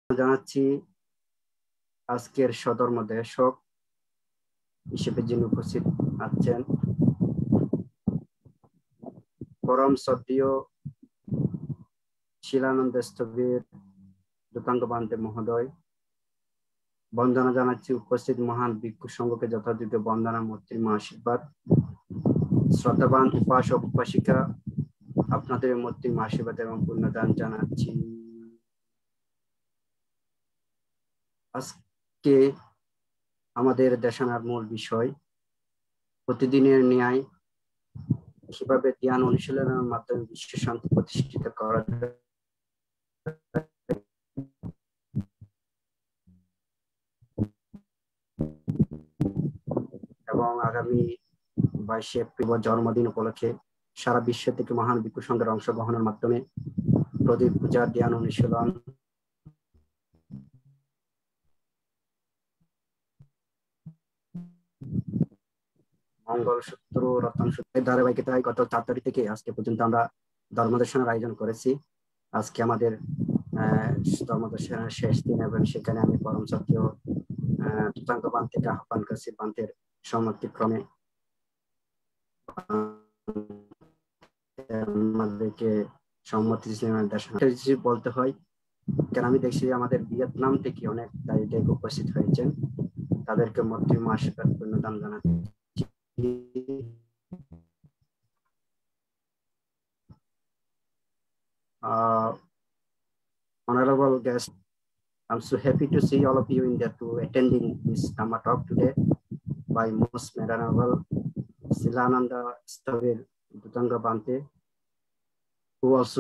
জানাচ্ছি আজকের সদর মধ্যদেশক হিসেবে যিনি উপস্থিত আছেন পরম শ্রদ্ধেয় শিলানন্দ স্থবির দুতাঙ্গ বান্তে মহোদয়। বন্দনা জানাচ্ছি উপস্থিত মহান ভিক্ষু সংঘকে যথাযোগ্য বন্দনা মূর্তির আশীর্বাদ। শ্রদ্ধাবান উপাসক উপাসিকা, আপনাদের মূর্তির আশীর্বাদ এবং পুণ্যদান জানাচ্ছি। আজকে আমাদের দেশনার মূল বিষয় প্রতিদিনের ন্যায় কিভাবে ধ্যান অনুশীলনের মাধ্যমে বিশ্ব শান্তি প্রতিষ্ঠিত করা যায় এবং আগামী 22শে এপ্রিল জন্মদিন উপলক্ষে সারা বিশ্ব থেকে মহান ভিক্ষু সংঘের অংশগ্রহণের মাধ্যমে প্রদীপ পূজা, ধ্যান অনুশীলন মঙ্গলসূত্র, রতন সূত্রের ধারাবাহিকতায় গত 4 তারিখ থেকে আজকে পর্যন্ত আমরা ধর্মদর্শনের আয়োজন করেছি। আজকে আমাদের ধর্মদর্শনের শেষ দিন এবং সেখানে আমি পরম শ্রদ্ধেয় তুতাঙ্গ বান্তেকে আহ্বান করছি বান্তের সম্মতিক্রমে আমাদেরকে সম্মতি বলতে হয়, কারণ আমি দেখছি আমাদের ভিয়েতনাম থেকে অনেক দায়িত্ব উপস্থিত হয়েছেন, তাদেরকে মধ্যম আশীর্বাদ পূর্ণদান জানাচ্ছি। Honorable guest, I'm so happy to see all of you in there to attending this Dhamma talk today by most venerable Silananda Stavir Dutanga Bante, who also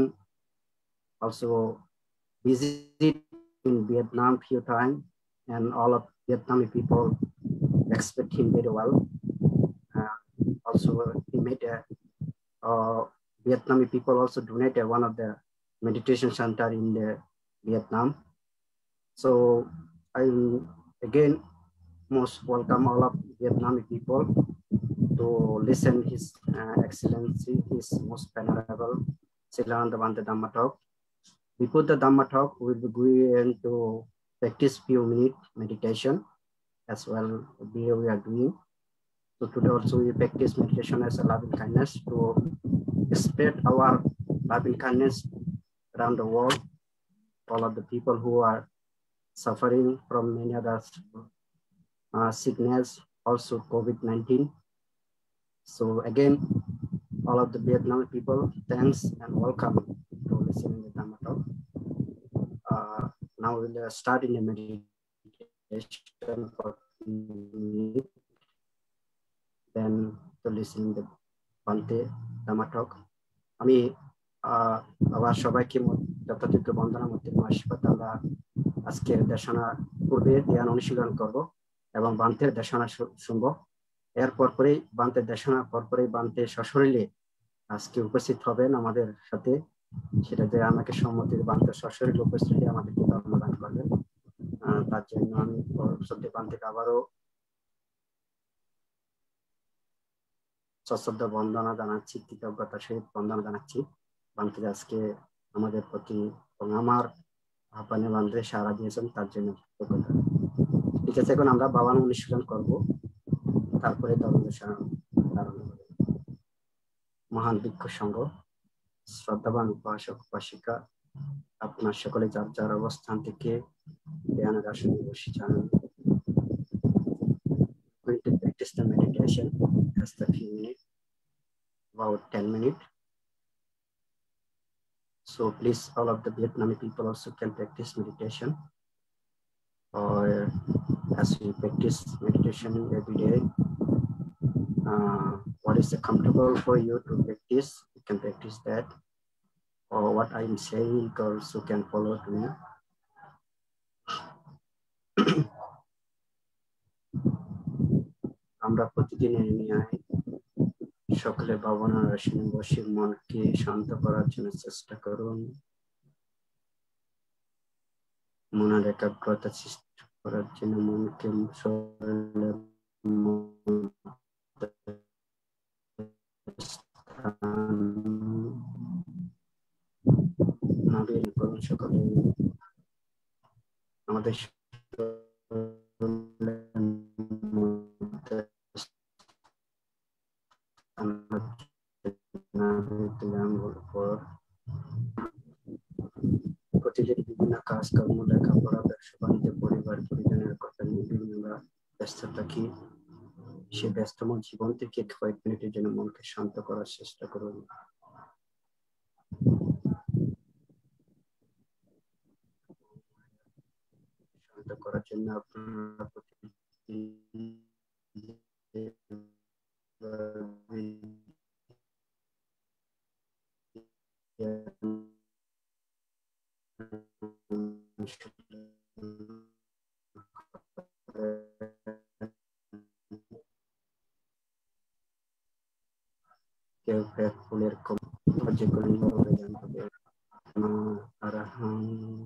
visit in Vietnam few times, and all of Vietnamese people respect him very well. Also, he made Vietnamese people also donated one of the meditation center in the Vietnam. So I again most welcome all of Vietnamese people to listen His Excellency, His most venerable Silananda Bante Dhamma talk. Before the Dhamma talk, we will be going to practice few minute meditation as well. We are doing. So today also we practice meditation as a loving kindness to spread our loving kindness around the world. All of the people who are suffering from many other sickness, also COVID-19. So again, all of the Vietnamese people, thanks and welcome to listening to the Dhamma talk. Now we'll start in the meditation for then to listen the Bante Dhamma talk. আমি আবার সবাইকে যথাযোগ্য বন্দনা মধ্যে আশীর্বাদ। আমরা আজকের দেশনা পূর্বে ধ্যান অনুশীলন করব এবং বান্তের দেশনা শুনবো। এরপর পরেই বান্তের দেশনা পরপরেই বান্তে সশরীরে আজকে উপস্থিত হবেন আমাদের সাথে, সেটা যে আমাকে সম্মতির বান্তে সশরীরে উপস্থিত আমাদেরকে ধর্মদান করবেন। তার জন্য আমি শ্রদ্ধেয় বান্তেকে আবারও সশ্রদ্ধ বন্দনা জানাচ্ছি, কৃতজ্ঞতার সহিত বন্দনা জানাচ্ছি। বান্তে আজকে আমাদের প্রতি এবং আমার আহ্বানে বান্তে সাড়া দিয়েছেন, তার জন্য কৃতজ্ঞতা। ঠিক আছে, এখন আমরা বাবান অনুশীলন করব, তারপরে ধর্মদর্শন ধারণ করব। মহান ভিক্ষু সংঘ, শ্রদ্ধাবান উপাসক উপাসিকা, আপনার সকলে যার যার অবস্থান থেকে ধ্যানের আসনে বসে যান। Going to practice the meditation just a few minutes, about 10 minutes. So please, all of the Vietnamese people also can practice meditation, or as we practice meditation every day, what is comfortable for you to practice, you can practice that, or what I'm saying you also can follow to me. আমরা প্রতিদিনের ন্যায় সকলে ভাবনার আসনে বসে মনকে শান্ত করার জন্য চেষ্টা করুন। মনের একাগ্রতা সৃষ্টি করার জন্য মনকে নবীন করুন সকলে। আমাদের প্রতিদিন বিভিন্ন কাজকর্ম, লেখাপড়া, ব্যবসা বাণিজ্য, পরিবার পরিজনের কথা নিয়ে বিভিন্ন ব্যস্ত থাকি। সে ব্যস্তময় জীবন থেকে কয়েক মিনিটের জন্য মনকে শান্ত করার চেষ্টা করুন। শান্ত করার জন্য আপনারা কেউ ফুলের যে কোনো জানতে হবে আরাহাং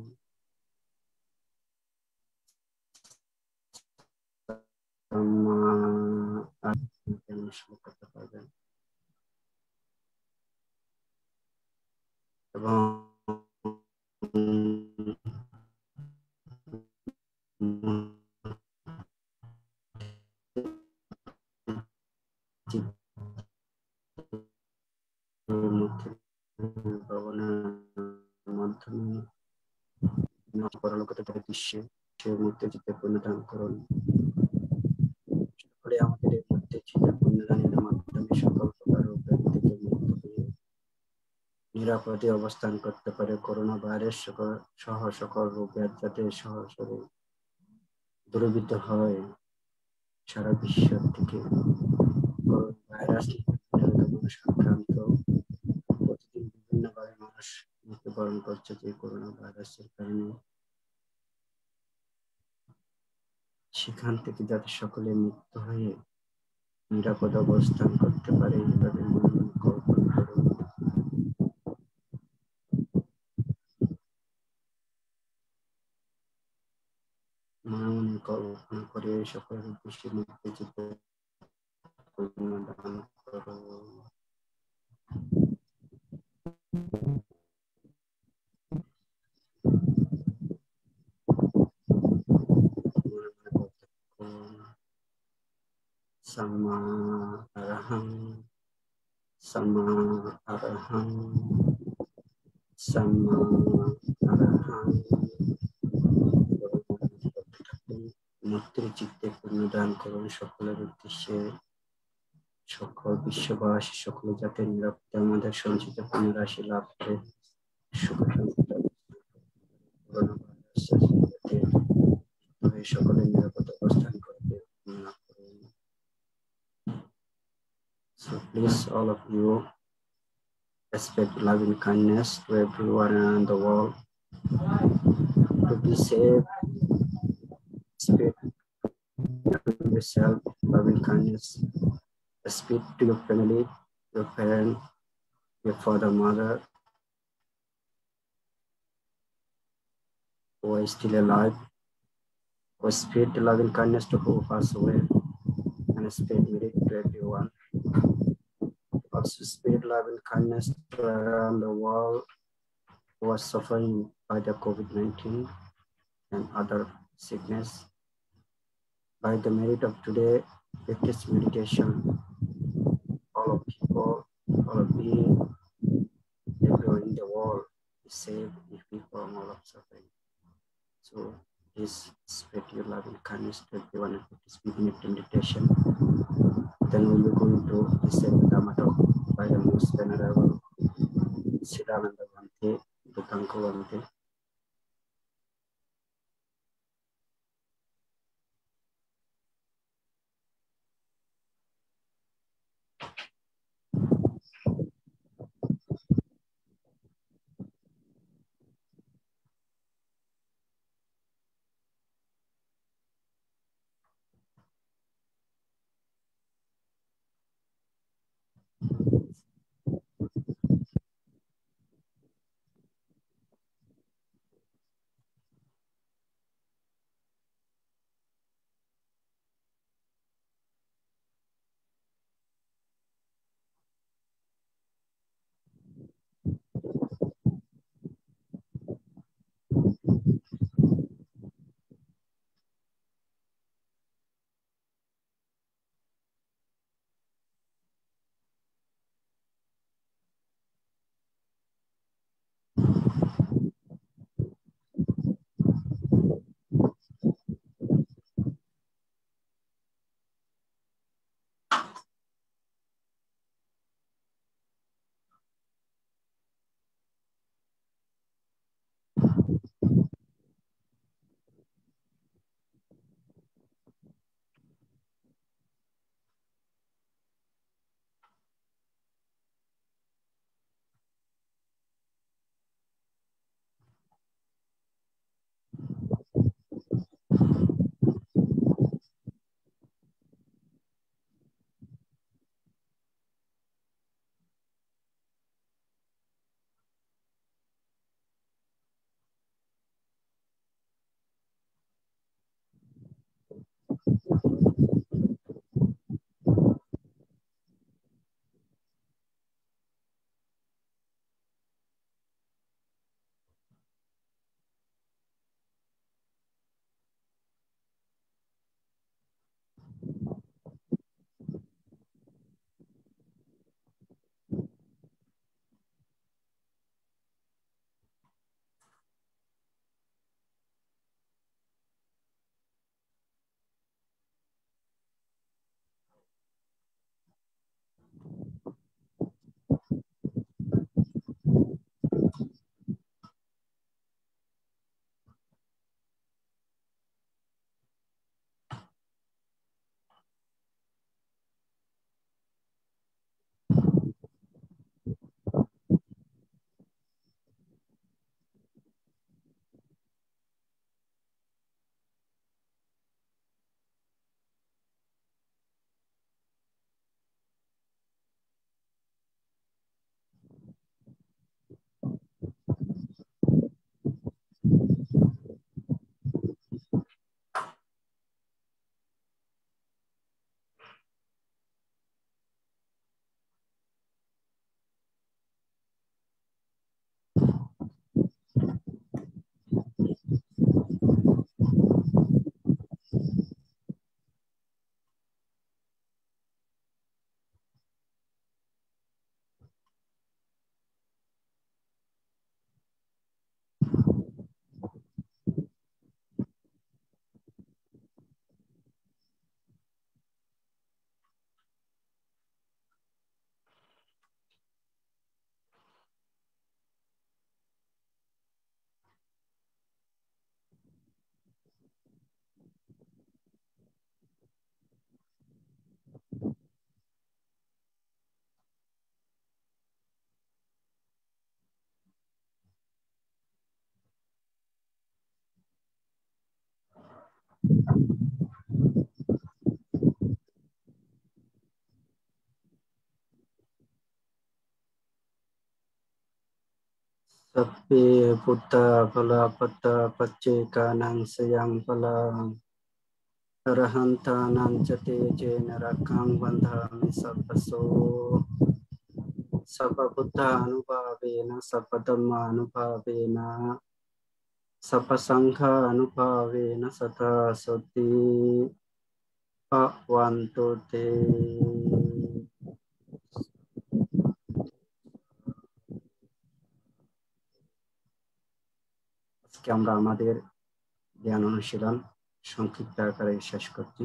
করতে পারবেন এবং ভাবনার মাধ্যমে পরলোকগত দৃশ্যে সে মূর্তি চিত্তে পূর্ণদান করুন। ফলে আমাদের এই মূর্তি চিত্তে পূর্ণদানের মাধ্যমে সকল প্রকার রোগ ব্যাধি থেকে মুক্ত হয়ে নিরাপদে অবস্থান করতে পারে। করোনা ভাইরাস সহ সকল রোগ ব্যাধি যাতে সহজে দূরীভূত হয়। সারা বিশ্ব থেকে ভাইরাস মানুষ আক্রান্ত, প্রতিদিন বিভিন্নভাবে মানুষ মৃত্যুবরণ করছে যে করোনা ভাইরাসের কারণে। সেখান থেকে যাতে সকলে মুক্ত হয়ে নিরাপদ অবস্থান করতে পারে এইভাবে মনে কল্পনা করুন। মনে কল্পনা করে সকলের উদ্দেশ্যে মুক্তি যেতে দান করো। Sama arahang, sama arahang, sama arahang। মূর্তির চিত্তে পূর্ণদান করুন সকলের উদ্দেশ্যে। সকল বিশ্ববাসী সকলে যাতে নিরাপদে আমাদের সঞ্চিত পুণ্যরাশি লাভ করে সুখ সকলে নিরাপদ অবস্থান করবে। So please all of you expect love and kindness to everyone around the world, to be safe, speak to yourself, love and kindness, speak to your family, your parents, your father, mother, who are still alive, or speak love and kindness to who passed away, and speak merit to everyone. Also speak love and kindness to around the world who are suffering by the COVID-19 and other sickness. By the merit of today, with this meditation, all of people, all of beings, everyone in the world is safe, is free from all of suffering. So please spread your love and kindness to everyone and participate in meditation. Then we will go into the second Dhamma talk by the most venerable Siddhananda Bhante, Bhutanko Bhante. Sapi Buddha Phala Patta Paccekanang Sayang Phala Arahantanang Jate Jena Rakang Bandhami Sapaso Sapa Buddha Anubhavena Sapa Dhamma Anubhavena Sapa Sangha Anubhavena Sata Soti Bhagwantu Te। আজকে আমরা আমাদের জ্ঞান অনুশীলন সংক্ষিপ্ত আকারে শেষ করছি।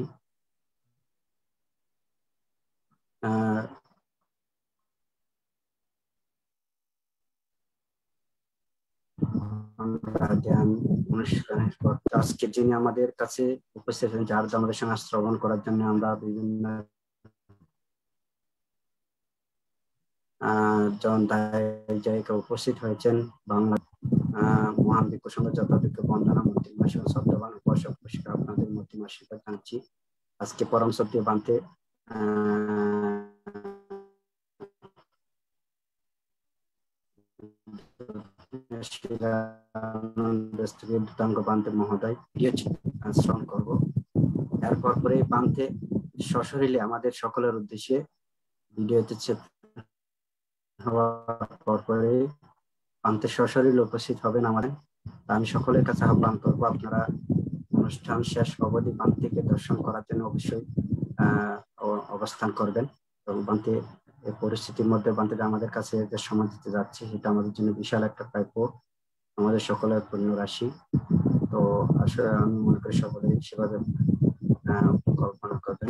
জ্ঞান অনুশীলনের পর আজকে যিনি আমাদের কাছে উপস্থিত হয়েছেন, যার আমাদের সঙ্গে শ্রবণ করার জন্য আমরা বিভিন্ন জন জায়গায় উপস্থিত হয়েছেন। বাংলা মহান ভিক্ষু সংঘ যথাযোগ্য বন্দনা মূর্তিমা শব্দবান উপাসক পুষ্কার আপনাদের মূর্তিমা স্বীকার জানাচ্ছি। আজকে পরম সত্য বানতে মহোদয় শ্রবণ করবো। এরপর পরে বানতে সশরীরে আমাদের সকলের উদ্দেশ্যে ভিডিওতে হওয়ার পরে বানতে সশরীরে উপস্থিত হবেন আমাদের। আমি সকলের কাছে আহ্বান করবো, আপনারা অনুষ্ঠান শেষ অবধি বান্তিকে দর্শন করার জন্য অবশ্যই অবস্থান করবেন। এবং বান্তি এই পরিস্থিতির মধ্যে বান্তিটা আমাদের কাছে যে সময় দিতে যাচ্ছে, সেটা আমাদের জন্য বিশাল একটা প্রাপ্য, আমাদের সকলের পূর্ণ রাশি। তো আসলে আমি মনে করি সকলে সেভাবে কল্পনা করবেন।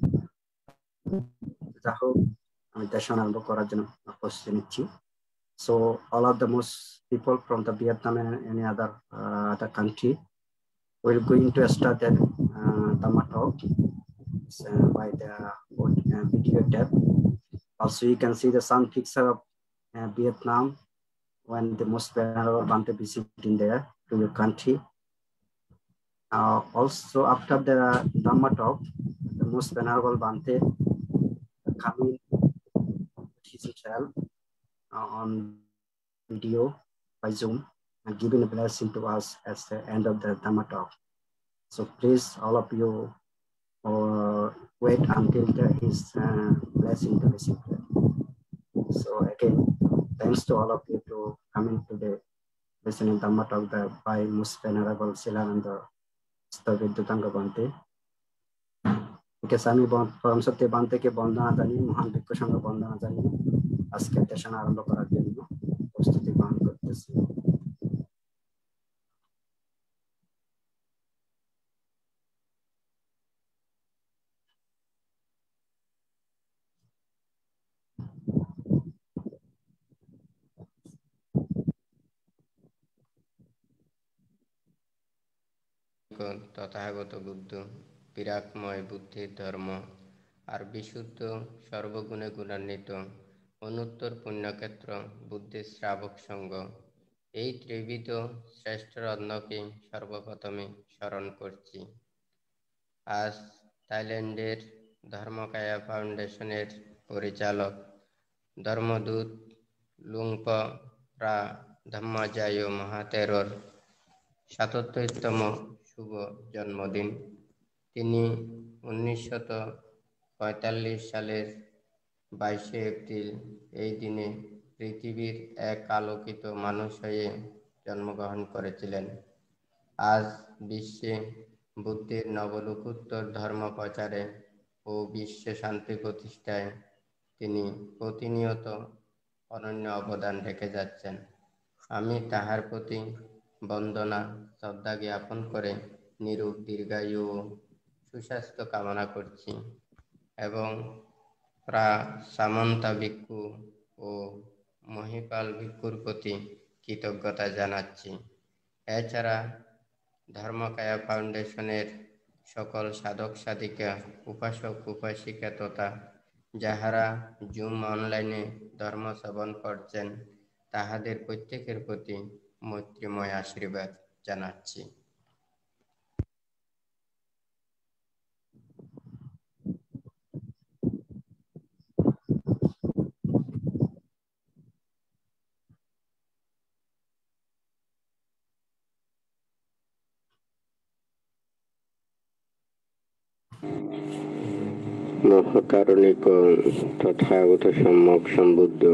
যা হোক, আমি দেশন আরম্ভ করার জন্য প্রস্তুতি নিচ্ছি। So all of the most people from the Vietnam and any other country will going to start that Dhamma talk by the video tab. Also, you can see the sun picture of Vietnam when the most venerable Bante visiting there to your country. Also, after the Dhamma talk, the most venerable Bante coming himself on video by Zoom and giving a blessing to us at the end of the Dhamma talk. So please, all of you, wait until his blessing to receive. So again, thanks to all of you to coming today, listening Dhamma talk by Most Venerable Silananda Sthavidutanga Bante. আমি পরম সত্য বান্তেকে বন্দনা জানিয়ে, মহান ভিক্ষু সংঘ বন্দনা জানিয়ে আজকে দেশন আরম্ভ করার জন্য প্রস্তুতি গ্রহণ করতেছি। তথাগত বুদ্ধ বিরাটময় বুদ্ধির ধর্ম আর বিশুদ্ধ সর্বগুণে গুণান্বিত অনুত্তর পুণ্যক্ষেত্র বুদ্ধির শ্রাবক সঙ্গ, এই ত্রিবিধ শ্রেষ্ঠ রত্নকে সর্বপ্রথমে স্মরণ করছি। আজ থাইল্যান্ডের ধর্মকায়া ফাউন্ডেশনের পরিচালক ধর্মদূত লুংপ রা ধম্মজায় মহাতেরোর ৭৭তম শুভ জন্মদিন। তিনি 1945 সালের 22শে এপ্রিল এই দিনে পৃথিবীর এক আলোকিত মানুষ হয়ে জন্মগ্রহণ করেছিলেন। আজ বিশ্বে বুদ্ধের নবলোকোত্তর ধর্ম প্রচারে ও বিশ্ব শান্তি প্রতিষ্ঠায় তিনি প্রতিনিয়ত অনন্য অবদান রেখে যাচ্ছেন। আমি তাহার প্রতি বন্দনা শ্রদ্ধা জ্ঞাপন করে নিরূপ দীর্ঘায়ু ও সুস্বাস্থ্য কামনা করছি এবং সামন্তা ভিক্ষু ও মহিপাল ভিক্ষুর প্রতি কৃতজ্ঞতা জানাচ্ছি। এছাড়া ধর্মকায়া ফাউন্ডেশনের সকল সাধক সাধিকা, উপাসক উপাসিকা তথা যাহারা জুম অনলাইনে ধর্ম শ্রবণ করছেন তাহাদের প্রত্যেকের প্রতি মৈত্রীময় আশীর্বাদ জানাচ্ছি। মহাকারণিক তথাগত সম্যক সম্বুদ্ধ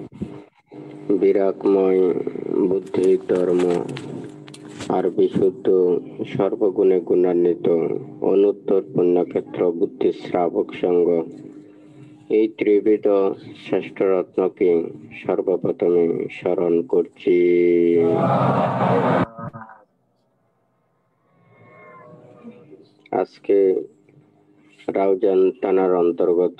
বিরাগময় বুদ্ধির ধর্ম আর বিশুদ্ধ সর্বগুণে গুণান্বিত অনুত্তর পুণ্যক্ষেত্র বুদ্ধি শ্রাবক সংঘ এই ত্রিবিধ শ্রেষ্ঠ রত্নকে সর্বপ্রথমে স্মরণ করছি। আজকে রাউজান থানার অন্তর্গত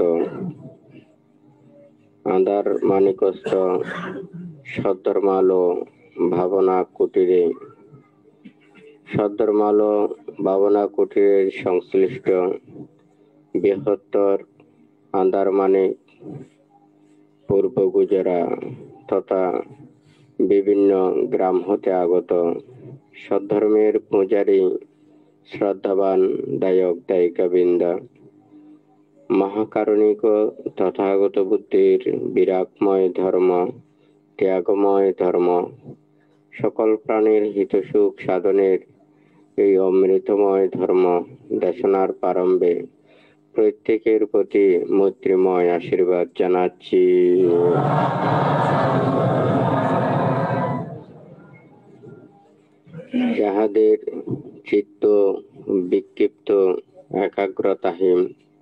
আন্দার মানিকস্থ সদ্ধর্মালো ভাবনা কুটিরে সদ্ধর্মালো ভাবনা কুটিরের সংশ্লিষ্ট বৃহত্তর আন্দারমানিক পূর্ব গুজরাট তথা বিভিন্ন গ্রাম হতে আগত সদ্ধর্মের পূজারী শ্রদ্ধাবান দায়ক দায়িকাবৃন্দ, মহাকারণিক তথাগত বুদ্ধির বিরাগময় ধর্ম, ত্যাগময় ধর্ম, সকল প্রাণীর হিতসুখ সাধনের এই অমৃতময় ধর্ম দেশনার প্রারম্ভে প্রত্যেকের প্রতি মৈত্রীময় আশীর্বাদ জানাচ্ছি। যাহাদের চিত্ত বিক্ষিপ্ত একাগ্রতাহীন,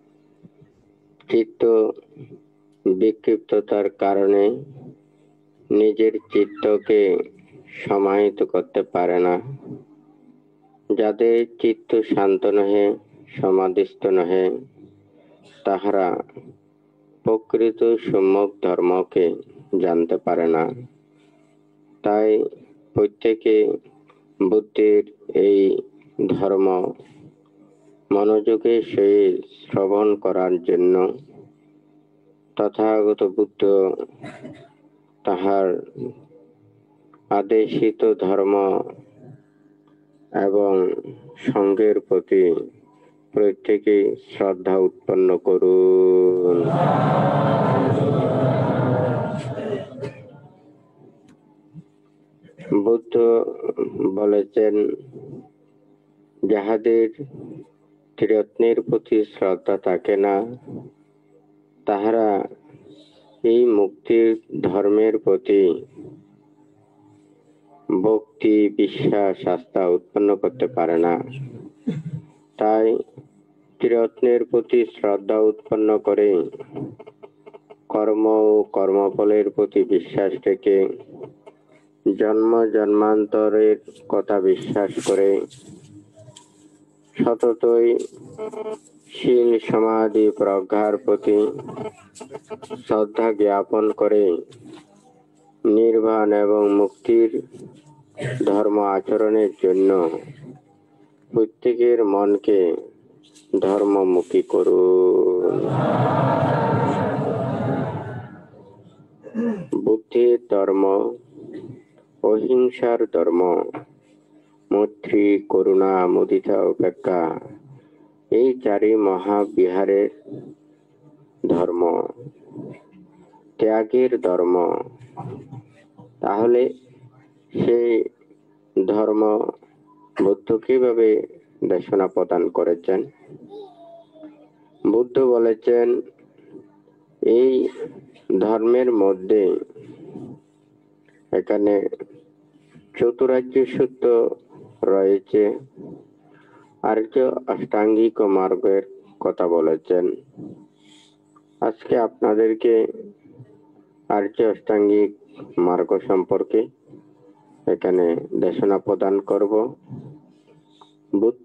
চিত্ত বিক্ষিপ্ততার কারণে নিজের চিত্তকে সমাহিত করতে পারে না, যাদের চিত্ত শান্ত নহে সমাধিস্থ নহে তাহারা প্রকৃত সম্যক ধর্মকে জানতে পারে না। তাই প্রত্যেকে বুদ্ধির এই ধর্ম মনোযোগের সহিত শ্রবণ করার জন্য তথাগত বুদ্ধ তাহার আদেশিত ধর্ম এবং সঙ্গের প্রতি প্রত্যেকে শ্রদ্ধা উৎপন্ন করুন। বুদ্ধ বলেছেন, যাহাদের ত্রিরত্নের প্রতি শ্রদ্ধা থাকে না তাহারা এই মুক্তির ধর্মের প্রতি ভক্তি বিশ্বাস আস্থা উৎপন্ন করতে পারে না। তাই ত্রিরত্নের প্রতি শ্রদ্ধা উৎপন্ন করে কর্ম ও কর্মফলের প্রতি বিশ্বাস থেকে জন্ম জন্মান্তরের কথা বিশ্বাস করে সততই শীল সমাধি প্রজ্ঞার প্রতি শ্রদ্ধা জ্ঞাপন করে নির্বাণ এবং মুক্তির ধর্ম আচরণের জন্য প্রত্যেকের মনকে ধর্মমুখী করুন। বুদ্ধির ধর্ম, অহিংসার ধর্ম, মৈত্রী করুণা মুদিতা উপেক্ষা এই চারি মহাবিহারের ধর্ম, ত্যাগের ধর্ম। তাহলে সেই ধর্ম বুদ্ধ কিভাবে দেশনা প্রদান করেছেন? বুদ্ধ বলেছেন, এই ধর্মের মধ্যে এখানে চতুরার্য সূত্র রয়েছে, আর্য অষ্টাঙ্গিক মার্গের কথা বলেছেন। আজকে আপনাদেরকে আর্য অষ্টাঙ্গিক মার্গ সম্পর্কে এখানে দেশনা প্রদান করব। বুদ্ধ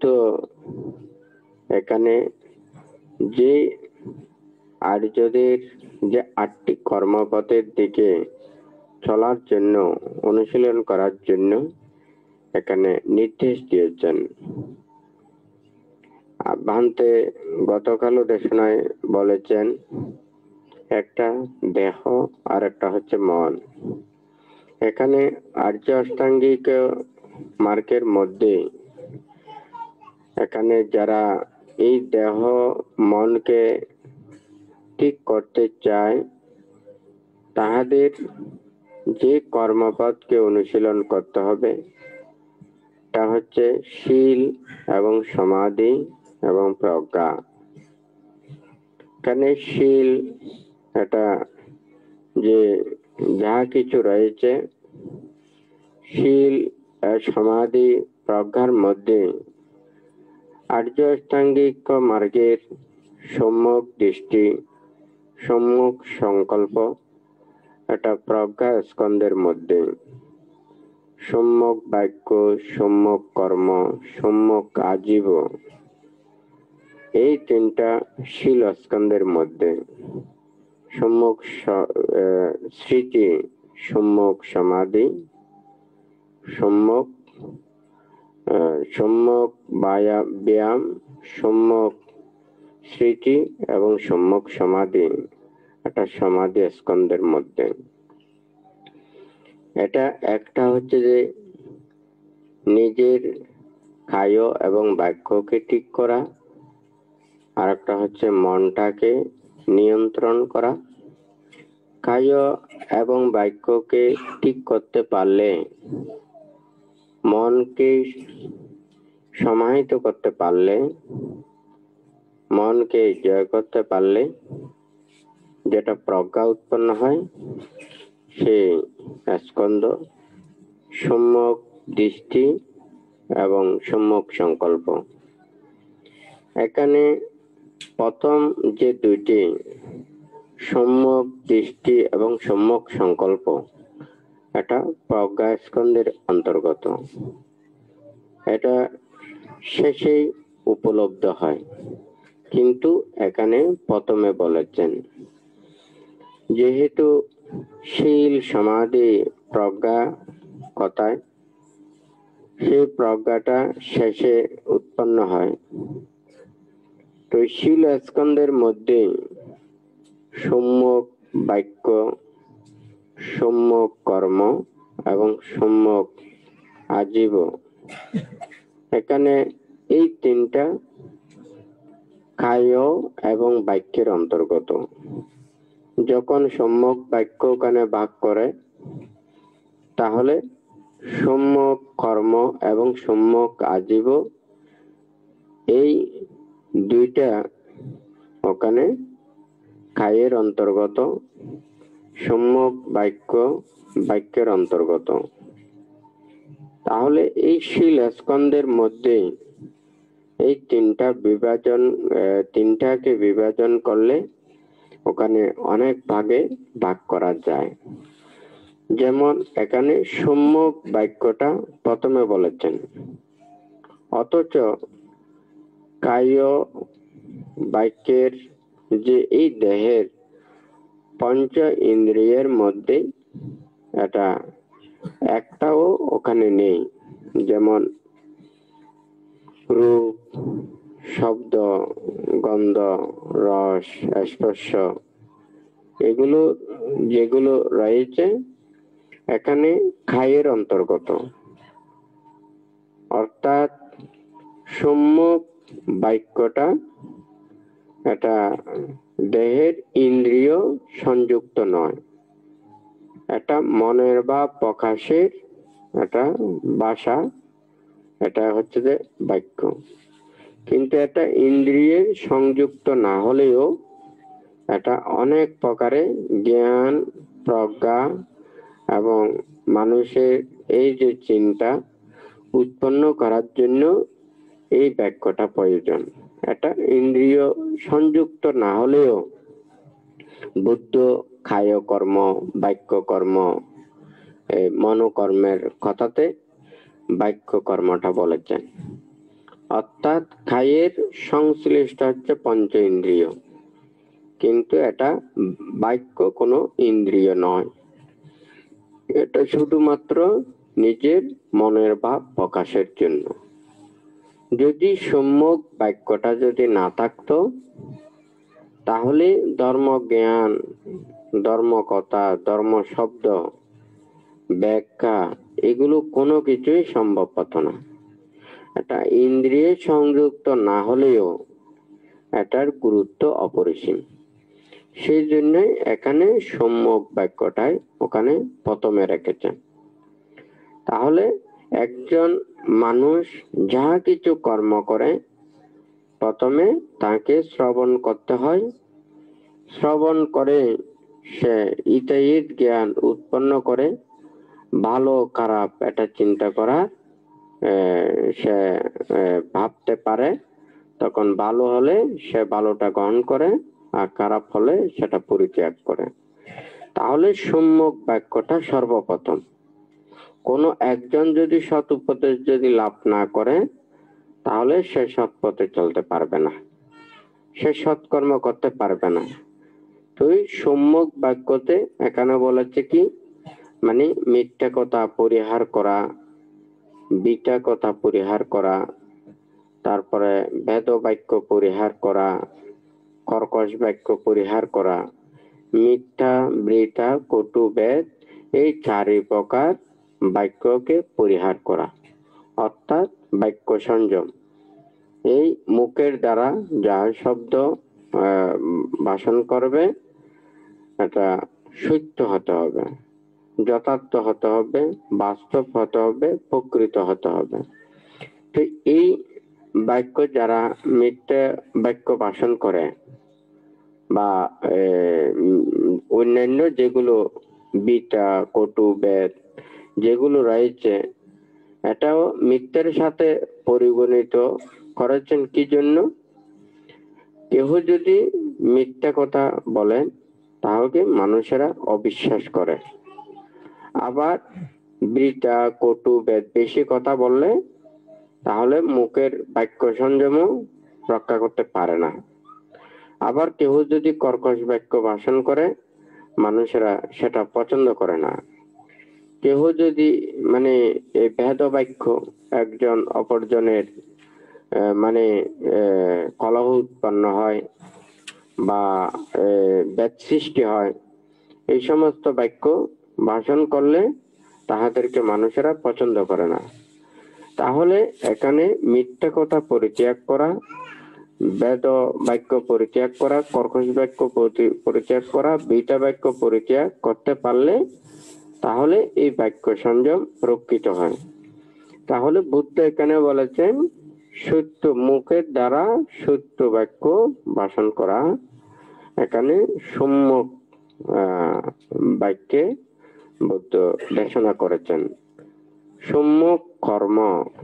এখানে যে আর্যদের যে 8টি কর্মপথের দিকে চলার জন্য অনুশীলন করার জন্য এখানে নির্দেশ দিয়েছেন। ভান্তে গতকালও দেশনায় বলেছেন একটা দেহ আর একটা হচ্ছে মন। এখানে আর্য অষ্টাঙ্গিক মার্গের মধ্যে এখানে যারা এই দেহ মনকে ঠিক করতে চায় তাহাদের যে কর্মপথকে অনুশীলন করতে হবে তা হচ্ছে শীল এবং সমাধি এবং প্রজ্ঞা। এখানে শীল এটা যে যাহা কিছু রয়েছে শীল সমাধি প্রজ্ঞার মধ্যে আর্য অষ্টাঙ্গিক মার্গের সম্যক দৃষ্টি, সম্যক সংকল্প, এটা প্রজ্ঞা স্কন্ধের মধ্যে সম্যক বাক্য, সম্যক কর্ম, সম্যক আজীব, এই তিনটা শীল স্কন্ধের মধ্যে সম্যক স্মৃতি, সম্যক সমাধি, সম্যক ব্যায়াম, সম্যক স্মৃতি এবং সম্যক সমাধি, এটা সমাধি স্কন্ধের মধ্যে। এটা একটা হচ্ছে যে নিজের কায় এবং বাক্যকে ঠিক করা, আর একটা হচ্ছে মনটাকে নিয়ন্ত্রণ করা। কায় এবং বাক্যকে ঠিক করতে পারলে, মনকে সমাহিত করতে পারলে, মনকে জয় করতে পারলে যেটা প্রজ্ঞা উৎপন্ন হয় সেই স্কন্ধ সম্যক দৃষ্টি এবং সম্যক সংকল্প। এখানে প্রথম যে দুইটি সম্যক দৃষ্টি এবং সম্যক সংকল্প এটা প্রজ্ঞা স্কন্ধের অন্তর্গত। এটা শেষেই উপলব্ধ হয়, কিন্তু এখানে প্রথমে বলেছেন যেহেতু শীল সমাধি প্রজ্ঞা কথায় সেই প্রজ্ঞাটা শেষে উৎপন্ন হয়। তো শীল স্কন্ধের মধ্যে সম্যক বাক্য, সম্যক কর্ম এবং সম্যক আজীব, এখানে এই তিনটা কায় এবং বাক্যের অন্তর্গত। যখন সম্যক বাক্য ওখানে ভাগ করে তাহলে সম্যক কর্ম এবং সম্যক আজীব এই দুইটা ওখানে কায়ের অন্তর্গত, সম্যক বাক্য বাক্যের অন্তর্গত। তাহলে এই শীল স্কন্ধের মধ্যে এই তিনটাকে বিভাজন করলে ওখানে অনেক ভাগে ভাগ করা যায়। যেমন এখানে সম্যক বাক্যটা প্রথমে বলেছেন, অথচ কায় বাক্যের যে এই দেহের পঞ্চ ইন্দ্রিয়ের মধ্যে এটা একটাও ওখানে নেই। যেমন রূপ, শব্দ, গন্ধ, রস, স্পর্শ, এগুলো যেগুলো রয়েছে এখানে কায়ের অন্তর্গত। অর্থাৎ সম্যক বাক্যটা এটা দেহের ইন্দ্রিয় সংযুক্ত নয়, এটা মনের বা প্রকাশের এটা ভাষা, এটা হচ্ছে যে বাক্য। কিন্তু এটা ইন্দ্রিয়ের সংযুক্ত না হলেও এটা অনেক প্রকারে জ্ঞান, প্রজ্ঞা এবং মানুষের এই যে চিন্তা উৎপন্ন করার জন্য এই বাক্যটা প্রয়োজন। এটা ইন্দ্রিয় সংযুক্ত না হলেও বুদ্ধ কায় কর্ম, বাক্য কর্ম, মনোকর্মের কথাতে বাক্য কর্মটা বলেছেন। অর্থাৎ কায়ের সংশ্লিষ্ট হচ্ছে পঞ্চ ইন্দ্রিয়, কিন্তু এটা বাক্য কোনো ইন্দ্রিয় নয়, এটা শুধুমাত্র নিজের মনের ভাব প্রকাশের জন্য। যদি সম্যক বাক্যটা যদি না থাকতো, তাহলে ধর্ম জ্ঞান, ধর্ম কথা, ধর্ম শব্দ, ব্যাখ্যা এগুলো কোনো কিছুই সম্ভব হতো না। এটা ইন্দ্রিয় সংযুক্ত না হলেও এটার গুরুত্ব অপরিসীম। সেই জন্যই এখানে সম্যক বাক্যটাই ওখানে প্রথমে রেখেছেন। তাহলে একজন মানুষ যা কিছু কর্ম করে প্রথমে তাকে শ্রবণ করতে হয়। শ্রবণ করে সে ইতায়িত জ্ঞান উৎপন্ন করে ভালো খারাপ এটা চিন্তা করা সে ভাবতে পারে। তখন ভালো হলে সে ভালোটা গ্রহণ করে, আর খারাপ হলে সেটা পরিত্যাগ করে। তাহলে সম্যক বাক্যটা সর্বপ্রথম। কোনো একজন যদি সৎ উপদেশ যদি লাভ না করে, তাহলে সে সৎ পথে চলতে পারবে না, সে সৎকর্ম করতে পারবে না। তো এই সম্যক বাক্যতে এখানে বলেছে কি, মানে মিথ্যা কথা পরিহার করা, বিটা কথা পরিহার করা, তারপরে বেদ বাক্য পরিহার করা, কর্কশ বাক্য পরিহার করা, মিথ্যা, বৃথা, কটু, বেদ এই চারি প্রকার বাক্যকে পরিহার করা, অর্থাৎ বাক্য সংযম। এই মুখের দ্বারা যা শব্দ ভাষণ করবে এটা সত্য হতে হবে, যথার্থ হতে হবে, বাস্তব হতে হবে, প্রকৃত হতে হবে। তো এই বাক্য যারা মিথ্যা বাক্য ভাষণ করে বা অন্যান্য যেগুলো বিটা, কটু, বেদ যেগুলো রয়েছে, এটাও মিথ্যার সাথে পরিগণিত করেছেন। কি জন্য? কেহ যদি মিথ্যা কথা বলেন তাহলে মানুষেরা অবিশ্বাস করে। আবার বৃথা, কটু, বেদ বেশি কথা বললে তাহলে মুখের বাক্য সংযমও রক্ষা করতে পারে না। আবার কেহ যদি কর্কশ বাক্য ভাষণ করে মানুষেরা সেটা পছন্দ করে না। কেহ যদি মানে এই ভেদ বাক্য একজন অপরজনের মানে কলহ উৎপন্ন হয় বা ব্যাধ সৃষ্টি হয়, এই সমস্ত বাক্য ভাষণ করলে তাহাদেরকে মানুষেরা পছন্দ করে না। তাহলে এখানে মিথ্যা কথা পরিত্যাগ করা, বেদ বাক্য পরিত্যাগ করা, কর্কশ বাক্য পরিত্যাগ করা, বিটা বাক্য পরিত্যাগ করতে পারলে তাহলে এই বাক্য সংযম রক্ষিত হয়। তাহলে বুদ্ধ এখানে বলেছেন সত্য মুখের দ্বারা সত্য বাক্য ভাষণ করা, এখানে সম্যক বাক্যে বুদ্ধ দেশনা করেছেন। সম্যক কর্ম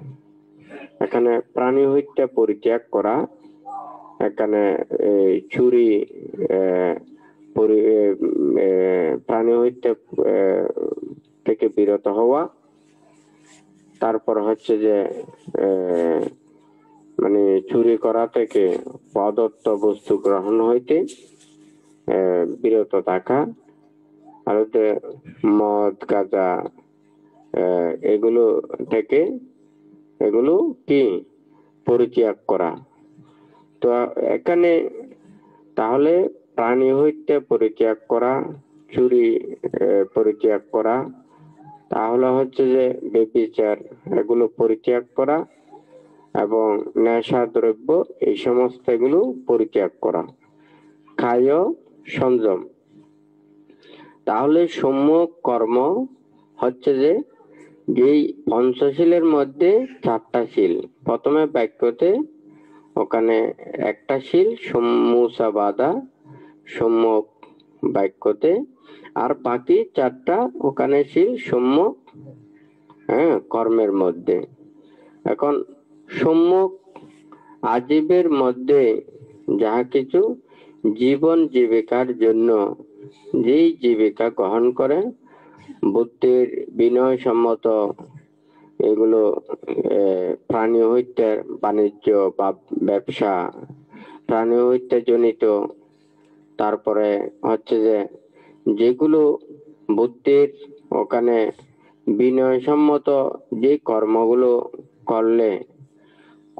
এখানে প্রাণী হত্যা পরিত্যাগ করা, এখানে চুরি, প্রাণী হত্যা থেকে বিরত হওয়া, তারপর হচ্ছে যে মানে চুরি করা থেকে প্রদত্ত বস্তু গ্রহণ হইতে বিরত থাকা, আর মদ, গাঁজা এগুলো থেকে এগুলো কি পরিত্যাগ করা। তো এখানে তাহলে প্রাণী হত্যা পরিত্যাগ করা, চুরি পরিত্যাগ করা, তাহলে হচ্ছে যে ব্যভিচার এগুলো পরিত্যাগ করা, এবং নেশা দ্রব্য এই সমস্ত এগুলো পরিত্যাগ করা, কায় সংযম। তাহলে সম্যক কর্ম হচ্ছে যে যেই পঞ্চশীলের মধ্যে চারটা শীল, প্রথমে বাক্যতে ওখানে একটা শীল মুসাবাদা সম্যক বাক্যতে, আর বাকি চারটা ওখানে শীল সম্যক কর্মের মধ্যে। এখন সম্যক আজীবের মধ্যে যাহা কিছু জীবন জীবিকার জন্য যেই জীবিকা গ্রহণ করে, বুদ্ধির বিনয় সম্মত এগুলো প্রাণী হত্যার বাণিজ্য বা ব্যবসা, প্রাণী হত্যা জনিত, তারপরে হচ্ছে যে যেগুলো বুদ্ধির ওখানে বিনয় সম্মত যে কর্মগুলো করলে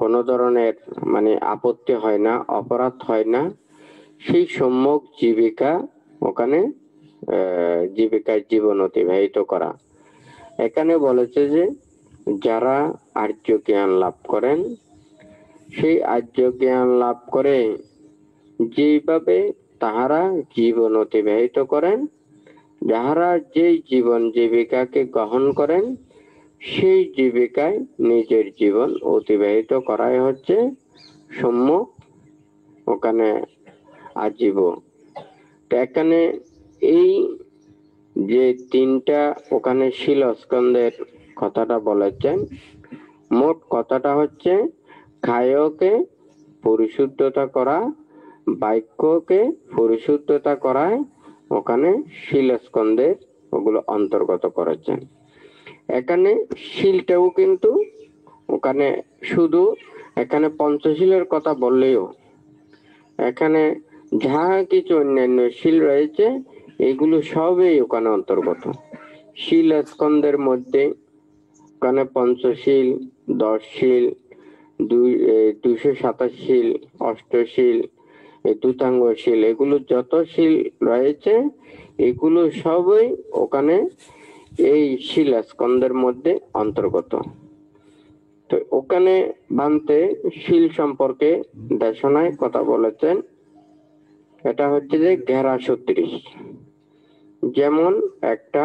কোনো ধরনের মানে আপত্তি হয় না, অপরাধ হয় না, সেই সম্যক জীবিকা ওখানে জীবিকায় জীবন অতিবাহিত করা। এখানে বলেছে যে যারা আর্য জ্ঞান লাভ করেন, সেই আর্য জ্ঞান লাভ করে যেভাবে তাহারা জীবন অতিবাহিত করেন, যাহারা যেই জীবন জীবিকাকে গ্রহণ করেন, সেই জীবিকায় নিজের জীবন অতিবাহিত করাই হচ্ছে সম্যক ওখানে আজীব। এখানে এই যে তিনটা ওখানে শিলস্কন্ধের কথাটা বলেছেন, মোট কথাটা হচ্ছে কায়কে পরিশুদ্ধতা করা, বাক্যকে পরিশুদ্ধতা করায় ওখানে শিলস্কন্ধের ওগুলো অন্তর্গত করেছেন। এখানে শিলটাও কিন্তু ওখানে শুধু এখানে পঞ্চশীলের কথা বললেও এখানে যাহা কিছু অন্যান্য শিল রয়েছে এগুলো সবই ওখানে অন্তর্গত। শিল স্কন্ধের মধ্যে ওখানে পঞ্চশীল, 10 শিল, 227 শিল, অষ্টশীল, দ্রুতাঙ্গ শিল, এগুলো যত শিল রয়েছে এগুলো সবই ওখানে এই শিল স্কন্ধের মধ্যে অন্তর্গত। তো ওখানে বানতে শিল সম্পর্কে দেশনায় কথা বলেছেন। এটা হচ্ছে যে ঘেরা 36, যেমন একটা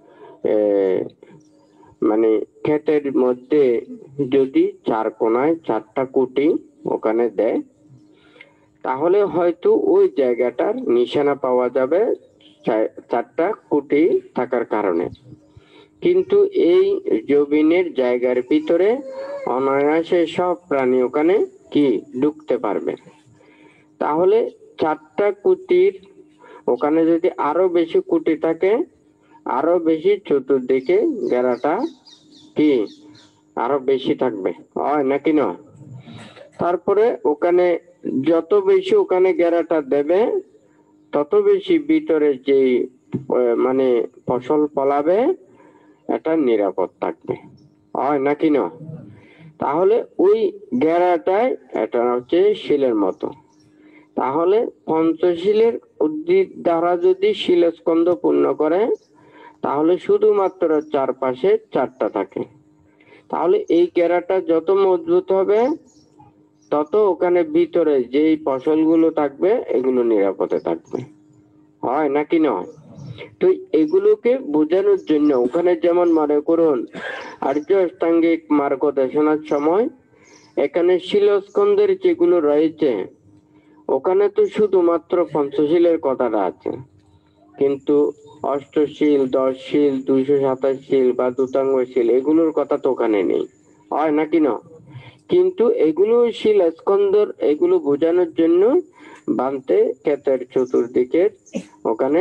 মানে ক্ষেতের মধ্যে যদি 4 কোণায় 4টা কুটি ওখানে দেয়, তাহলে হয়তো ওই জায়গাটার নিশানা পাওয়া যাবে 4টা কুটি থাকার কারণে। কিন্তু এই জমিনের জায়গার ভিতরে অনায়াসে সব প্রাণী ওখানে কি ঢুকতে পারবে। তাহলে 4টা কুটির ওখানে যদি আরো বেশি কুটি থাকে, আরো বেশি চতুর্দিকে ঘেরাটা কি আরো বেশি থাকবে, হয় নাকি না? তারপরে ওখানে যত বেশি ওখানে ঘেরাটা দেবে তত বেশি ভিতরে যে মানে ফসল ফলাবে এটা নিরাপদ থাকবে, হয় নাকি না? তাহলে ওই ঘেরাটায় এটা হচ্ছে শিলের মতো। তাহলে পঞ্চশীলের উদ্ভিদ দ্বারা যদি শিলস্কন্ধ পূর্ণ করে তাহলে শুধুমাত্র চারপাশে 4টা থাকে। তাহলে এই ঘেরাটা যত মজবুত হবে তত ওখানে ভিতরে যেই ফসলগুলো থাকবে এগুলো নিরাপদে থাকবে, হয় নাকি নয়? তো এগুলোকে বোঝানোর জন্য ওখানে যেমন মনে করুন আর্য অষ্টাঙ্গিক মার্গ দেশনার সময় এখানে শিলস্কন্ধের যেগুলো রয়েছে ওখানে তো শুধুমাত্র পঞ্চশীলের কথাটা আছে, কিন্তু অষ্টশীল, 10 শিল, 227 শিল বা দ্রুতাঙ্গ শিল এগুলোর কথা তো ওখানে নেই, হয় নাকি না? কিন্তু এগুলো শিল স্কন্ধর এগুলো বোঝানোর জন্য বানতে ক্ষেতের চতুর্দিকে ওখানে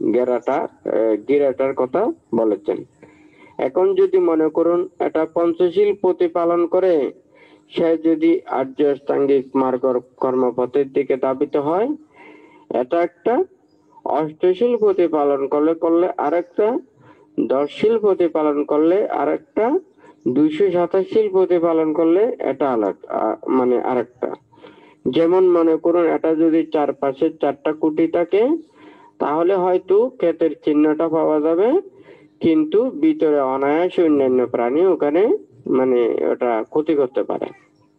গিরাটার কথা বলেছেন। এখন যদি মনে করুন এটা পঞ্চশীল প্রতিপালন করে সে যদি আর্য অষ্টাঙ্গিক মার্গ কর্মপথের দিকে ধাবিত হয়, এটা একটা অষ্টশীল প্রতিপালন করলে আরেকটা, 10 শিল প্রতিপালন করলে আরেকটা, 227 শিল প্রতিপালন করলে এটা আলাদা মানে আরেকটা। যেমন মনে করুন এটা যদি চারপাশে 4টা কুটি থাকে তাহলে হয়তো ক্ষেতের চিহ্নটা পাওয়া যাবে, কিন্তু ভিতরে অনায়াসে অন্যান্য প্রাণী ওখানে মানে ওটা ক্ষতি করতে পারে।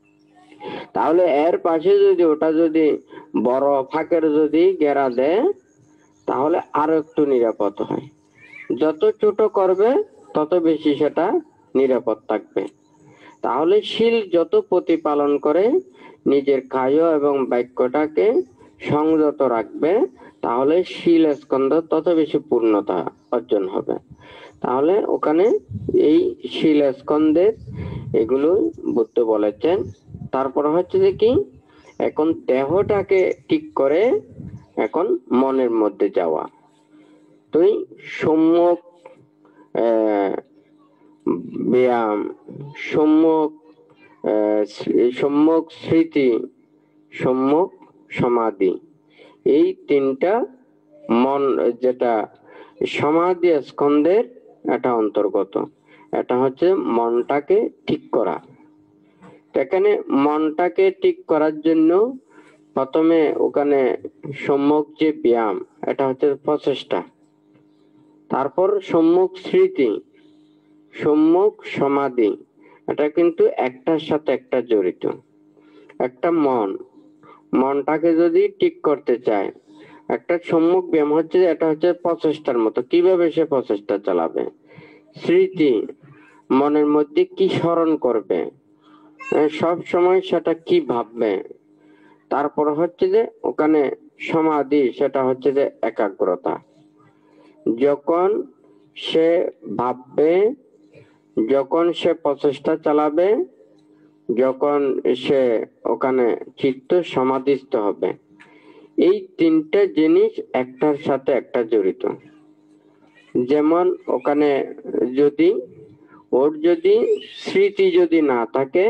তাহলে এর পাশে যদি ওটা যদি বড় ফাঁকের যদি ঘেরা দেয় তাহলে আরো একটু নিরাপদ হয়। যত ছোট করবে তত বেশি সেটা নিরাপদ থাকবে। তাহলে শিল যত প্রতিপালন করে নিজের কায় এবং বাক্যটাকে সংযত রাখবে তাহলে শিল স্কন্ধ তত বেশি পূর্ণতা অর্জন হবে। তাহলে ওখানে এই শিল স্কন্ধের এগুলো বুদ্ধ বলেছেন। তারপর হচ্ছে যে কি এখন দেহটাকে ঠিক করে এখন মনের মধ্যে যাওয়া। তুই সম্যক ব্যায়াম, সম্যক স্মৃতি, সম্যক সমাধি, এই 3টা মন যেটা সমাধি স্কন্ধের এটা অন্তর্গত। এটা হচ্ছে মনটাকে ঠিক করা। এখানে মনটাকে ঠিক করার জন্য প্রথমে ওখানে সম্মুখ যে ব্যায়াম, এটা হচ্ছে প্রচেষ্টা। তারপর সম্মুখ স্মৃতি, সম্মুখ সমাধি, এটা কিন্তু একটার সাথে একটা জড়িত। একটা মনটাকে যদি ঠিক করতে চায়, একটা সম্মুখ ব্যায়াম হচ্ছে, এটা হচ্ছে প্রচেষ্টার মতো। কিভাবে সে প্রচেষ্টা চালাবে? স্মৃতি, মনের মধ্যে কি স্মরণ করবে, সব সময় সেটা কি ভাববে। তারপর হচ্ছে যে ওখানে সমাধি, সেটা হচ্ছে যে একাগ্রতা। যখন সে ভাববে, যখন সে প্রচেষ্টা চালাবে, যখন সে ওখানে চিত্ত সমাধিস্থ হবে, এই তিনটা জিনিস একটার সাথে একটা জড়িত। যেমন ওখানে যদি স্মৃতি যদি না থাকে,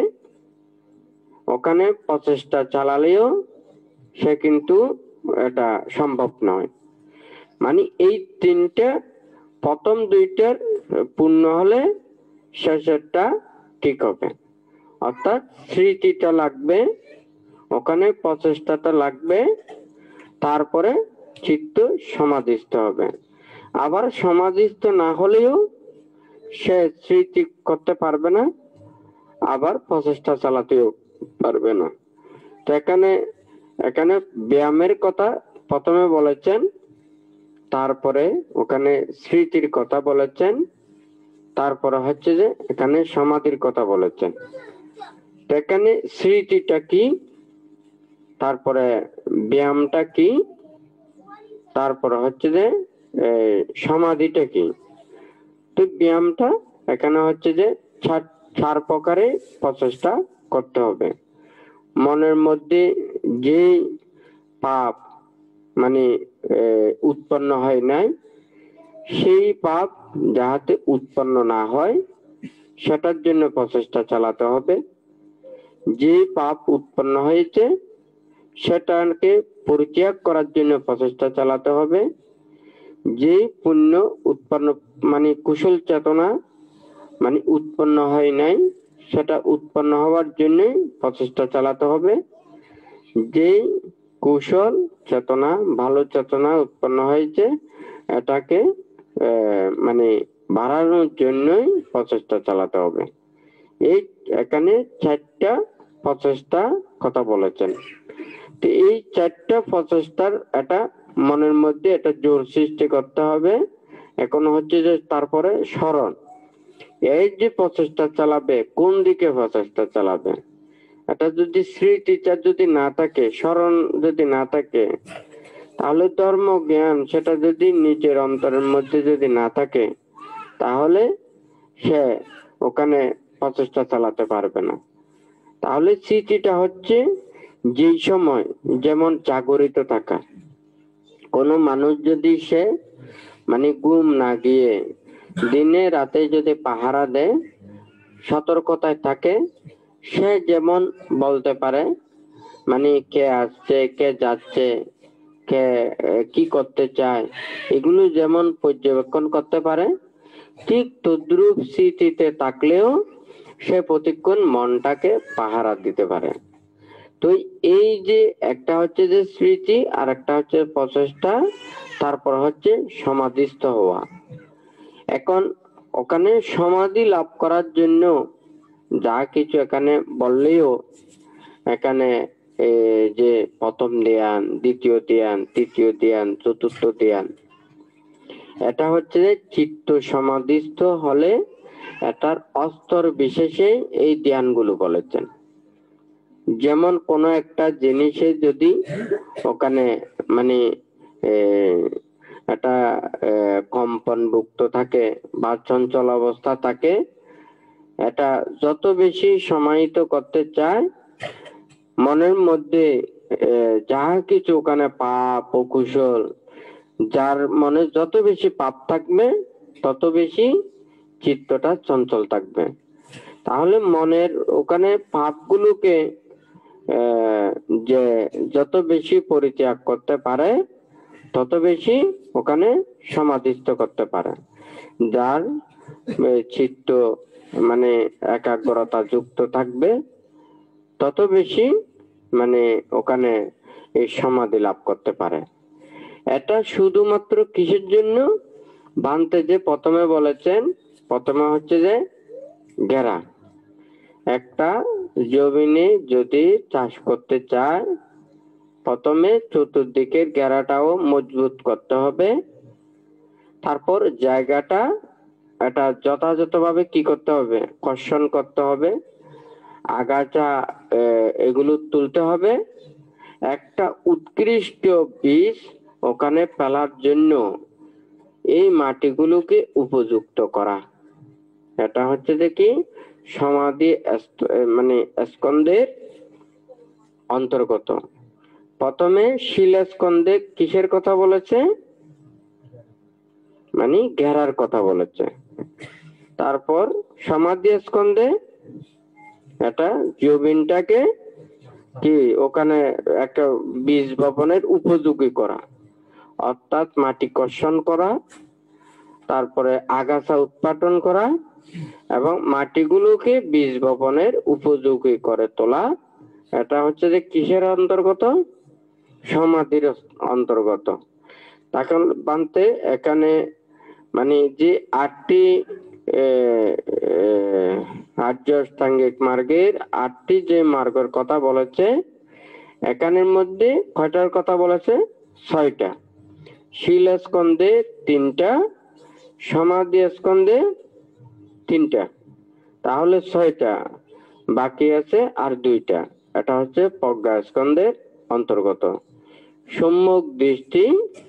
ওখানে প্রচেষ্টা চালালেও সে কিন্তু এটা সম্ভব নয়। মানে এই তিনটা, প্রথম দুইটার পূর্ণ হলে শেষেরটা ঠিক হবে। অর্থাৎ স্মৃতিটা লাগবে, ওখানে প্রচেষ্টাটা লাগবে, তারপরে চিত্ত সমাধিস্থ হবে। আবার সমাধিস্থ না হলেও সে স্মৃতি করতে পারবে না, আবার প্রচেষ্টা চালাতেও পারবে না। তো এখানে ব্যায়ামের কথা প্রথমে বলেছেন, তারপরে ওখানে স্মৃতির কথা বলেছেন, তারপরে হচ্ছে যে এখানে সমাধির কথা বলেছেন। এখানে স্মৃতিটা কি, তারপরে ব্যায়ামটা কি, তারপরে হচ্ছে যে সমাধিটা কি। তো ব্যায়ামটা এখানে হচ্ছে যে চার প্রকারে প্রচেষ্টা করতে হবে। মনের মধ্যে যে পাপ মানে উৎপন্ন হয় নাই, সেই পাপ যাহাতে উৎপন্ন না হয় সেটার জন্য প্রচেষ্টা চালাতে হবে। যে পাপ উৎপন্ন হয়েছে সেটাকে পরিত্যাগ করার জন্য প্রচেষ্টা চালাতে হবে। যে পুণ্য উৎপন্ন মানে কুশল চেতনা মানে উৎপন্ন হয় নাই, সেটা উৎপন্ন হওয়ার জন্য প্রচেষ্টা চালাতে হবে। যে কুশল চেতনা, ভালো চেতনা উৎপন্ন হয়েছে, এটাকে মানে বাড়ানোর জন্যই প্রচেষ্টা চালাতে হবে। এই এখানে চারটা প্রচেষ্টা কথা বলেছেন। তো এই চারটা প্রচেষ্টার এটা মনের মধ্যে এটা জোর সৃষ্টি করতে হবে। এখন হচ্ছে যে তারপরে স্মরণ, এই যে প্রচেষ্টা চালাবে, কোন দিকে প্রচেষ্টা চালাবে। এটা যদি স্মৃতিটা যদি না থাকে, স্মরণ যদি না থাকে, তাহলে ধর্ম জ্ঞান সেটা যদি নিজের অন্তরের মধ্যে যদি না থাকে, তাহলে সে ওখানে প্রচেষ্টা চালাতে পারবে না। তাহলে স্মৃতিটা হচ্ছে যেই সময়, যেমন জাগরিত থাকা। কোনো মানুষ যদি সে মানে ঘুম না গিয়ে দিনে রাতে যদি পাহারা দেয়, সতর্কতায় থাকে, সে যেমন বলতে পারে মানে কে আসছে, কে যাচ্ছে, কে কি করতে চায়, এগুলো যেমন পর্যবেক্ষণ করতে পারে, ঠিক তদ্রূপ স্মৃতিতে থাকলেও সে প্রতিক্ষণ মনটাকে পাহারা দিতে পারে। তো এই যে একটা হচ্ছে যে স্মৃতি, আর একটা হচ্ছে প্রচেষ্টা, তারপর হচ্ছে সমাধিস্থ হওয়া। এখন ওখানে সমাধি লাভ করার জন্য যা কিছু এখানে বললেও, এখানে যে প্রথম ধ্যান, দ্বিতীয় ধ্যান, তৃতীয় ধ্যান, চতুর্থ ধ্যান, এটা হচ্ছে যে চিত্ত সমাধিস্থ হলে এটার অস্তর বিশেষে এই ধ্যানগুলো বলেছেন। যেমন কোন একটা জিনিসে যদি ওখানে মানে এটা কম্পনভুক্ত থাকে বা চঞ্চল অবস্থা থাকে, এটা যত বেশি সমাহিত করতে চায়, মনের মধ্যে যাহা কিছু ওখানে পাপ ও কুশল, যার মনে যত বেশি পাপ থাকবে তত বেশি চিত্তটা চঞ্চল থাকবে। তাহলে মনের ওখানে পাপগুলোকে যে যত বেশি পরিত্যাগ করতে পারে, তত বেশি ওখানে সমাধিস্থ করতে পারে। যার চিত্ত মানে একাগ্রতা যুক্ত থাকবে, তত বেশি মানে ওখানে এই সমাধি লাভ করতে পারে। এটা শুধুমাত্র কিসের জন্য বানতে, যে প্রথমে বলেছেন, প্রথমে হচ্ছে যে ঘেরা। একটা জমিনে যদি চাষ করতে চায়, প্রথমে চতুর্দিকের ঘেরাটাও মজবুত করতে হবে। তারপর জায়গাটা এটা যথাযথভাবে কি করতে হবে, কর্ষণ করতে হবে, আগাছা এগুলো তুলতে হবে। একটা উৎকৃষ্ট বীজ ওখানে ফেলার জন্য এই মাটিগুলোকে উপযুক্ত করা, এটা হচ্ছে যে কি সমাধি মানে স্কন্ধের অন্তর্গত। প্রথমে শিলাস্কন্ধে কিসের কথা বলেছে, মানে ঘেরার কথা বলেছে। তারপর সমাধি স্কন্ধে এটা জমিনটাকে কি ওখানে একটা বীজ বপনের উপযোগী করা, অর্থাৎ মাটি কর্ষণ করা, তারপরে আগাছা উৎপাদন করা এবং মাটিগুলোকে বীজ বপনের উপযোগী করে তোলা। এটা হচ্ছে যে কিসের অন্তর্গত, সমাধির অন্তর্গত। তখন বানতে এখানে মানে যে 8টি আর্যাষ্টাঙ্গিক মার্গের 8টি যে মার্গের কথা বলেছে, এখানের মধ্যে কয়টার কথা বলেছে, 6টা। শিলাস্কন্ধে 3টা, সমাধি স্কন্ধে 3টা, তাহলে 6টা, বাকি আছে আর 2টা। এটা হচ্ছে প্রজ্ঞা স্কন্ধের অন্তর্গত। সম্যক দৃষ্টি,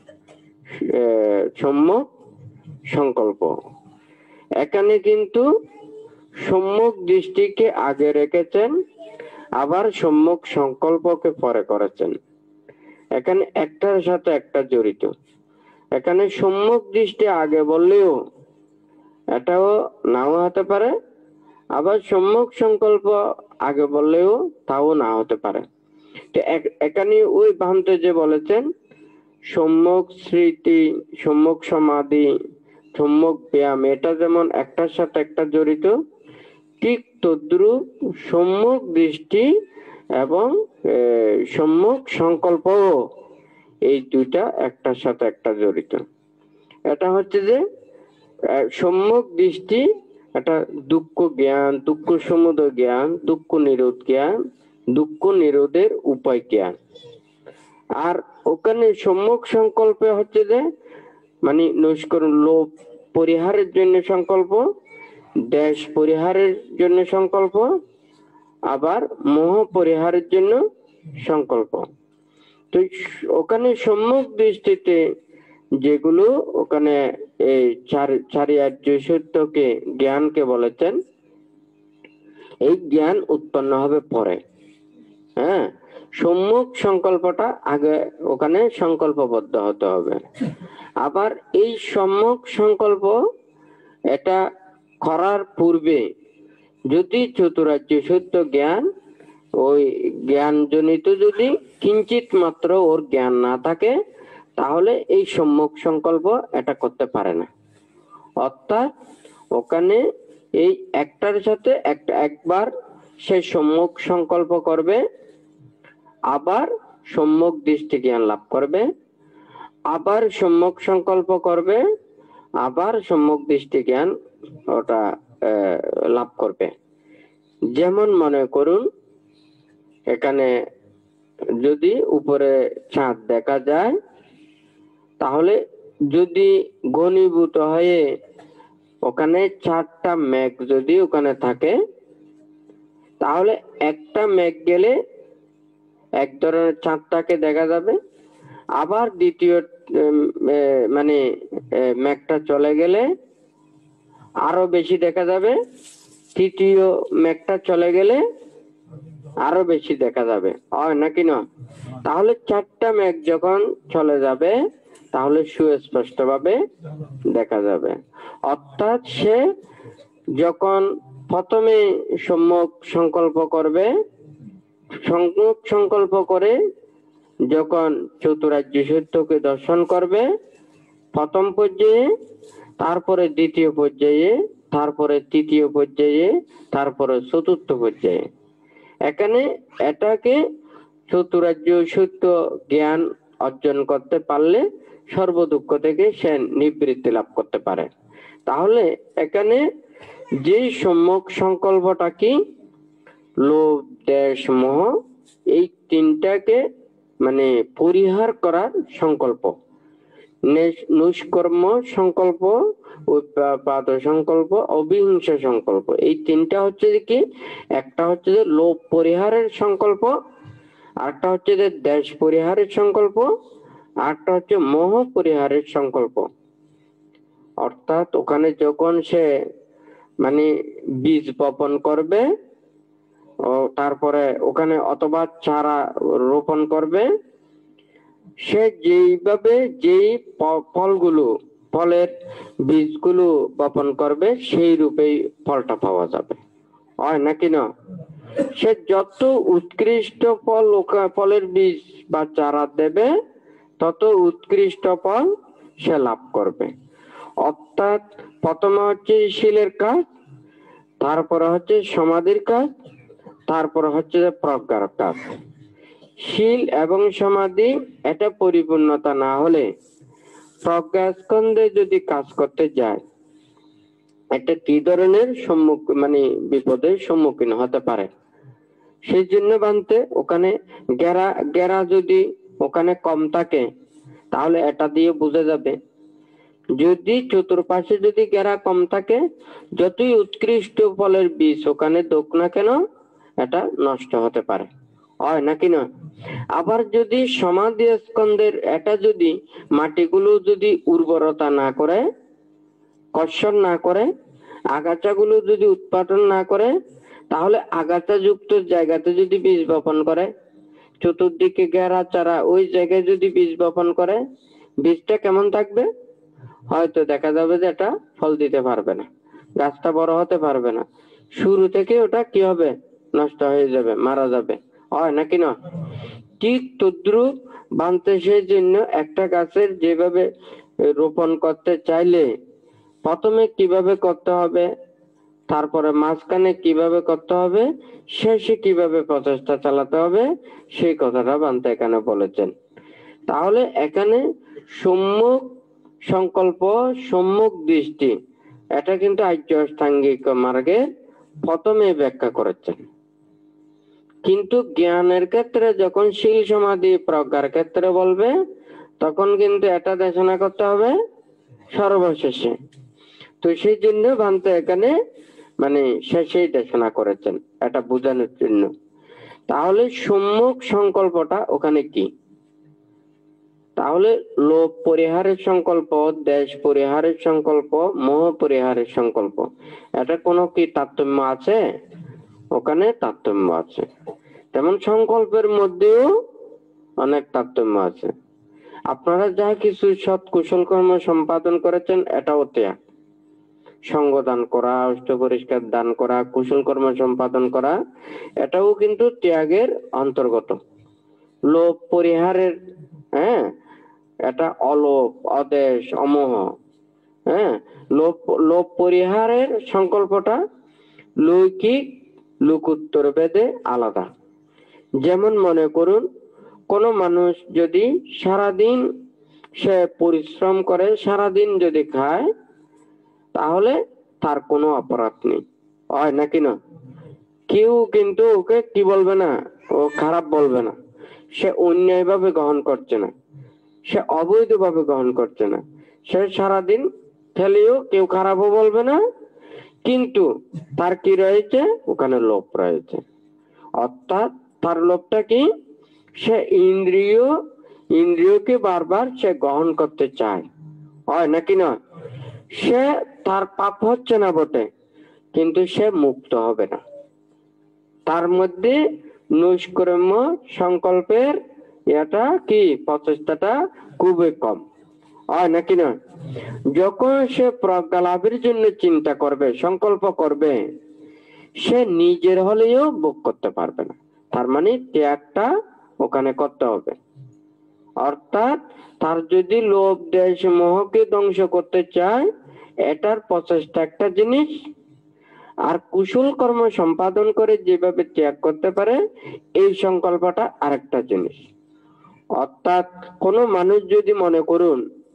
সম্যক সংকল্প। এখানে কিন্তু সম্যক দৃষ্টিকে আগে রেখেছেন, আবার সম্যক সংকল্পকে পরে করেছেন। এখানে একটার সাথে একটা জড়িত। এখানে সম্যক দৃষ্টি আগে বললেও এটাও নাও হতে পারে, আবার সম্যক সংকল্প আগে বললেও তাও না হতে পারে। তো এখানে ওই ভান্তে যে বলেছেন সম্যক স্মৃতি, সম্যক সমাধি, সম্যক ব্যায়াম, এটা যেমন একটার সাথে একটা জড়িত, ঠিক তদ্রূপ সম্যক দৃষ্টি এবং সম্যক সংকল্প, এই দুইটা একটার সাথে একটা জড়িত। এটা হচ্ছে যে সম্যক দৃষ্টি, এটা দুঃখ জ্ঞান, দুঃখ সমুদয় জ্ঞান, দুঃখ নিরোধ জ্ঞান, দুঃখ নিরোধের উপায় জ্ঞান। আর ওখানে সম্যক সংকল্পে হচ্ছে যে মানে নৈষ্করণ, লোভ পরিহারের জন্য সংকল্প, দেশ পরিহারের জন্য সংকল্প, আবার মোহ পরিহারের জন্য সংকল্প। তো ওখানে সম্যক দৃষ্টিতে যেগুলো ওখানে এই চারি আর্য সত্যকে, জ্ঞানকে বলেছেন, এই জ্ঞান উৎপন্ন হবে পরে। হ্যাঁ, সম্যক সংকল্পটা আগে ওখানে সংকল্পবদ্ধ হতে হবে। আবার এই সম্যক সংকল্প এটা করার পূর্বে যদি চতুরার্য সত্য জ্ঞান, ওই জ্ঞান জনিত যদি কিঞ্চিত মাত্র ওর জ্ঞান না থাকে, তাহলে এই সম্যক সংকল্প এটা করতে পারে না। অর্থাৎ ওখানে এই একটার সাথে একবার সে সম্যক সংকল্প করবে, আবার সম্যক দৃষ্টি জ্ঞান লাভ করবে, আবার সম্যক সংকল্প করবে, আবার সম্যক দৃষ্টি জ্ঞান ওটা লাভ করবে। যেমন মনে করুন এখানে যদি উপরে চাঁদ দেখা যায়, তাহলে যদি ঘনীভূত হয়ে ওখানে 4টা মেঘ যদি ওখানে থাকে, তাহলে একটা মেঘ গেলে এক ধরনের চাঁদটাকে দেখা যাবে, আবার দ্বিতীয় মানে মেঘটা চলে গেলে আরো বেশি দেখা যাবে, তৃতীয় মেঘটা চলে গেলে আরো বেশি দেখা যাবে, হয় নাকি না? তাহলে 4টা মেঘ যখন চলে যাবে তাহলে সুস্পষ্ট ভাবে দেখা যাবে। অর্থাৎ সে যখন প্রথমে সম্যক সংকল্প করবে, সম্যক সংকল্প করে যখন চতুরার্য সত্যকে দর্শন করবে প্রথম পর্যায়ে, তারপরে দ্বিতীয় পর্যায়ে, তারপরে তৃতীয় পর্যায়ে, তারপরে চতুর্থ পর্যায়ে, এখানে এটাকে চতুরার্য সত্য জ্ঞান অর্জন করতে পারলে সর্বদুঃখ থেকে সে নিবৃত্তি লাভ করতে পারে। তাহলে এখানে যে সম্যক সংকল্পটা কি, লোভ দেশ মোহ, এই তিনটাকে মানে পরিহার করার সংকল্প। নিষ্কর্ম সংকল্প, উৎপাদ সংকল্প, অবিহিংস সংকল্প, এই তিনটা হচ্ছে কি, একটা হচ্ছে যে লোভ পরিহারের সংকল্প, আরেকটা হচ্ছে যে দেশ পরিহারের সংকল্প, আরেকটা হচ্ছে মোহ পরিহারের সংকল্প। অর্থাৎ ওখানে যখন সে মানে বীজ বপন করবে, ও তারপরে ওখানে অথবা চারা রোপণ করবে, সে যেইভাবে যেই ফলগুলো ফলের বীজগুলো বপন করবে সেই রূপেই ফলটা পাওয়া যাবে, হয় নাকি না? সে যত উৎকৃষ্ট ফলের বীজ বা চারা দেবে তত উৎকৃষ্ট ফল সে লাভ করবে। অর্থাৎ প্রথমে হচ্ছে শীলের কাজ, তারপরে হচ্ছে সমাধির কাজ, তারপরে হচ্ছে প্রজ্ঞার কাজ। শীল এবং সমাধি এটা পরিপূর্ণতা না হলে প্রজ্ঞা স্কন্ধে যদি কাজ করতে যায়, এটা কি ধরনের মানে বিপদের সম্মুখীন হতে পারে। সেই জন্য বানতে ওখানে গেরা যদি ওখানে কম থাকে তাহলে এটা দিয়ে বোঝা যাবে। যদি চতুর্পাশে যদি গেরা কম থাকে, যতই উৎকৃষ্ট ফলের বীজ ওখানে দোক না কেন, এটা নষ্ট হতে পারে, হয় নাকি না? আবার যদি সমাধি স্কন্ধের এটা যদি মাটিগুলো যদি উর্বরতা না করে, কর্ষণ না করে, আগাছাগুলো যদি উৎপাদন না করে, তাহলে আগাছা যুক্ত জায়গাতে যদি বীজ বপন করে, চতুর্দিকে ঘেরা চারা ওই জায়গায় যদি বীজ বপন করে, বীজটা কেমন থাকবে? হয়তো দেখা যাবে যে এটা ফল দিতে পারবে না, গাছটা বড় হতে পারবে না, শুরু থেকে ওটা কি হবে? নষ্ট হয়ে যাবে, মারা যাবে, হয় নাকি না? ঠিক তদ্রুপ বানতে সেই জন্য একটা গাছের যেভাবে রোপণ করতে চাইলে প্রথমে কিভাবে করতে হবে, তারপরে মাঝখানে কিভাবে করতে হবে, শেষে কিভাবে প্রচেষ্টা চালাতে হবে, সেই কথাটা বানতে এখানে বলেছেন। তাহলে এখানে সম্যক সংকল্প, সম্যক দৃষ্টি, এটা কিন্তু আর্য অষ্টাঙ্গিক মার্গে প্রথমে ব্যাখ্যা করেছেন। কিন্তু জ্ঞানের ক্ষেত্রে যখন শীল সমাধি প্রজ্ঞার ক্ষেত্রে বলবে, তখন কিন্তু এটা দেশনা করতে হবে সর্বশেষে। তো সেই জন্য ভান্তে এখানে মানে শেষেই দেশনা করেছেন, এটা বোঝানোর জন্য। তাহলে সম্যক সংকল্পটা ওখানে কি? তাহলে লোভ পরিহারের সংকল্প, দেশ পরিহারের সংকল্প, মোহ পরিহারের সংকল্প, এটা কোনো কি তারতম্য আছে? ওখানে তারতম্য আছে। তেমন সংকল্পের মধ্যেও অনেক তারতম্য আছে। আপনারা যা কিছু সৎ কুশল কর্ম সম্পাদন করেছেন, এটাও ত্যাগ। সঙ্গ দান করা, অষ্ট পরিষ্কার দান করা, কুশল কর্ম সম্পাদন করা, এটাও কিন্তু ত্যাগের অন্তর্গত। লোভ পরিহারের, হ্যাঁ, এটা অলোভ, অদেশ, অমোহ, হ্যাঁ, লোভ পরিহারের সংকল্পটা লৌকিক লোকোত্তর ভেদে আলাদা। যেমন মনে করুন, কোন মানুষ যদি সারাদিন সে পরিশ্রম করে, সারাদিন যদি খায়, তাহলে তার কোনো অপরাধ নেই, হয় নাকি না? কেউ কিন্তু ওকে কি বলবে না, ও খারাপ বলবে না। সে অন্যায় ভাবে গ্রহণ করছে না, সে অবৈধ ভাবে গ্রহণ করছে না। সে সারাদিন খেলেও কেউ খারাপও বলবে না, কিন্তু তার কি রয়েছে? ওখানে লোভ রয়েছে। অর্থাৎ তার লোভটা কি? সে ইন্দ্রিয়কে বারবার সে গ্রহণ করতে চায়, হয় নাকি না? সে তার পাপ হচ্ছে না বটে, কিন্তু সে মুক্ত হবে না। তার মধ্যে নৈষ্কর্ম্য সংকল্পের এটা কি প্রচেষ্টাটা খুবই কম, হয় নাকি না? যখন সে প্রজ্ঞা লাভের জন্য চিন্তা করবে, সংকল্প করবে, সে নিজের হলেও ভোগ করতে পারবে না। তার মানে ত্যাগটা ওখানে করতে হবে। অর্থাৎ তার যদি লোভ দেশ মোহকে ধ্বংস করতে চায়, এটার প্রচেষ্টা একটা জিনিস, আর কুশল কর্ম সম্পাদন করে যেভাবে ত্যাগ করতে পারে, এই সংকল্পটা আরেকটা জিনিস। অর্থাৎ কোনো মানুষ যদি মনে করুন,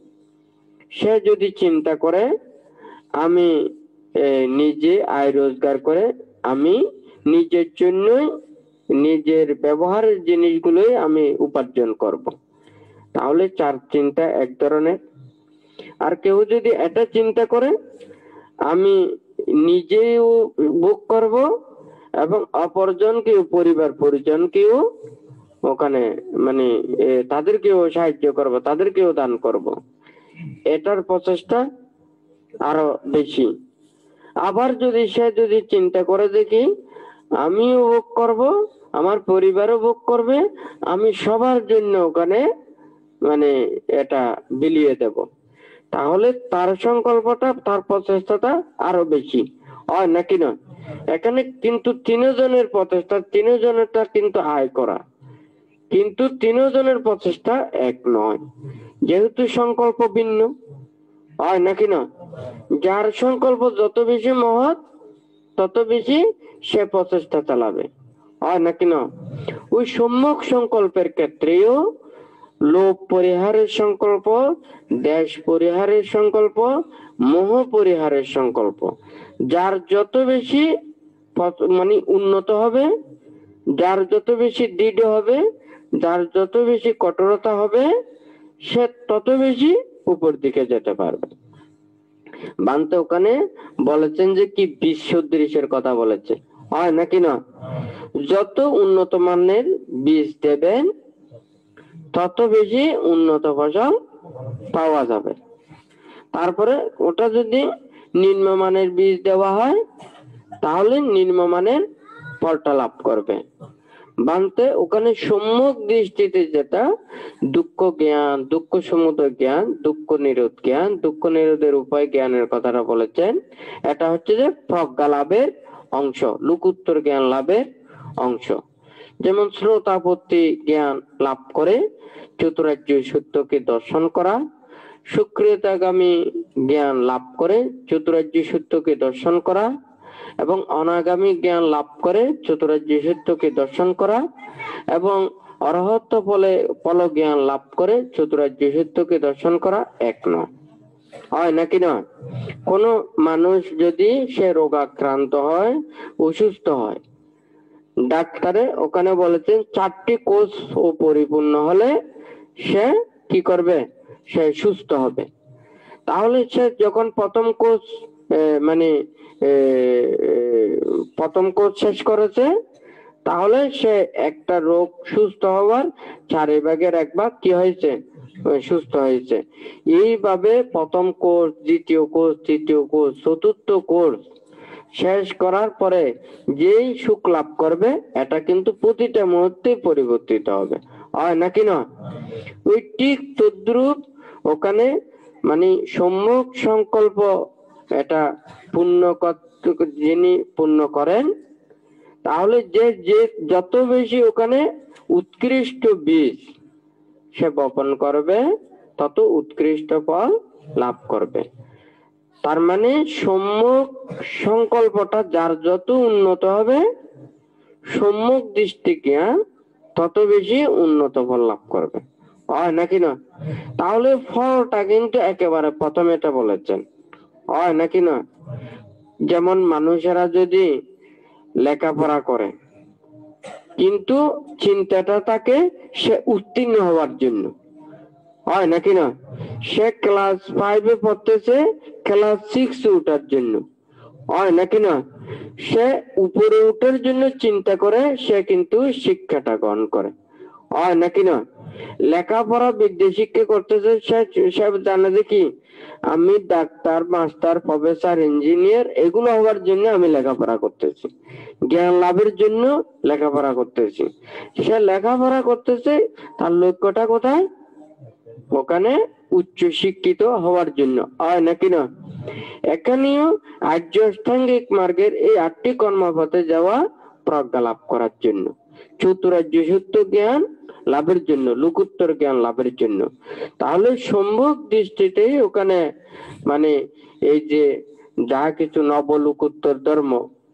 সে যদি চিন্তা করে আমি নিজে আয় রোজগার করে আমি নিজের জন্যই, নিজের ব্যবহারের জিনিসগুলোই আমি উপার্জন করব, তাহলে চার চিন্তা এক ধরনের। আর কেউ যদি এটা চিন্তা করে আমি নিজেও ভোগ করব এবং অপরজনকেও, পরিবার পরিজনকেও ওখানে মানে তাদেরকেও সাহায্য করব, তাদেরকেও দান করব, এটার প্রচেষ্টা আরো বেশি। আবার যদি সে যদি চিন্তা করে দেখি আমিও ভোগ করব, আমার পরিবারও ভোগ করবে, আমি সবার জন্য ওখানে মানে এটা বিলিয়ে দেব, তাহলে তার সংকল্পটা, তার প্রচেষ্টাটা আরো বেশি হয় নাকি না? এখানে কিন্তু তিনজনের প্রচেষ্টা, তিনজনেরটা কিন্তু আয় করা, কিন্তু তিনজনের প্রচেষ্টা এক নয়, যেহেতু সংকল্প ভিন্ন, হয় নাকি না? যার সংকল্প যত বেশি মহৎ তত বেশি সে প্রচেষ্টা চালাবে, হয় নাকি না? ওই সম্যক সংকল্পের ক্ষেত্রেও লোভ পরিহারের সংকল্প, দেশ পরিহারের সংকল্প, মোহ পরিহারের সংকল্প, যার যত বেশি মানে উন্নত হবে, যার যত বেশি দৃঢ় হবে, যার যত বেশি কঠোরতা হবে, সে তত বেশি উপর দিকে যেতে পারবে। বান্তে ওখানে বলেছেন যে কি বিশ্বদৃশ্যের কথা বলেছে, হয় নাকি না? যত উন্নত মানের বীজ দেবেন তত বেশি উন্নত ফসল পাওয়া যাবে। তারপরে ওটা যদি নিম্নমানের বীজ দেওয়া হয় তাহলে নিম্নমানের ফলটা লাভ করবে। বান্তে ওখানে সম্যক দৃষ্টিতে যেটা দুঃখ জ্ঞান, দুঃখ সমুদয় জ্ঞান, দুঃখ নিরোধ জ্ঞান, দুঃখ নিরোধের উপায় জ্ঞানের কথাটা বলেছেন, এটা হচ্ছে যে প্রজ্ঞা লাভের অংশ, লোকোত্তর জ্ঞান লাভের অংশ। যেমন শ্রোতাপত্তি জ্ঞান লাভ করে চতুরার্য সত্যকে দর্শন করা, সুকৃতাগামী জ্ঞান লাভ করে চতুরার্য সত্যকে দর্শন করা, এবং অনাগামী জ্ঞান লাভ করে চতুরার্য সত্যকে দর্শন করা, এবং অরহত্ত ফল জ্ঞান লাভ করে চতুরার্য সত্যকে দর্শন করা এক নয়, হয় নাকি না? কোন মানুষ যদি সে রোগাক্রান্ত হয়, অসুস্থ হয়, ডাক্তারে ওখানে বলেছেন চারটি কোষ ও পরিপূর্ণ হলে সে কি করবে? সে সুস্থ হবে। তাহলে সে যখন প্রথম কোষ মানে প্রথম কোষ শেষ করেছে, তাহলে সে একটা রোগ সুস্থ হওয়ার 1/4 কি হয়েছে? সুস্থ হয়েছে। এইভাবে প্রথম কোর্স, দ্বিতীয় কোর্স, তৃতীয় কোর্স, চতুর্থ কোর্স শেষ করার পরে যেই সুখ লাভ করবে, এটা কিন্তু প্রতিটা মুহূর্তে পরিবর্তিত হবে, হয় নাকি না? ওই ঠিক তদ্রূপ ওখানে মানে সম্যক সংকল্প, এটা পূর্ণ যিনি পূর্ণ করেন, তাহলে যে যত বেশি ওখানে উৎকৃষ্ট বীজ সে বপন করবে তত উৎকৃষ্ট ফল লাভ করবে। তার মানে সম্যক সংকল্পটা যার যত উন্নত হবে, সম্যক দৃষ্টি জ্ঞান তত বেশি উন্নত ফল লাভ করবে, হয় নাকি না? তাহলে ফলটা কিন্তু একেবারে প্রথমে এটা বলেছেন, হয় নাকি না? যেমন মানুষেরা যদি লেখাপড়া করে কিন্তু চিন্তাটা তাকে সে উত্তীর্ণ হওয়ার জন্য, হয় নাকি না? সে ক্লাস 5 পড়তেছে ক্লাস 6 ওঠার জন্য, হয় নাকি না? সে উপরে ওঠার জন্য চিন্তা করে সে কিন্তু শিক্ষাটা গ্রহণ করে, হয় নাকি না? লেখাপড়া বিদ্যা শিক্ষা করতেছে, সে জানে যে কি আমি ডাক্তার, মাস্টার, প্রফেসর, ইঞ্জিনিয়ার এগুলো হওয়ার জন্য আমি লেখাপড়া করতেছি, জ্ঞান লাভের জন্য লেখাপড়া করতেছি। সে লেখাপড়া করতেছে, তার লক্ষ্যটা কোথায়? ওখানে উচ্চ শিক্ষিত হওয়ার জন্য, হয় নাকি না? এখানেও আর্য অষ্টাঙ্গিক মার্গের এই 8টি কর্মপথে যাওয়া প্রজ্ঞা লাভ করার জন্য, চতুরার্য সত্য জ্ঞান লাভের জন্য, লোকোত্তর জ্ঞান লাভের জন্য। তাহলে সম্যক দৃষ্টিতেই ওখানে মানে এই যে যা কিছু নব লোকোত্তর ধর্ম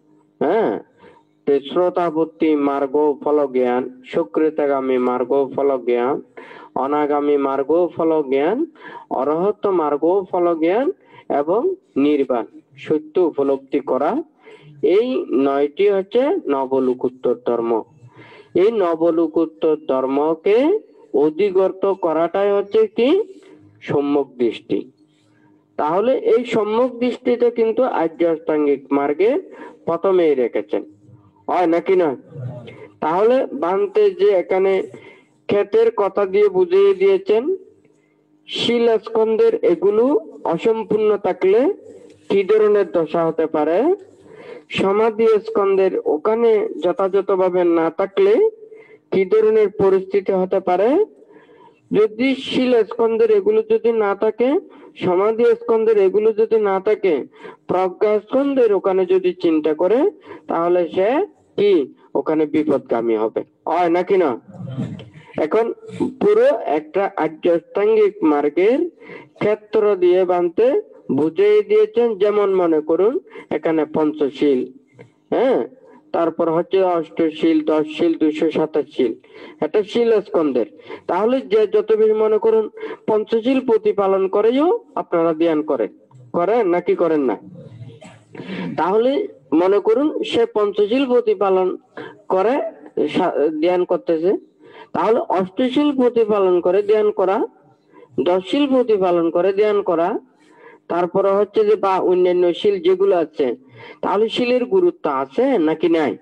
হ্যাঁ, শ্রোতাবর্তী মার্গ ফল জ্ঞান, সুকৃতগামী মার্গ ফল জ্ঞান, অনাগামী মার্গ ফল জ্ঞান, অরহত মার্গ ফল জ্ঞান এবং নির্বাণ সত্য উপলব্ধি করা, এই 9টি হচ্ছে নবলোকোত্তর ধর্ম। এই নবলোকোত্তর ধর্মকে অধিগত করাটাই হচ্ছে কি সম্যক দৃষ্টি। তাহলে এই সম্যক দৃষ্টিতে কিন্তু আর্য অষ্টাঙ্গিক মার্গে প্রথমেই রেখেছেন, হয় নাকি না? তাহলে বানতে যে এখানে ক্ষেতের কথা দিয়ে বুঝিয়ে দিয়েছেন, শিল স্কন্ধের এগুলো অসম্পূর্ণ থাকলে কি ধরনের দশা হতে পারে, সমাধি স্কন্ধের ওখানে যথাযথভাবে না থাকলে কি ধরনের পরিস্থিতি হতে পারে। যদি শিল স্কন্ধের এগুলো যদি না থাকে, সমাধি স্কন্ধের এগুলো যদি না থাকে, প্রজ্ঞা স্কন্ধের ওখানে যদি চিন্তা করে, তাহলে সে কি ওখানে বিপদগামী হবে, হয় নাকি না? এখন পুরো একটা আর্য অষ্টাঙ্গিক মার্গের ক্ষেত্র দিয়ে বানতে বুঝিয়ে দিয়েছেন। যেমন মনে করুন এখানে পঞ্চশীল, হ্যাঁ, তারপর হচ্ছে অষ্টশীল, 10 শীল, 227 শীল, এটা শীল স্কন্ধের। তাহলে যে যত বেশি মনে করুন পঞ্চশীল প্রতিপালন করেও আপনারা ধ্যান করেন নাকি করেন না? তাহলে মনে করুন সে পঞ্চশীল প্রতিপালন করে ধ্যান করতেছে, তাহলে অষ্টশীল প্রতিপালন করে ধ্যান করা, 10 শীল প্রতিপালন করে ধ্যান করা, তারপরে হচ্ছে যে বা অন্যান্য শীল যেগুলো আছে, তাহলে শীলের গুরুত্ব আছে নাকি নাই?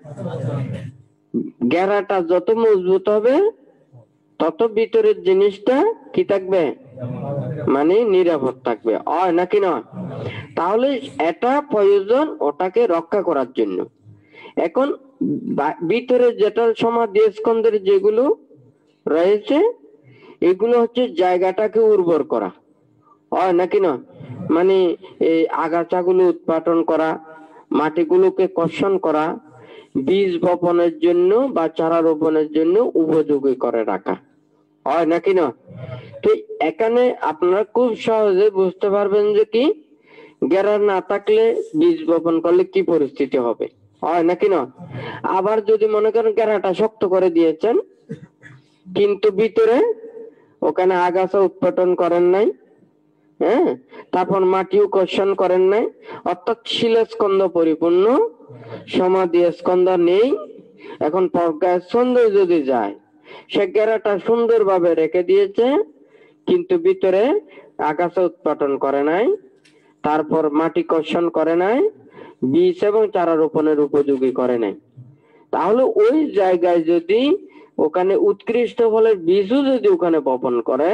গেরাটা যত মজবুত হবে তত ভিতরের জিনিসটা কি থাকবে, মানে নিরাপদ থাকবে, হয় নাকি না? তাহলে এটা প্রয়োজন ওটাকে রক্ষা করার জন্য। এখন ভিতরে যেটা সমাধি স্কন্ধের যেগুলো রয়েছে, এগুলো হচ্ছে জায়গাটাকে উর্বর করা, হয় নাকি না? মানে এই আগাছাগুলো উৎপাদন করা, মাটিগুলোকে কর্ষণ করা, বীজ বপনের জন্য বা চারা রোপণের জন্য উপযোগী করে রাখা, হয় নাকি না? তো এখানে আপনারা খুব সহজে বুঝতে পারবেন যে কি গেরা না থাকলে বীজ বপন করলে কি পরিস্থিতি হবে, হয় নাকি না? আবার যদি মনে করেন গেরাটা শক্ত করে দিয়েছেন কিন্তু ভিতরে ওখানে আগাছা উৎপাদন করেন নাই, হ্যাঁ, তারপর মাটিও কর্ষণ করেন নাই, অর্থাৎ শিলস্কন্ধ পরিপূর্ণ, সমাধি স্কন্ধ নেই, এখন প্রজ্ঞা স্কন্ধ যদি যায়, সে গেরাটা সুন্দরভাবে রেখে দিয়েছে কিন্তু ভিতরে আগাছা উৎপাদন করে নাই, তারপর মাটি কর্ষণ করে নাই, বীজ এবং চারা রোপণের উপযোগী করে নাই। তাহলে ওই জায়গায় যদি ওখানে উৎকৃষ্ট ফলের বীজও যদি ওখানে বপন করে,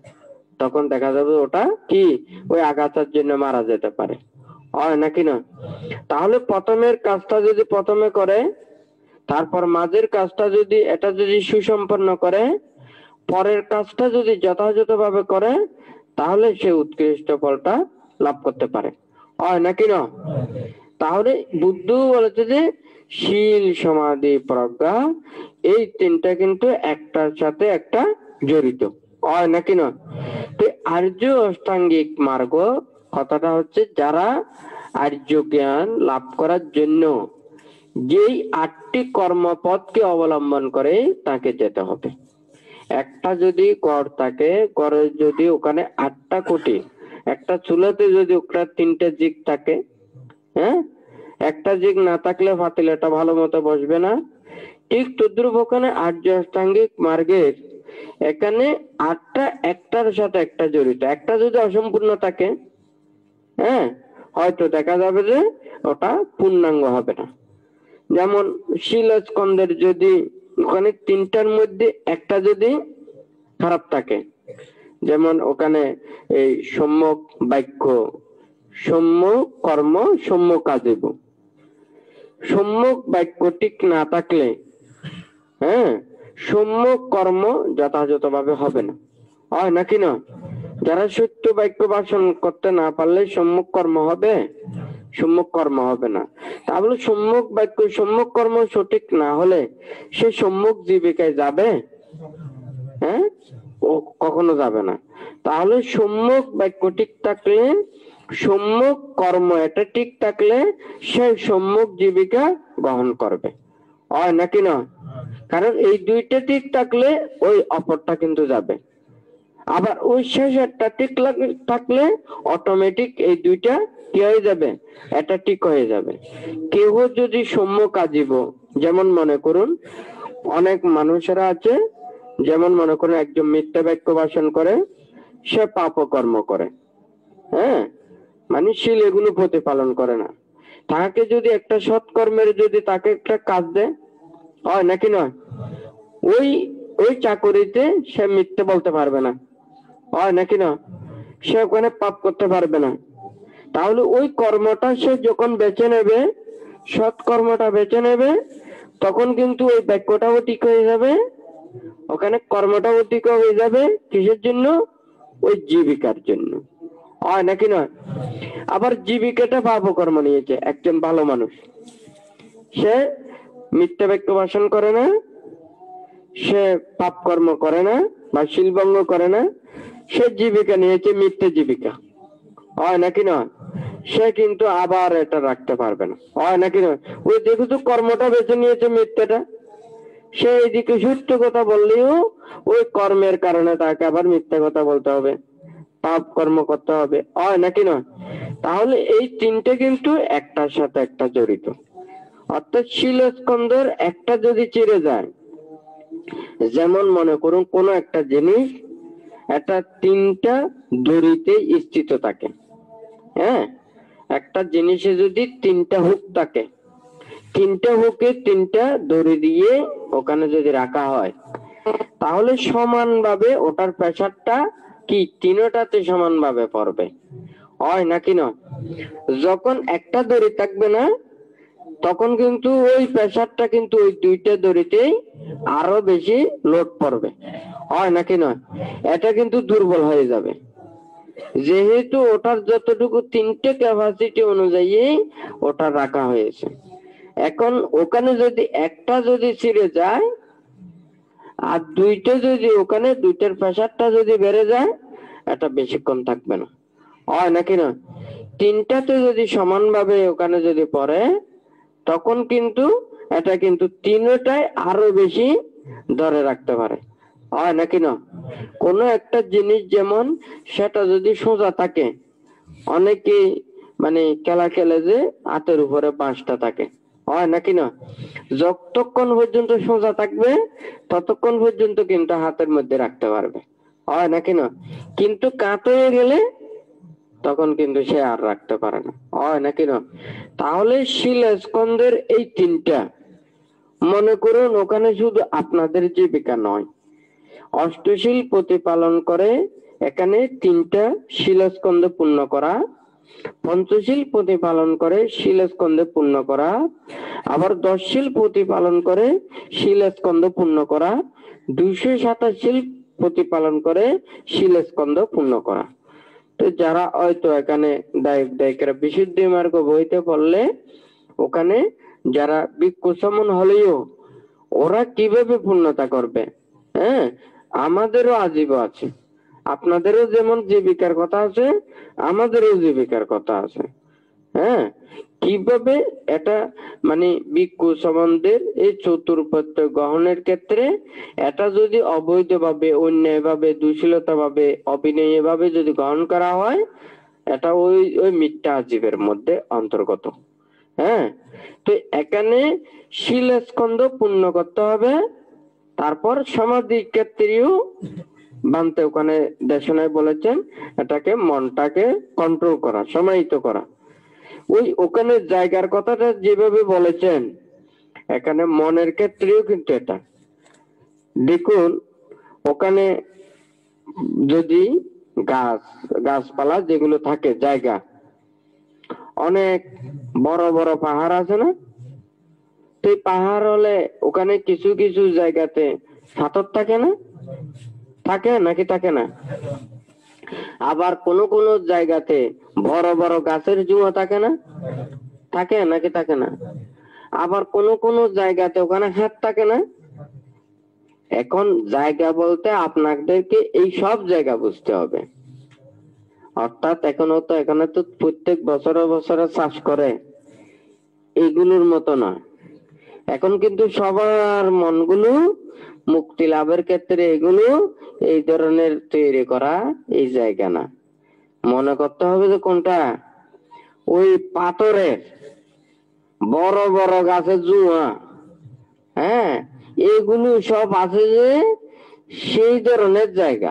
তখন দেখা যাবে ওটা কি ওই আগাছার জন্য মারা যেতে পারে, হয় নাকি না? তাহলে প্রথমের কাজটা যদি প্রথমে করে, তারপর মাঝের কাজটা যদি এটা যদি সুসম্পন্ন করে, পরের কাজটা যদি যথাযথভাবে করে, তাহলে সে উৎকৃষ্ট ফলটা লাভ করতে পারে, হয় নাকি না? তাহলে বুদ্ধ বলেছে যে শীল, সমাধি, প্রজ্ঞা এই তিনটা কিন্তু একটার সাথে একটা জড়িত, হয় নাকি না? তো আর্য অষ্টাঙ্গিক মার্গ কথাটা হচ্ছে যারা আর্য জ্ঞান লাভ করার জন্য যেই 8টি কর্মপথকে অবলম্বন করে তাকে যেতে হবে। একটা যদি গড় থাকে, গড়ে যদি ওখানে 8টা কোটি, একটা চুলাতে যদি ওখানে 3টে জিগ থাকে, হ্যাঁ, একটা জিগ না থাকলে পাতিলাটা ভালো মতো বসবে না, ঠিক তদ্রুপ ওখানে আর্য অষ্টাঙ্গিক মার্গের এখানে 8টা একটার সাথে একটা জড়িত। একটা যদি অসম্পূর্ণ থাকে, হ্যাঁ, হয়তো দেখা যাবে যে ওটা পূর্ণাঙ্গ হবে না। যেমন শিলস্কন্ধের যদি ওখানে 3টার মধ্যে একটা যদি খারাপ থাকে, যেমন ওখানে এই সম্যক বাক্য, সম্যক কর্ম, সম্যক আজীব, সম্যক বাক্য ঠিক না থাকলে, হ্যাঁ, সম্যক কর্ম যথাযথভাবে হবে না, হয় নাকি না? যারা সত্য বাক্য ভাষণ করতে না পারলে সম্যক কর্ম হবে, সম্যক কর্ম হবে না। তাহলে সম্যক বাক্য, সম্যক কর্ম সঠিক না হলে সে সম্যক জীবিকায় যাবে, হ্যাঁ, ও কখনো যাবে না। তাহলে সম্যক বাক্য ঠিক থাকলে সম্মুখ কর্ম এটা ঠিক থাকলে সে সম্মুখ জীবিকা গ্রহণ করবে, হয় নাকি না? কারণ এই দুইটা ঠিক থাকলে ওই অপরটা কিন্তু যাবে। আবার ওই শেষেরটা ঠিক থাকলে অটোমেটিক এই দুইটা কি হয়ে যাবে, এটা ঠিক হয়ে যাবে। কেউ যদি সম্মুখ আজীব, যেমন মনে করুন অনেক মানুষেরা আছে, যেমন মনে করুন একজন মিথ্যা বাক্য ভাষণ করে, সে পাপ কর্ম করে, হ্যাঁ, মানে শিল এগুলো প্রতিপালন করে না। তাকে যদি একটা সৎকর্মের যদি তাকে একটা কাজ দেয়, হয় নাকি নয়? ওই ওই চাকরিতে সে মিথ্যে বলতে পারবে না, হয় নাকি না? সে ওখানে পাপ করতে পারবে না। তাহলে ওই কর্মটা সে যখন বেছে নেবে, সৎ কর্মটা বেছে নেবে, তখন কিন্তু ওই বাক্যটাও ঠিক হয়ে যাবে, ওখানে কর্মটাও ঠিক হয়ে যাবে। কিসের জন্য? ওই জীবিকার জন্য, হয় নাকি নয়? আবার জীবিকাটা পাপ কর্ম নিয়েছে, একজন ভালো মানুষ, সে মিথ্যা বাক্য ভাষণ করে না, সে পাপ কর্ম করে না বা শিলভঙ্গ করে না, সে জীবিকা নিয়েছে মিথ্যে জীবিকা, হয় নাকি না? সে কিন্তু আবার এটা রাখতে পারবে না, হয় নাকি না? ওই দেখো তো কর্মটা বেছে নিয়েছে মিথ্যাটা, সে এইদিকে সত্য কথা বললেও ওই কর্মের কারণে তাকে আবার মিথ্যা কথা বলতে হবে, পাপ কর্ম করতে হবে, হয় নাকি না? তাহলে এই তিনটে কিন্তু একটার সাথে একটা জড়িত। অর্থাৎ শিলস্কন্ধর একটা যদি চিড়ে যায়, যেমন মনে করুন কোন একটা জিনিস এটা তিনটা দড়িতে স্থিত থাকে, হ্যাঁ, একটা জিনিসে যদি তিনটা হুক থাকে, তিনটা হুকে তিনটা দড়ি দিয়ে ওখানে যদি রাখা হয়, তাহলে সমানভাবে ওটার প্রেসারটা কি তিনটাতে সমানভাবে পড়বে, হয় নাকি না? যখন একটা দড়ি থাকবে না, তখন কিন্তু ওই প্রেসারটা কিন্তু ওই দুইটা দড়িতেই আরো বেশি লোড পড়বে, হয় নাকি নয়? এটা কিন্তু দুর্বল হয়ে যাবে, যেহেতু ওটার যতটুকু তিনটে ক্যাপাসিটি অনুযায়ী ওটা রাখা হয়েছে। এখন ওখানে যদি একটা যদি ছিঁড়ে যায় আর দুইটা যদি ওখানে দুইটার প্রেসারটা যদি বেড়ে যায়, এটা বেশিক্ষণ থাকবে না, হয় নাকি না? তিনটাতে যদি সমানভাবে ওখানে যদি পড়ে, তখন কিন্তু এটা কিন্তু তিনটায় আরো বেশি ধরে রাখতে পারে, হয় নাকি না? কোনো একটা জিনিস যেমন সেটা যদি সোজা থাকে, অনেকে মানে খেলা খেলে যে হাতের উপরে বাঁশটা থাকে, হয় নাকি না? যতক্ষণ পর্যন্ত সোজা থাকবে ততক্ষণ পর্যন্ত কিন্তু হাতের মধ্যে রাখতে পারবে, হয় নাকি না? কিন্তু কাত হয়ে গেলে তখন কিন্তু সে আর রাখতে পারে না, হয় নাকি না? তাহলে শিলাস্কন্ধের এই তিনটা, মনে করুন ওখানে শুধু আপনাদের জীবিকা নয়, অষ্টশীল প্রতিপালন করে এখানে তিনটা শিলাস্কন্ধ পূর্ণ করা, পঞ্চশীল প্রতিপালন করে শিলাস্কন্ধে পূর্ণ করা, আবার 10 শীল প্রতিপালন করে শিলাস্কন্ধ পূর্ণ করা, 227 শীল প্রতিপালন করে শিলাস্কন্ধ পূর্ণ করা। তো যারা হয়তো এখানে দায়িকরা বিশুদ্ধি মার্গ বইতে পড়লে ওখানে যারা ভিক্ষু সমন হলেও ওরা কিভাবে পূর্ণতা করবে, হ্যাঁ, আমাদেরও আজীব আছে, আপনাদেরও যেমন জীবিকার কথা আছে, আমাদেরও জীবিকার কথা আছে, হ্যাঁ, কিভাবে এটা মানে ভিক্ষু সম্বন্ধের এই চতুর্পত্য গ্রহণের ক্ষেত্রে এটা যদি অবৈধভাবে, অন্যায়ভাবে, দুশীলতা ভাবে, অবিনয়ী ভাবে যদি গ্রহণ করা হয়, এটা ওই ওই মিথ্যা আজীবের মধ্যে অন্তর্গত। হ্যাঁ, তো এখানে শিলাস্কন্ধ পূর্ণ করতে হবে, তারপর সমাধি ক্ষেত্রেও বানতে ওখানে দেশনায় বলেছেন এটাকে মনটাকে কন্ট্রোল করা, সমাহিত করা। ওই ওখানে জায়গার কথাটা যেভাবে বলেছেন এখানে মনের ক্ষেত্রেও কিন্তু এটা দেখুন, ওখানে যদি গাছপালা যেগুলো থাকে, জায়গা অনেক বড় বড় পাহাড় আছে না, সেই পাহাড় হলে ওখানে কিছু কিছু জায়গাতে পাথর থাকে না, থাকে নাকি থাকে না? আবার কোন কোন জায়গাতে বড় বড় গাছের জুয়া থাকে না, থাকে নাকি থাকে না? আবার কোন কোন জায়গাতে ওখানে হাত থাকে না। এখন জায়গা বলতে আপনাদেরকে এই সব জায়গা বুঝতে হবে, অর্থাৎ এখানে তো প্রত্যেক বছরে বছরে চাষ করে, এইগুলোর মতো না। এখন কিন্তু সবার মনগুলো মুক্তি লাভের ক্ষেত্রে এগুলো এই ধরনের তৈরি করা এই জায়গা না। মনে করতে হবে যে কোনটা, ওই পাথরের বড় বড় গাছের জুয়া, হ্যাঁ, এগুলো সব আছে যে সেই ধরনের জায়গা।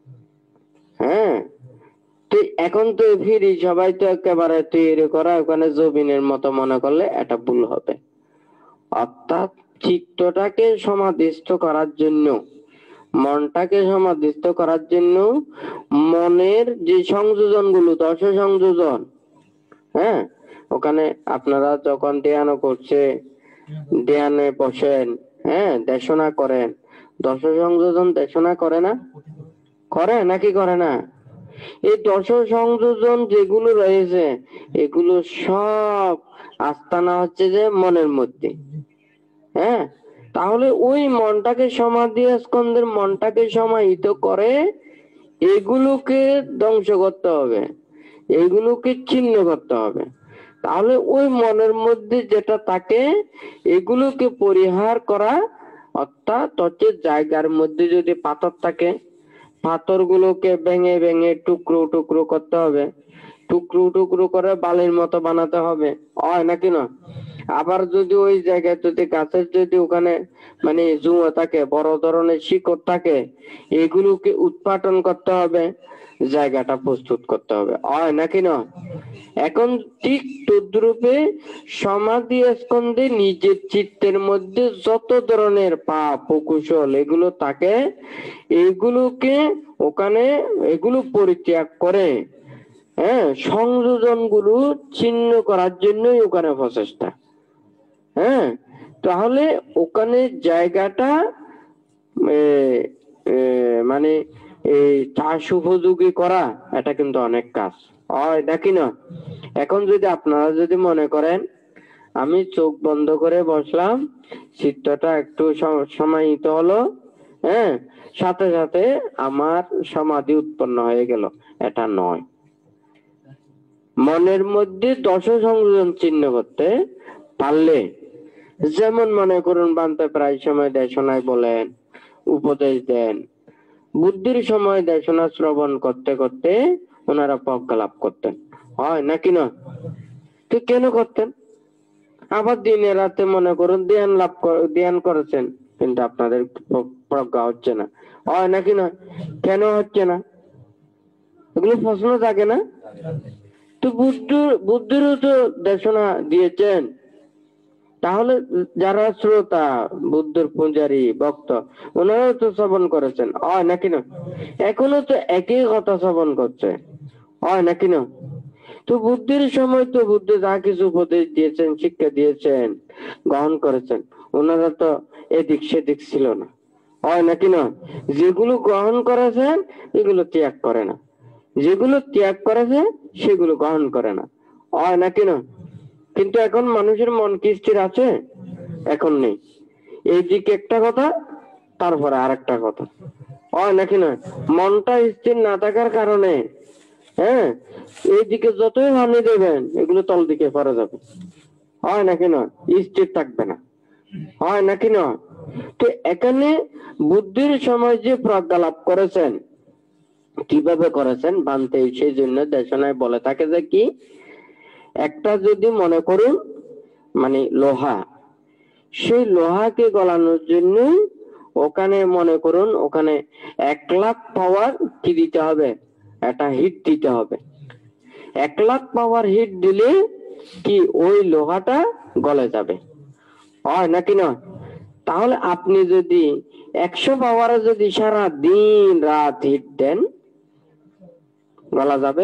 হ্যাঁ, তো এখন তো ফিরি সবাই তো একেবারে তৈরি করা ওখানে জমিনের মতো মনে করলে এটা ভুল হবে। অর্থাৎ চিত্তটাকে সমাধিস্থ করার জন্য, মনটাকে সমাধিস্থ করার জন্য মনের যে সংযোজন গুলো, 10 সংযোজন, হ্যাঁ, ওখানে আপনারা যখন ধ্যান করছে, ধ্যানে বসেন, হ্যাঁ, দেশনা করেন, 10 সংযোজন দেশনা করে না, করে নাকি করে না? এই 10 সংযোজন যেগুলো রয়েছে এগুলো সব আস্তানা হচ্ছে যে মনের মধ্যে। হ্যাঁ, তাহলে ওই মনটাকে সমাধি স্কন্ধের মনটাকে সমাহিত করে এগুলোকে ধ্বংস করতে হবে, এগুলোকে ছিন্ন করতে হবে। তাহলে ওই মনের মধ্যে যেটা থাকে এগুলোকে পরিহার করা, অর্থাৎ হচ্ছে জায়গার মধ্যে যদি পাথর থাকে, পাথরগুলোকে ভেঙে ভেঙে টুকরো টুকরো করতে হবে, টুকরো টুকরো করে বালির মতো বানাতে হবে, হয় নাকি না? আবার যদি ওই জায়গায় যদি গাছের যদি ওখানে মানে জুয়া থাকে, বড় ধরনের শিকড় থাকে, এগুলোকে উৎপাদন করতে হবে, জায়গাটা প্রস্তুত করতে হবে, হয় নাকি না? এখন ঠিক তদ্রূপে সমাধি স্কন্ধে নিজের চিত্তের মধ্যে যত ধরনের পাপ কুশল এগুলো থাকে, এগুলোকে ওখানে এগুলো পরিত্যাগ করে, হ্যাঁ, সংযোজন গুলো ছিন্ন করার জন্যই ওখানে প্রচেষ্টা। হ্যাঁ, তাহলে ওখানে জায়গাটা মানে এই চাষ উপযোগী করা, এটা কিন্তু অনেক কাজ, হয় নাকি না? এখন যদি আপনারা যদি মনে করেন আমি চোখ বন্ধ করে বসলাম, চিত্তটা একটু সমাহিত হলো, হ্যাঁ, সাথে সাথে আমার সমাধি উৎপন্ন হয়ে গেল, এটা নয়। মনের মধ্যে 10 সংযোজন চিহ্ন করতে পারলে, যেমন মনে করুন বান্তে প্রায় সময় দেশনায় বলেন, উপদেশ দেন, বুদ্ধির সময় দেশনা শ্রবণ করতে করতে ওনারা প্রজ্ঞা লাভ করতেন, হয় নাকি না? তো কেন করতেন? আবার দিনে রাতে মনে করুন ধ্যান করেছেন, কিন্তু আপনাদের প্রজ্ঞা হচ্ছে না, হয় নাকি না? কেন হচ্ছে না? এগুলো প্রশ্ন থাকে না? তো বুদ্ধিরও তো দেশনা দিয়েছেন, তাহলে যারা শ্রোতা, বুদ্ধের পূজারী ভক্ত, ওনারাও তো শ্রবণ করেছেন, হয় নাকি না? এখনো তো একই কথা শ্রবণ করছে, হয় নাকি না? তো বুদ্ধির সময় তো বুদ্ধ যা কিছু উপদেশ দিয়েছেন, শিক্ষা দিয়েছেন, গ্রহণ করেছেন, ওনারা তো এদিক সেদিক ছিল না, হয় নাকি না? যেগুলো গ্রহণ করেছেন এগুলো ত্যাগ করে না, যেগুলো ত্যাগ করেছে সেগুলো গ্রহণ করে না, হয় নাকি না? কিন্তু এখন মানুষের মন কি স্থির আছে? এখন নেই। এইদিকে একটা কথা, তারপরে আর একটা কথা, হয় নাকি না? মনটা স্থির না থাকার কারণে, হ্যাঁ, এইদিকে যতই হানি দেবেন এগুলো তল দিকে পড়ে যাবে, হয় নাকি না? স্থির থাকবে না, হয় নাকি না? তো এখানে বুদ্ধির সময় যে প্রজ্ঞা লাভ করেছেন, কিভাবে করেছেন বানতে, সেই জন্য দেশনায় বলে থাকে যে কি, একটা যদি মনে করুন মানে লোহা, সেই লোহাকে গলানোর জন্য ওখানে মনে করুন ওখানে 1 লাখ পাওয়ার কি দিতে হবে, একটা হিট দিতে হবে। 1 লাখ পাওয়ার হিট দিলে কি ওই লোহাটা গলে যাবে, হয় নাকি না? তাহলে আপনি যদি 100 পাওয়ারে যদি সারা দিন রাত হিট দেন, গলা যাবে?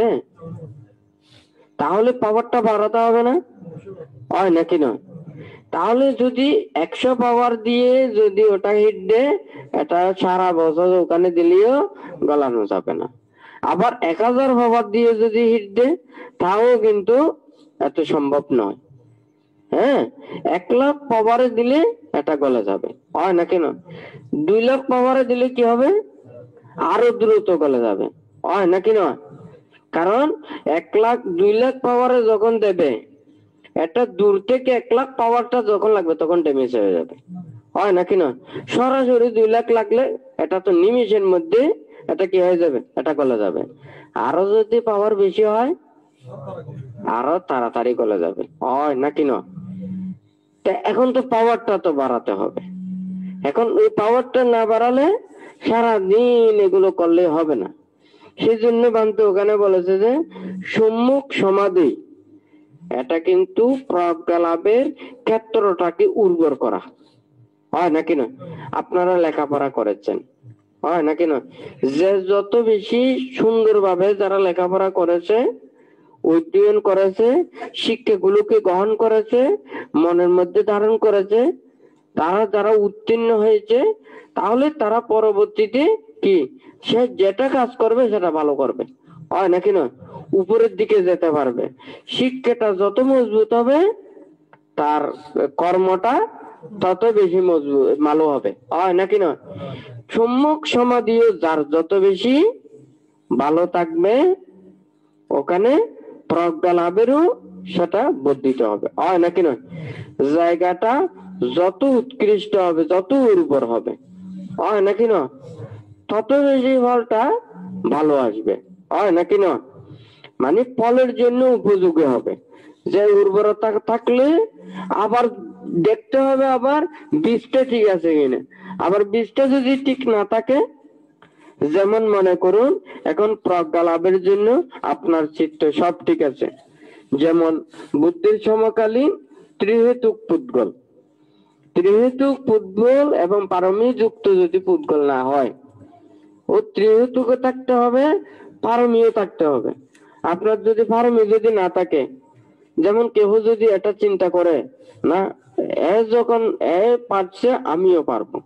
তাহলে পাওয়ারটা বাড়াতে হবে না, হয় নাকি না? তাহলে যদি 100 পাওয়ার দিয়ে যদি ওটা হিট দেয়, এটা সারা বছর ওখানে দিলেও গলানো যাবে না। আবার 1000 পাওয়ার দিয়ে যদি হিট দেয়, তাও কিন্তু এত সম্ভব নয়। হ্যাঁ, 1 লাখ পাওয়ারে দিলে এটা গলে যাবে, হয় নাকি না? 2 লাখ পাওয়ারে দিলে কি হবে, আরো দ্রুত গলে যাবে, হয় নাকি না? কারণ 1 লাখ 2 লাখ পাওয়ারে যখন দেবে, এটা দূর থেকে 1 লাখ পাওয়ারটা যখন লাগবে তখন ড্যামেজ হয়ে যাবে, হয় নাকি না? সরাসরি 2 লাখ লাগলে এটা তো নিমিষের মধ্যে এটা কি হয়ে যাবে, এটা গলে যাবে। আরো যদি পাওয়ার বেশি হয় আরো তাড়াতাড়ি গলে যাবে, হয় নাকি না? এখন তো পাওয়ারটা তো বাড়াতে হবে। এখন ওই পাওয়ারটা না বাড়ালে সারাদিন এগুলো করলে হবে না। সেই জন্য বান্তু ওখানে বলেছে যে সম্মুখ সমাধি, এটা কিন্তু প্রজ্ঞা লাভের ক্ষেত্রটাকে উর্বর করা, হয় নাকি না? আপনারা লেখাপড়া করেছেন, হয় নাকি না? যে যত বেশি সুন্দরভাবে যারা লেখাপড়া করেছে, অধ্যয়ন করেছে, শিক্ষাগুলোকে গ্রহণ করেছে, মনের মধ্যে ধারণ করেছে, তারা যারা উত্তীর্ণ হয়েছে, তাহলে তারা পরবর্তীতে কি সে যেটা কাজ করবে সেটা ভালো করবে, হয় নাকি না? উপরের দিকে যেতে পারবে। শিক্ষাটা যত মজবুত হবে তার কর্মটা তত বেশি মজবুত ভালো হবে, হয় নাকি না? সম্মুখ সমাধিও যার যত বেশি ভালো থাকবে, ওখানে প্রজ্ঞা লাভেরও সেটা বর্ধিত হবে, হয় নাকি না? জায়গাটা যত উৎকৃষ্ট হবে, যত উর্বর হবে, হয় নাকি না? তত বেশি ফলটা ভালো আসবে, হয় নাকি না? মানে ফলের জন্য উপযোগী হবে। যে উর্বরতা থাকলে আবার দেখতে হবে আবার বীজটা ঠিক আছে কিনা। আবার বীজটা যদি ঠিক না থাকে, যেমন মনে করুন এখন প্রজ্ঞা লাভের জন্য আপনার চিত্ত সব ঠিক আছে, যেমন বুদ্ধির সমকালীন ত্রিহেতুক পুদ্গল, ত্রিহেতুক পুদ্গল এবং পারমী যুক্ত যদি পুদ্গল না হয়, ও ত্রিহেতুক থাকতে হবে, পারমীয় থাকতে হবে। আপনার যদি পারমী যদি না থাকে, যেমন কেহ যদি এটা চিন্তা করে না যখন পারছে আমিও পারবো,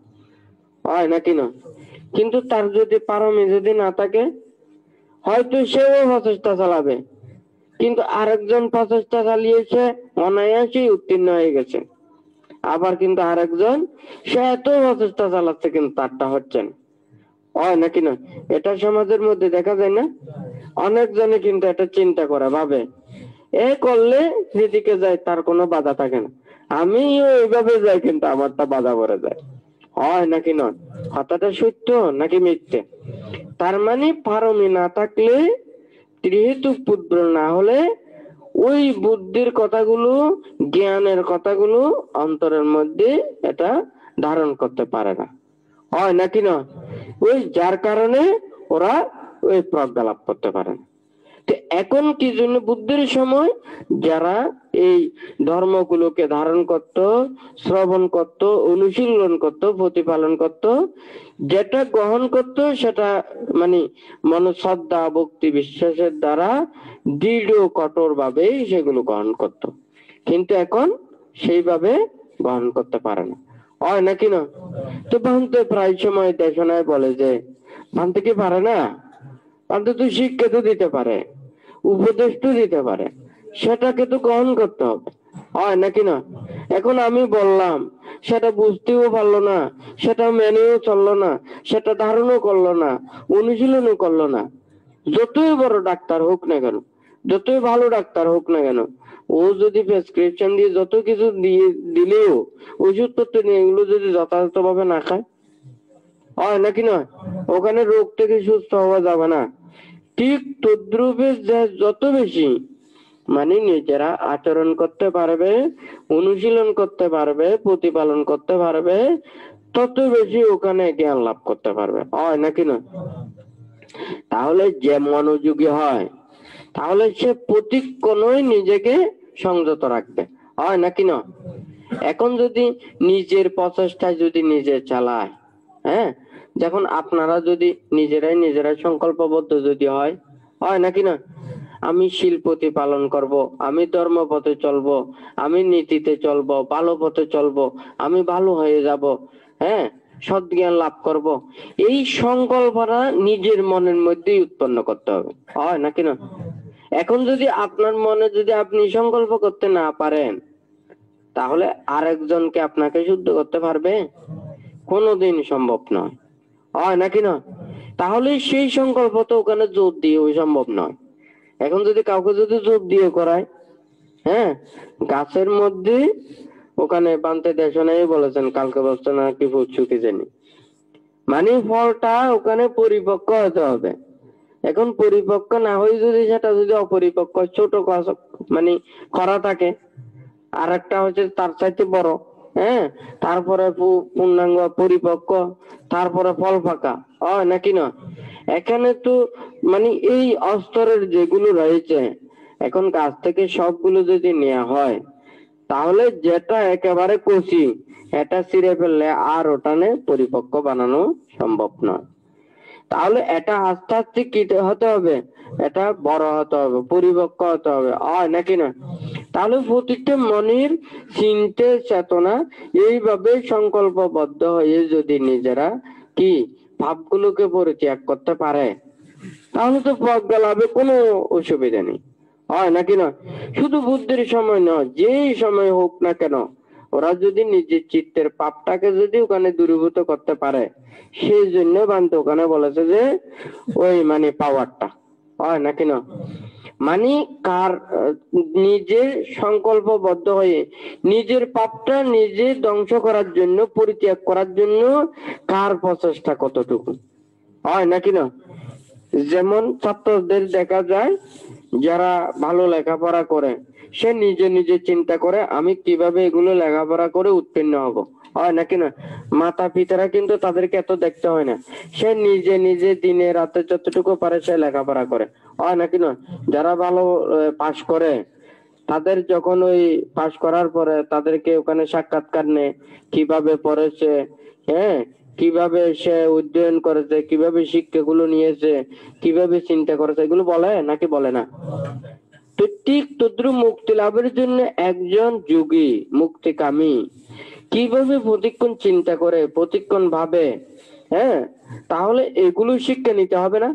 হয় নাকি না? কিন্তু তার যদি পারমী যদি না থাকে, হয়তো সেও প্রচেষ্টা চালাবে, কিন্তু আরেকজন প্রচেষ্টা চালিয়েছে, অনায়াসেই উত্তীর্ণ হয়ে গেছে। আবার কিন্তু আরেকজন সে এত প্রচেষ্টা চালাচ্ছে কিন্তু তারটা হচ্ছে না, হয় নাকি না? এটা সমাজের মধ্যে দেখা যায় না? অনেকজনে কিন্তু এটা চিন্তা করে, ভাবে এ করলে যেদিকে যায় তার কোনো বাধা থাকে না, আমিও এইভাবে যাই কিন্তু আমারটা বাধা পড়ে যায়, হয় নাকি নয়? কথাটা সত্য নাকি মিথ্যে? তার মানে পারমি না থাকলে, ত্রিহেতুক পুত্র না হলে ওই বুদ্ধির কথাগুলো, জ্ঞানের কথাগুলো অন্তরের মধ্যে এটা ধারণ করতে পারে না, হয় নাকি না? ওই যার কারণে ওরা ওই প্রজ্ঞা লাভ করতে পারে না। এখন কি জন্য বুদ্ধির সময় যারা এই ধর্মগুলোকে ধারণ করত, শ্রবণ করত, অনুশীলন করত, প্রতিপালন করত, যেটা গ্রহণ করত সেটা মানে মনশ্রদ্ধা ভক্তি বিশ্বাসের দ্বারা দৃঢ় কঠোর ভাবে সেগুলো গ্রহণ করত, কিন্তু এখন সেইভাবে গ্রহণ করতে পারে না, হয় নাকি না? তো ভান্তে প্রায় সময় দেশনায় বলে যে ভান্তে কি পারে না, ভান্তে তো শিক্ষা তো দিতে পারে, উপদেশ তো দিতে পারে, সেটাকে তো গ্রহণ করতে হবে, হয় নাকি না? এখন আমি বললাম, সেটা বুঝতেও পারলো না, সেটা মেনেও চললো না, সেটা ধারণও করলো না, অনুশীলনও করলো না। যতই বড় ডাক্তার হোক না কেন, যতই ভালো ডাক্তার হোক না কেন, ও যদি প্রেসক্রিপশন দিয়ে যত কিছু দিয়ে দিলেও ওষুধপত্র নিয়ে এগুলো যদি যথাযথভাবে না খায়, হয় নাকি নয়? ওখানে রোগ থেকে সুস্থ হওয়া যাবে না। ঠিক তদ্রূপে যত বেশি মানে নিজেরা আচরণ করতে পারবে, অনুশীলন করতে পারবে, প্রতিপালন করতে পারবে, তত বেশি ওখানে জ্ঞান লাভ করতে পারবে, হয় নাকি না? তাহলে যে মনোযোগী হয়, তাহলে সে প্রতিক্ষণই নিজেকে সংযত রাখবে, হয় নাকি না? এখন যদি নিজের প্রচেষ্টায় যদি নিজে চালায়, হ্যাঁ, যখন আপনারা যদি নিজেরাই সংকল্পবদ্ধ যদি হয়, হয় নাকি না? আমি শীল প্রতিপালন করব, আমি ধর্ম পথে চলবো, আমি নীতিতে চলবো, ভালো পথে চলবো, আমি ভালো হয়ে যাব, হ্যাঁ, সৎ জ্ঞান লাভ করব, এই সংকল্পটা নিজের মনের মধ্যেই উৎপন্ন করতে হবে, হয় নাকি না? এখন যদি আপনার মনে যদি আপনি সংকল্প করতে না পারেন, তাহলে আরেকজনকে আপনাকে শুদ্ধ করতে পারবে? কোনোদিন সম্ভব নয়, হয় নাকি না? তাহলে সেই সংকল্প তো ওখানে জোর দিয়ে সম্ভব নয়। এখন যদি কাউকে যদি জোর দিয়ে করায়, হ্যাঁ, গাছের মধ্যে ওখানে বানতে দেশে নাই বলেছেন, কালকে বলছে না কি বলছো কি জানি, মানে ফলটা ওখানে পরিপক্ক হতে হবে। এখন পরিপক্ক না হয়ে যদি সেটা যদি অপরিপক্ক ছোট মানে খরা থাকে, আর একটা হচ্ছে তার চাইতে বড়, হ্যাঁ, তারপরে পূর্ণাঙ্গ পরিপক্ক, তারপরে ফল ফাঁকা হয় নাকি না? এখানে তো মানে এই স্তরের যেগুলো রয়েছে, এখন গাছ থেকে সবগুলো যদি নেওয়া হয়, তাহলে যেটা একেবারে কচি এটা ছিঁড়ে ফেললে আর ওটানে পরিপক্ক বানানো সম্ভব নয়। তাহলে এটা আস্তে আস্তে কি হতে হবে, এটা বড় হতে হবে, পরিপক্ক হতে হবে, নাকি না? তাহলে প্রতিটা মনের চিন্তা চেতনা এইভাবে সংকল্পবদ্ধ হয়ে যদি নিজেরা কি ভাবগুলোকে পরিত্যাগ করতে পারে, তাহলে তো প্রজ্ঞা লাভে কোনো অসুবিধা নেই, হয় নাকি না? শুধু বুদ্ধির সময় নয়, যেই সময় হোক না কেন, ওরা যদি নিজের চিত্তের পাপটাকে যদি ওখানে দূরীভূত করতে পারে, সেই জন্য বান্ত ওখানে বলেছে যে ওই মানে পাওয়ারটা, হয় নাকি না? মানে কার নিজে সংকল্পবদ্ধ হয়ে নিজের পাপটা নিজে ধ্বংস করার জন্য, পরিত্যাগ করার জন্য কার প্রচেষ্টা কতটুকু, হয় নাকি না? যেমন ছাত্রদের দেখা যায় যারা ভালো লেখাপড়া করে, সে নিজে নিজে চিন্তা করে আমি কিভাবে এগুলো লেখাপড়া করে উত্তীর্ণ হব, হয় নাকি না? মাতা পিতারা কিন্তু তাদেরকে এত দেখতে হয় না, সে নিজে নিজে দিনে রাতে যতটুকু পারে সে লেখাপড়া করে, হয় নাকি না? যারা ভালো পাশ করে, তাদের যখন ওই পাশ করার পরে তাদেরকে ওখানে সাক্ষাৎকার নেয়, কিভাবে পড়েছে, হ্যাঁ, কিভাবে সে অধ্যয়ন করেছে, কিভাবে শিক্ষাগুলো নিয়েছে, কিভাবে চিন্তা করেছে, এগুলো বলে নাকি বলে না? তো ঠিক তদ্রুপ মুক্তি লাভের জন্য একজন যোগী মুক্তিকামী কিভাবে প্রতিক্ষণ চিন্তা করে, প্রতিক্ষণ ভাবে, হ্যাঁ, তাহলে এগুলো শিক্ষা নিতে হবে না,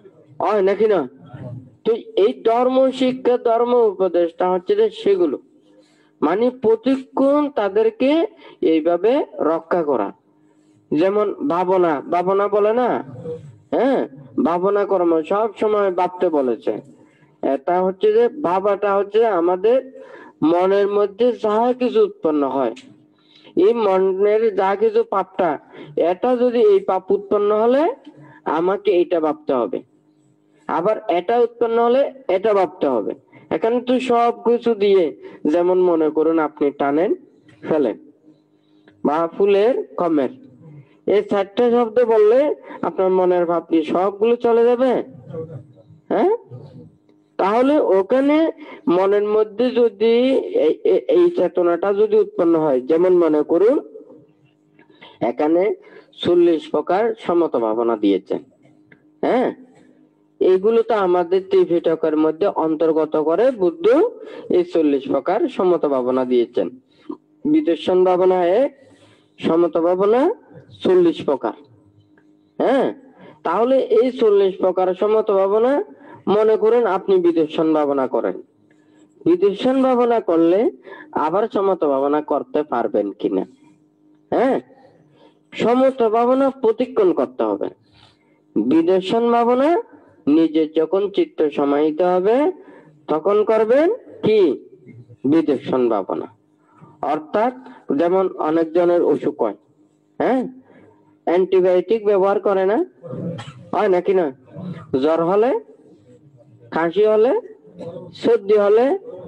হয় নাকি না? তো এই ধর্ম শিক্ষা, ধর্ম উপদেশটা হচ্ছে যে সেগুলো মানে প্রতিক্ষণ তাদেরকে এইভাবে রক্ষা করা। যেমন ভাবনা, ভাবনা বলে না, হ্যাঁ, ভাবনা কর্ম সব সময় ভাবতে বলেছে। এটা হচ্ছে যে ভাবাটা হচ্ছে আমাদের মনের মধ্যে যা কিছু উৎপন্ন হয়, এই মনের যা কিছু পাপটা, এটা যদি এই পাপ উৎপন্ন হলে আমাকে এটা ভাবতে হবে, আবার এটা উৎপন্ন হলে এটা ভাবতে হবে। এখানে তো সব কিছু দিয়ে, যেমন মনে করুন আপনি টানেন ফেলেন বা ফুলের কমের, এই চারটা শব্দ বললে আপনার মনের ভাব কি সবগুলো চলে যাবে? হ্যাঁ, তাহলে ওখানে মনের মধ্যে যদি এই চেতনাটা যদি উৎপন্ন হয়, যেমন মনে করুন এখানে 40 প্রকার সমতা ভাবনা দিয়েছেন, হ্যাঁ, এইগুলো তো আমাদের ত্রিপিটকের মধ্যে অন্তর্গত করে বুদ্ধ এই 40 প্রকার সমতা ভাবনা দিয়েছেন। বিদর্শন ভাবনা 1, সমতা ভাবনা 40 প্রকার, হ্যাঁ। তাহলে এই 40 প্রকার সমতা ভাবনা মনে করেন আপনি বিদর্শন ভাবনা করেন, বিদর্শন ভাবনা করলে আবার সমতা ভাবনা করতে পারবেন কিনা? হ্যাঁ, সমতা ভাবনা প্রতিক্ষণ করতে হবে। বিদর্শন ভাবনা নিজের যখন চিত্ত সমাহিত হবে তখন করবেন কি বিদর্শন ভাবনা। অর্থাৎ যেমন অনেকজনের অসুখ হয়, হ্যাঁ, অ্যান্টিবায়োটিক ব্যবহার করে না, হয় নাকি না? জ্বর হলে, কাশি হলে, সর্দি হলে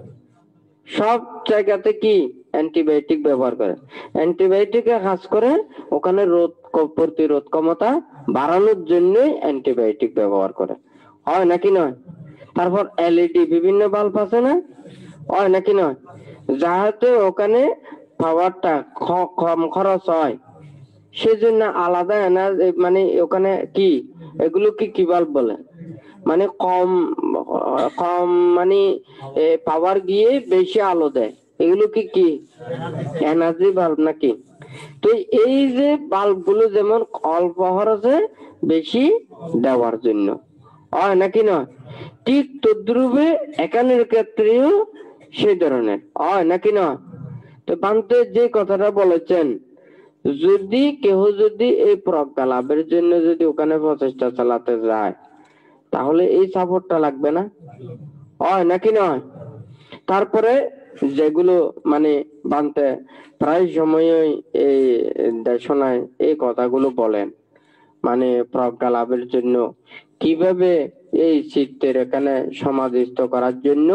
সব জায়গাতে কি অ্যান্টিবায়োটিক ব্যবহার করে। অ্যান্টিবায়োটিকে কাজ করে ওখানে রোগ প্রতিরোধ ক্ষমতা বাড়ানোর জন্য অ্যান্টিবায়োটিক ব্যবহার করে, হয় নাকি নয়? তারপর এলইডি বিভিন্ন বাল্ব আছে না, হয় নাকি নয়? যাহাতে ওখানে পাওয়ারটা কম খরচ হয়, সেজন্য আলাদা এনার্জি, মানে ওখানে কি এগুলো কি বাল্ব বলে, মানে কম কম মানে পাওয়ার গিয়ে বেশি আলো দেয়, এগুলো কি এনার্জি বাল্ব নাকি? তো এই যে বাল্ব গুলো যেমন অল্প খরচে বেশি দেওয়ার জন্য, হয় নাকি নয়? ঠিক তদ্রুপে এখানের ক্ষেত্রেও সেই ধরনের, হয় নাকি নয়? তো বান্তে যে কথাটা বলেছেন, যদি কেউ যদি এই প্রজ্ঞা লাভের জন্য যদি ওখানে প্রচেষ্টা চালাতে যায়, তাহলে এই সাপোর্টটা লাগবে না, হয় নাকি নয়? তারপরে যেগুলো মানে বানতে প্রায় সময়ই এই দেশনায় এই কথাগুলো বলেন, মানে প্রজ্ঞা লাভের জন্য কিভাবে এই চিত্তের এখানে সমাধিস্থ করার জন্য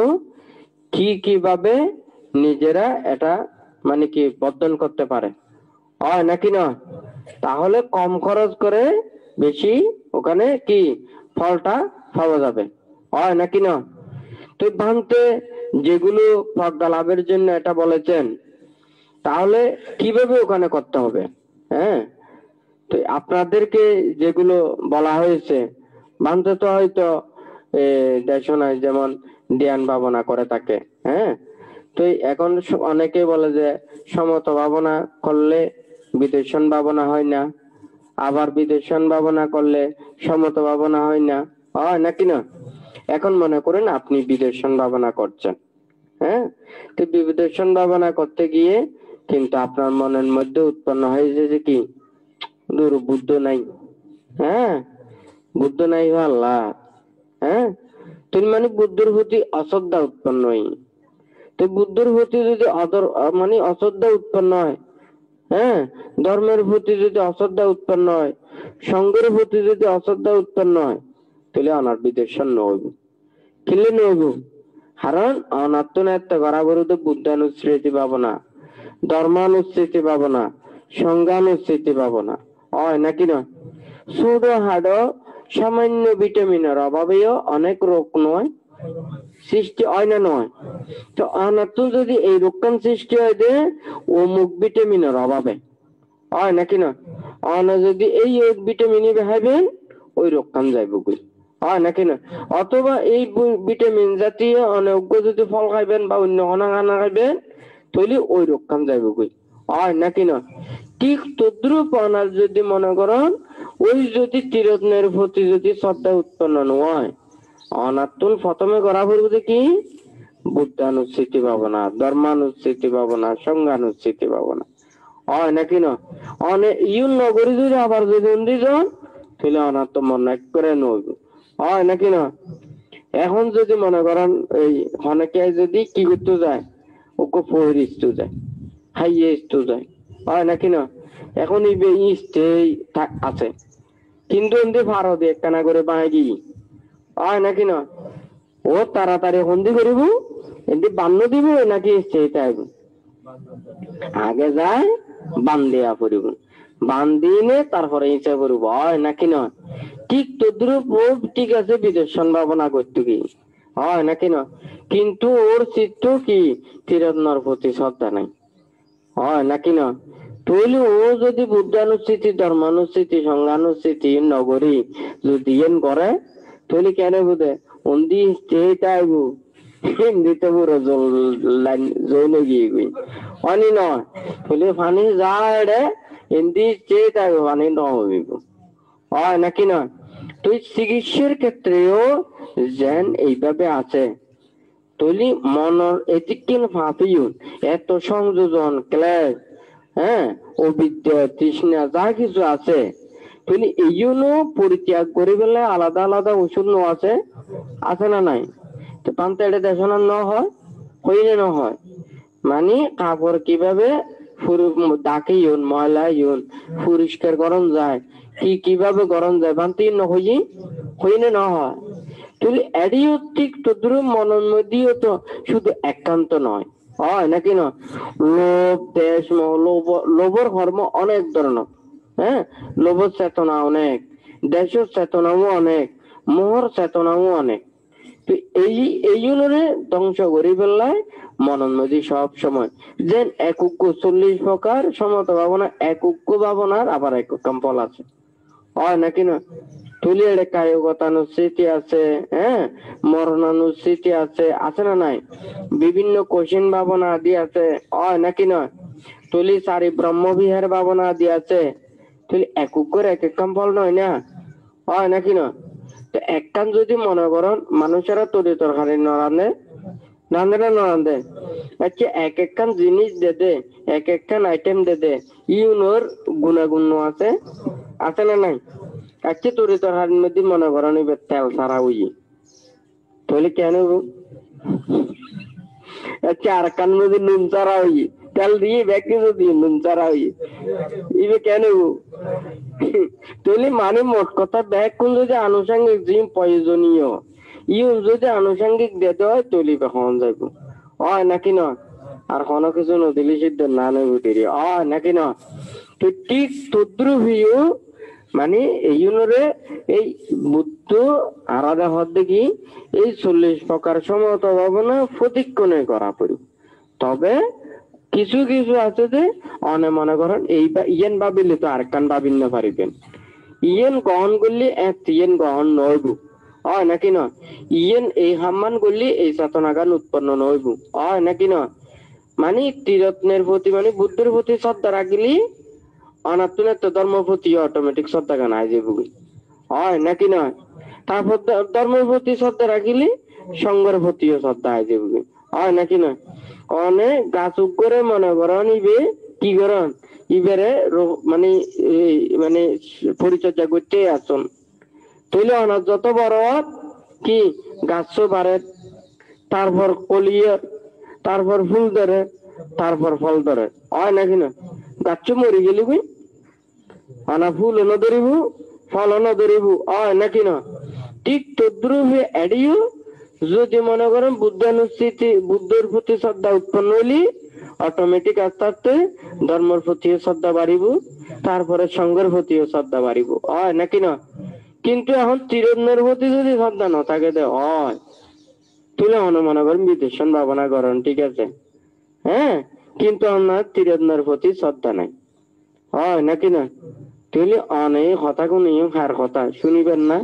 কিভাবে নিজেরা এটা মানে কি বর্ধন করতে পারে, হয় নাকি না? তাহলে কম খরচ করে বেশি ওখানে কি ফলটা পাওয়া যাবে, হয় নাকি না? তো ভাঙতে যেগুলো প্রজ্ঞা লাভের জন্য এটা বলেছেন, তাহলে কিভাবে ওখানে করতে হবে? হ্যাঁ, তো আপনাদেরকে যেগুলো বলা হয়েছে ভাঙতে তো হয়তো দেশনায় যেমন ধ্যান ভাবনা করে থাকে। হ্যাঁ, তো এখন অনেকে বলে যে সমত ভাবনা করলে বিদর্শন ভাবনা হয় না, আবার বিদর্শন ভাবনা করলে সমত ভাবনা হয় না, হয় নাকি না? এখন মনে করেন আপনি বিদর্শন ভাবনা করছেন, হ্যাঁ, তো বিদর্শন ভাবনা করতে গিয়ে কিন্তু আপনার মনের মধ্যে উৎপন্ন হয়েছে যে কি বুদ্ধ নাই, হ্যাঁ, বুদ্ধ নাই আল্লাহ, হ্যাঁ, তুমি মানে বুদ্ধের প্রতি অশ্রদ্ধা উৎপন্ন হয়। তো বুদ্ধের প্রতি যদি মানে অশ্রদ্ধা উৎপন্ন হয়, হ্যাঁ, ধর্মের প্রতি যদি অশ্রদ্ধা উৎপন্ন হয়, সঙ্গের প্রতি যদি অশ্রদ্ধা উৎপন্ন হয়, তাহলে অনার বিদর্শন নইব, কিনলে নইব। কারণ অনাত্মনাত্ম করা বলতে বুদ্ধানুস্মৃতি পাবো না, ধর্মানুস্মৃতি পাবো না, সংজ্ঞানুস্মৃতি পাবো না, হয় নাকি না? ছোট হাড় সামান্য ভিটামিনের অভাবেও অনেক রোগ নয় সৃষ্টি হয় না নয়? তো অনাত্ম যদি এই রোগকান সৃষ্টি হয় যে অমুক ভিটামিনের অভাবে, হয় নাকি না? অনা যদি এই ভিটামিনই বেহাইবেন ওই রোগকান যাইব কই, হয় নাকি না? অথবা এই ভিটামিন জাতীয় অনেক যদি ফল খাইবেন বা অন্য খানা খানা খাইবেন তাহলে ওই রোগকান যাইব কই, হয় নাকি না? ঠিক তদ্রুপ অনার যদি মনে করেন ওই যদি তীরত্নের প্রতি যদি শ্রদ্ধা উৎপন্ন নয়, অনাত্মন প্রথমে করা পড়বে কি বুদ্ধানুস্মৃতি ভাবনা, ধর্মানুস্মৃতি ভাবনা, সংজ্ঞানুস্মৃতি ভাবনা, হয় নাকি না? অনেক ইউন নগরী যদি আবার যদি উন্দি যান তাহলে অনাত্ম মনে করে নইব, হয় নাকি না? এখন যদি মনে করেন এই অনেকে যদি কি করতে যায় ওকে পরিস্তু যায়, খাইয়ে ইস্তু যায়, হয় নাকি না? এখন এই আছে কিন্তু এমনি ভারত একখানা করে বাঙালি, হয় নাকি না? ও তাড়াতাড়ি হন্দি করিব এমনি বান্ন দিব নাকি স্টেট আইব, আগে যায় বান্দিয়া পড়িব, বান্দিনে তারপরে ইচ্ছা করব, হয় নাকি না? ঠিক তদ্রুপ ও ঠিক আছে বিদর্শন ভাবনা করতে কি, হয় নাকি না? কিন্তু ওর চিত্ত কি তীরত্নর প্রতি শ্রদ্ধা নাই, হয় নাকি না? তাহলে ও যদি বুদ্ধানুস্মৃতি, ধর্মানুস্মৃতি, সংজ্ঞানুস্মৃতি নগরী যদি এন করে তাহলে কেন বুঝে অন্দি স্টেট আইব দিতে পুরো জল গিয়ে গই পানি নয়, তাহলে পানি যায় রে হিন্দি স্টেট আইব পানি নব, হয় নাকি না? তো চিকিৎসার ক্ষেত্রেও যেন এইভাবে আছে, তৈলি মনের এতিকিন ভাবিও এত সংযোজন ক্লেশ, হ্যাঁ, অবিদ্যা তৃষ্ণা যা কিছু আছে তৈলি এই জন্য পরিত্যাগ করে ফেলে আলাদা আলাদা ওষুধ নো আছে, আছে না নাই? তো পান্তে এটা দেশনা ন হয়, হইলে ন হয় মানে কাপড় কিভাবে ডাকে ইউন ময়লা ইউন পরিষ্কার গরম যায়, কিভাবে গরম যায় পান্তি ন হইলে ন হয়। তাহলে এডিও ঠিক তদ্রুপ মনের মধ্যেও তো শুধু একান্ত নয়, হয় নাকি না? লোভ দেশ লোভর কর্ম অনেক ধরনের, হ্যাঁ, লোভ চেতনা অনেক, দেশের চেতনাও অনেক, মোহর চেতনাও অনেক। তো এই জন্য ধ্বংস করি ফেললাই মনের মধ্যে সব সময় যেন একক 40 প্রকার সমত ভাবনা, একক ভাবনার আবার একক ফল আছে, হয় নাকি না? তুলি এটা কায়গতানুস্মৃতি আছে, হ্যাঁ, মরণানুস্মৃতি আছে, আছে না নাই? বিভিন্ন কঠিন ভাবনা আদি আছে, হয় নাকি নয়? তুলি চারি ব্রহ্মবিহার ভাবনা আদি আছে, তুলি একক করে এক এক ফল নয় না, হয় নাকি না? তো একখান যদি মনে করেন মানুষেরা তরি তরকারি নরানে রান্ধে না নরান্ধে, আচ্ছা এক একখান জিনিস দে এক একখান আইটেম দে ইউনোর গুণাগুণ আছে, আছে না নাই? আচ্ছা তোরে তোর হাড়ির মধ্যে মনে করেন এবার তেল ছাড়া হই তাহলে কেন গো? আচ্ছা আর কান মধ্যে নুন ছাড়া হই তেল দিয়ে ব্যাগে যদি নুন ছাড়া হই ইবে কেন গো? তাহলে মানে মোট কথা ব্যাগ কোন যদি আনুষঙ্গিক যে প্রয়োজনীয় ইউন যদি আনুষঙ্গিক দিতে হয় তাহলে হন যাইব হয় নাকি না? আর কোনো কিছু নদিলে সিদ্ধ না নেব নাকি না? তো ঠিক তদ্রুপীয় মানে এই জন্যরে এই বুদ্ধ আলাদা হদ দেখি এই 40 প্রকার সমত ভাবনা প্রতিক্ষণে করা পড়ি। তবে কিছু কিছু আছে যে অনে মনে করেন এই ইয়েন ভাবিলে তো আরেকখান ভাবিন না পারিবেন ইয়েন গ্রহণ করলে এক ইয়েন গ্রহণ নইব হয় নাকি না? ইয়েন এই হাম্মান করলে এই চেতনাগান উৎপন্ন নইব হয় নাকি না? মানে ত্রিরত্নের প্রতি মানে বুদ্ধের প্রতি শ্রদ্ধা রাখলি অনাত্মনের তো ধর্ম প্রতি অটোমেটিক শ্রদ্ধা গান আয় যাবো হয় নাকি না? তারপর ধর্মের প্রতি শ্রদ্ধা রাখিলি সঙ্গের প্রতিও শ্রদ্ধা আয় যাবো হয় নাকি না? অনেক গাছ করে মনে করেন ইবে কি করেন ইবারে মানে মানে পরিচর্যা করতে আসুন তাইলে অনাথ যত বড় কি গাছ বাড়ে তারপর কলিয়ে তারপর ফুল ধরে তারপর ফল ধরে হয় নাকি না? গাছ মরি গেলি বুঝ আনা ফুল এনে ধরিব ফল এনে ধরিব হয় নাকি না? ঠিক তদ্রুপে এডিও যদি মনে করেন বুদ্ধানুস্থিতি বুদ্ধের প্রতি শ্রদ্ধা উৎপন্ন হইলি অটোমেটিক আস্তে আস্তে ধর্মের প্রতি শ্রদ্ধা বাড়িব তারপরে সঙ্গের প্রতি শ্রদ্ধা বাড়িব হয় নাকি না? কিন্তু এখন চিরদিনের প্রতি যদি শ্রদ্ধা না থাকে হয় তুলে মনে করেন বিদেশন ভাবনা করেন ঠিক আছে হ্যাঁ কিন্তু আপনার চিরদিনের প্রতি শ্রদ্ধা নাই হয় নাকি না? তুলে অনেক কথা কোন হার কথা শুনিবেন না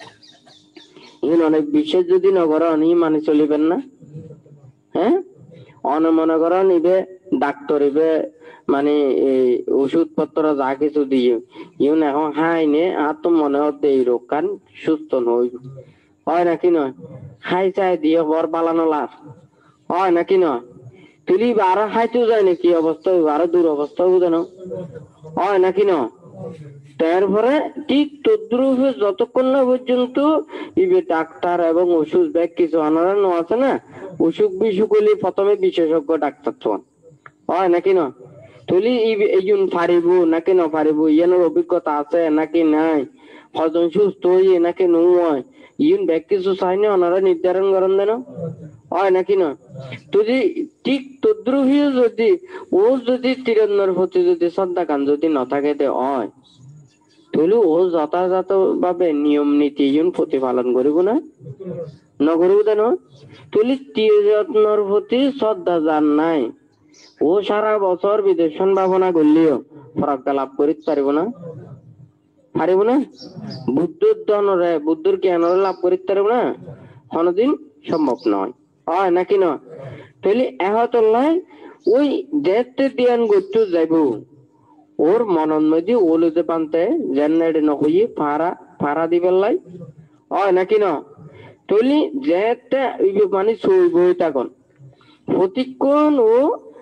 অনেক বিশেষ যদি নগর অনেক মানে চলিবেন না হ্যাঁ অনে মনে করেন ইবে ডাক্তার ইবে মানে এই ওষুধপত্র যা কিছু দিয়ে ইউন এখন হাইনে আর তো মনে হচ্ছে এই রোগ কান সুস্থ নই হয় নাকি নয়? খাই চাই দিয়ে বর পালানো লাভ হয় নাকি নয়? তুলি আরো খাইতেও যায় নাকি অবস্থা আরো দূর অবস্থা বুঝানো হয় নাকি নয়? তারপরে ঠিক তদ্রুপে যতক্ষণ না পর্যন্ত ইবে ডাক্তার এবং ওষুধ ব্যাগ কিছু আনানো আছে না অসুখ বিসুখ হলে প্রথমে বিশেষজ্ঞ ডাক্তার তো হয় নাকি না? তুলি এই পারিব নাকি না পারিব ইয়ানোর অভিজ্ঞতা আছে নাকি নাই হজন সুস্থ হইয়ে নাকি নয় ইউন ব্যাগ কিছু চাই না ওনারা নির্ধারণ করেন দেন হয় নাকি না? যদি ঠিক তদ্রুপীয় যদি ও যদি তিরন্নর প্রতি যদি শ্রদ্ধা কান যদি না থাকে হয় তাহলে ও যথাযথ ভাবে নিয়ম নীতি প্রতিপালন করিব না নগরিব দেন তুলি তিরন্নর প্রতি শ্রদ্ধা যার নাই ও সারা বছর বিদেশন ভাবনা করলেও ফরাক্কা লাভ করিতে পারিব না পারিব না? বুদ্ধর ধনরে বুদ্ধর জ্ঞানরে লাভ করিতে পারিব না কোনদিন সম্ভব নয় হয় নাকি না? তাহলে এহতল্লায় ওই দেখতে ধ্যান করতে যাইব ওর মনন মধ্যে ওলুতে পানতে জেনারেট নহই ফাড়া দিবেন লাই হয় নাকি না? তাহলে যেতে মানে সইব তখন প্রতিক্ষণ ও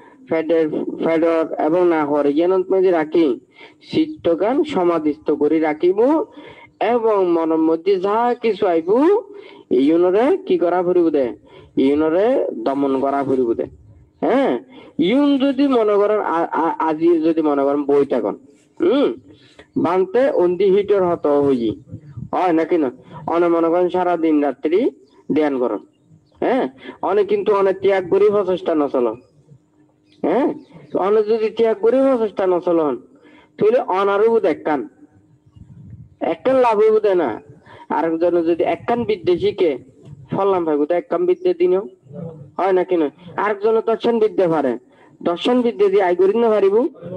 ফেডর এবং না হরে জ্ঞানত মধ্যে রাখি চিত্তগান সমাধিস্থ করে রাখিব এবং মনের মধ্যে যা কিছু আইব ইউনরে কি করা ফুরিব দে ইউনরে দমন করা ফুরিব দে হ্যাঁ ইউন যদি মনে করেন আজি যদি মনে করেন বই থাকুন বানতে অন্দি হিটর হত হই হয় নাকি না? অনেক মনে করেন সারা দিন রাত্রি ধ্যান করুন হ্যাঁ অনেক কিন্তু অনেক ত্যাগ করি প্রচেষ্টা নচল হ্যাঁ অনেক যদি ত্যাগ করি প্রচেষ্টা নচলন তাহলে অনারও দেখান একখান লাভ হইব দে না আরেকজন যদি একখান বিদ্যে শিখে ফললাম ভাইব তো একখান বিদ্যে দিনও হয় নাকি না? আরেকজন দর্শন বিদ্যা পারে দর্শন বিদ্যা দিয়ে আয় করি না পারিব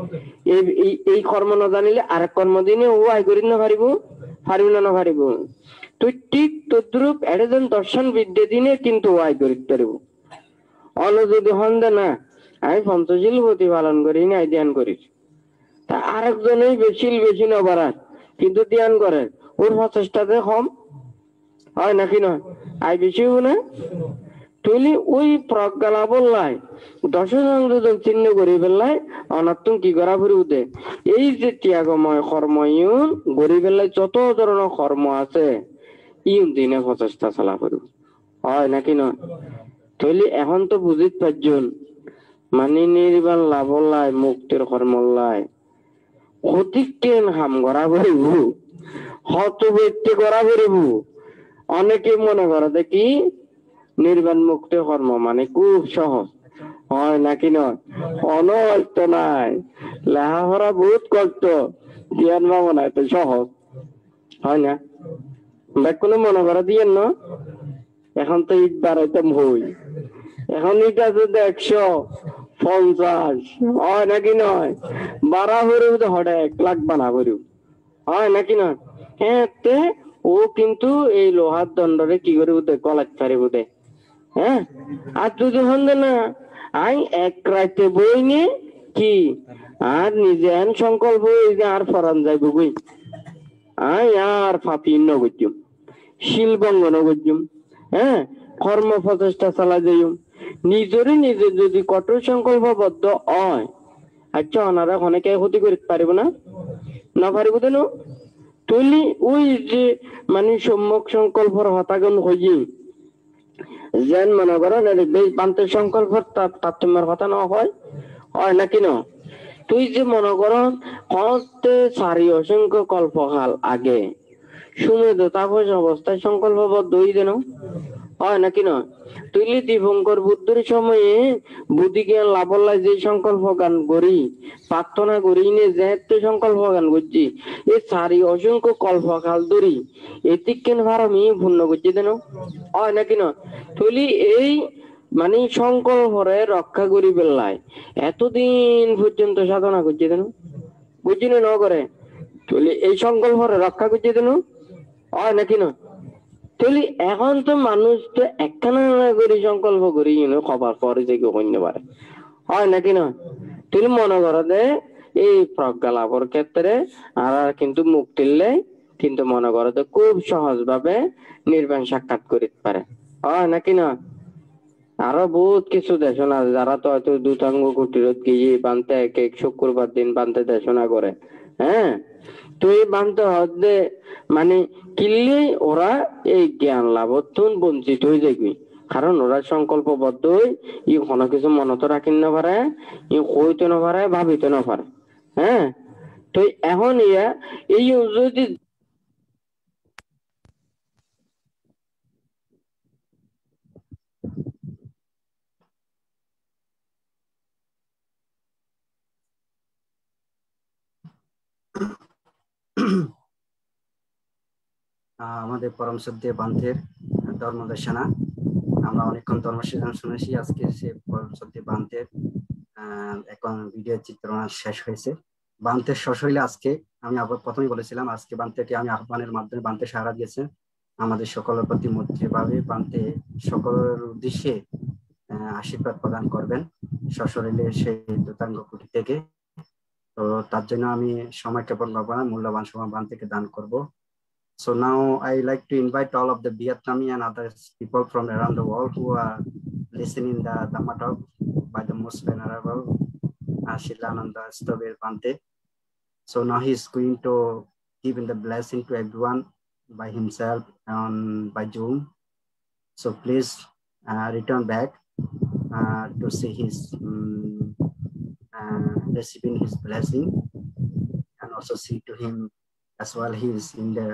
এই কর্ম না জানিলে আরেক কর্ম দিনে ও আয় করি না পারিব পারিব না পারিব তুই ঠিক তদ্রুপ একজন দর্শন বিদ্যা দিনে কিন্তু ও আয় করিতে পারিব অন্য যদি হন দে না আমি পঞ্চশীল প্রতিপালন করি না ধ্যান করিস তা আরেকজনেই বেশি নবারাত কিন্তু ধ্যান করে ওর প্রচেষ্টাতে কম হয় নাকি নয় আয় বেশি হবো না তুলি ওই প্রজ্ঞালা বললাই দশ সংযোজন চিহ্ন করি পেলাই অনাত্ম কি করা ফুরি উঠে এই যে ত্যাগময় কর্ম ইউন গড়ি পেলাই যত ধরনের কর্ম আছে ইউন দিনে প্রচেষ্টা চালা ফুরি হয় নাকি নয় তৈলি এখন তো বুঝিত পারজন মানে নির্বাণ লাভলাই মুক্তির কর্মলাই ক্ষতিকেন হাম করা ফুরিব হত ব্যক্তি করা ফুরিব অনেকে মনে করে দেখি নির্বাণ মুক্তি কর্ম মানে খুব সহজ হয় নাকি নয় অনর্থ নাই লেখাপড়া বহুত কষ্ট জ্ঞান পাবো না এত সহজ হয় না দেখ কোনো মনে করা দিয়েন না এখন তো ঈদ বাড়াইতাম হই এখন ঈদ আছে 150 হয় নাকি নয় বাড়া হইব তো হঠাৎ 1 লাখ বানা হইব হয় নাকি নয় হ্যাঁ ও কিন্তু এই লোহার দণ্ডরে কি করে বুঝে কলাচ পারিব দে হ্যাঁ আর যদি হন না আই এক রাতে বই নিয়ে কি আর নিজে আন সংকল্প আর ফরান যাইব বই আই আর ফাপি নগজ্যম শিলবঙ্গ নগজ্যম হ্যাঁ কর্ম প্রচেষ্টা চালা যাইম নিজরে নিজে যদি কঠোর সংকল্পবদ্ধ হয় আচ্ছা ওনারা অনেকে ক্ষতি করতে পারিব না না পারিব কেন তুলি ওই যে মানে সম্যক সংকল্পর হতাগন হইয়ে যেন মনে করেন বান্তের সংকল্প তারতম্যের কথা না হয় হয় নাকি না তুই যে মনে করেন হতে সারি অসংখ্য কল্পকাল আগে সুমেধ তাপস অবস্থায় সংকল্পবদ্ধ হই দেন হয় নাকি না তুইলি দীপঙ্কর বুদ্ধের সময়ে বুদ্ধি জ্ঞান লাভল্লায় যে সংকল্প গান করি প্রার্থনা করি নে যেহেতু সংকল্প গান করছি এই সারি অসংখ্য কল্পকাল ধরি এতিকেন ভারমি পূর্ণ করছি দেন হয় নাকি না তুইলি এই মানে সংকল্পরে রক্ষা করি বেলায় এতদিন পর্যন্ত সাধনা করছি দেন বুঝছি না করে তুইলি এই সংকল্পরে রক্ষা করছি দেন হয় নাকি না তুই এখন তো মানুষ তো একখানা করে সংকল্প করি খবর পরে যে কেউ কইতে পারে হয় নাকি না তুই মনে করো যে এই প্রজ্ঞা লাভের ক্ষেত্রে আর কিন্তু মুক্তিলে কিন্তু মনে করো যে খুব সহজ ভাবে নির্বাণ সাক্ষাৎ করিতে পারে হয় নাকি না আরো বহুত কিছু দেশনা যারা তো হয়তো দুতাঙ্গ কুটিরত গিয়ে বানতে এক এক শুক্রবার দিন বানতে দেশনা করে হ্যাঁ তো এই বানতে হচ্ছে মানে কিনলে ওরা এই জ্ঞান লাভতুন বঞ্চিত হয়ে যাবে কারণ ওরা সংকল্পবদ্ধ হই ই কোনো কিছু মনত রাখিন না পারে ই কইতে না পারে ভাবিতে না পারে হ্যাঁ তো এখন ইয়া এই যদি আমাদের পরম শ্রদ্ধেয় বান্তের ধর্মদেশনা আমরা অনেকক্ষণ ধর্মদেশনা শুনেছি আজকে সে পরম শ্রদ্ধেয় বান্তের এখন ভিডিও চিত্রণা শেষ হয়েছে বান্তের শেষ হইলে আজকে আমি আবার প্রথমেই বলেছিলাম আজকে বান্তেকে আমি আহ্বানের মাধ্যমে বান্তে সাহারা দিয়েছেন আমাদের সকলের প্রতি মৈত্রীভাবে বান্তে সকলের উদ্দেশ্যে আশীর্বাদ প্রদান করবেন সশরীরে সেই দুতাঙ্গ কুটি থেকে তো তার জন্য আমি সময় ক্ষেপণ করবো না মূল্যবান সময় বান্তেকে দান করব So now I like to invite all of the Vietnamese and other people from around the world who are listening the Dhamma talk by the most venerable Shilananda Stobir Bante. So now he's going to give the blessing to everyone by himself and by Zoom. So please return back to see his receiving his blessing and also see to him as well. He is in the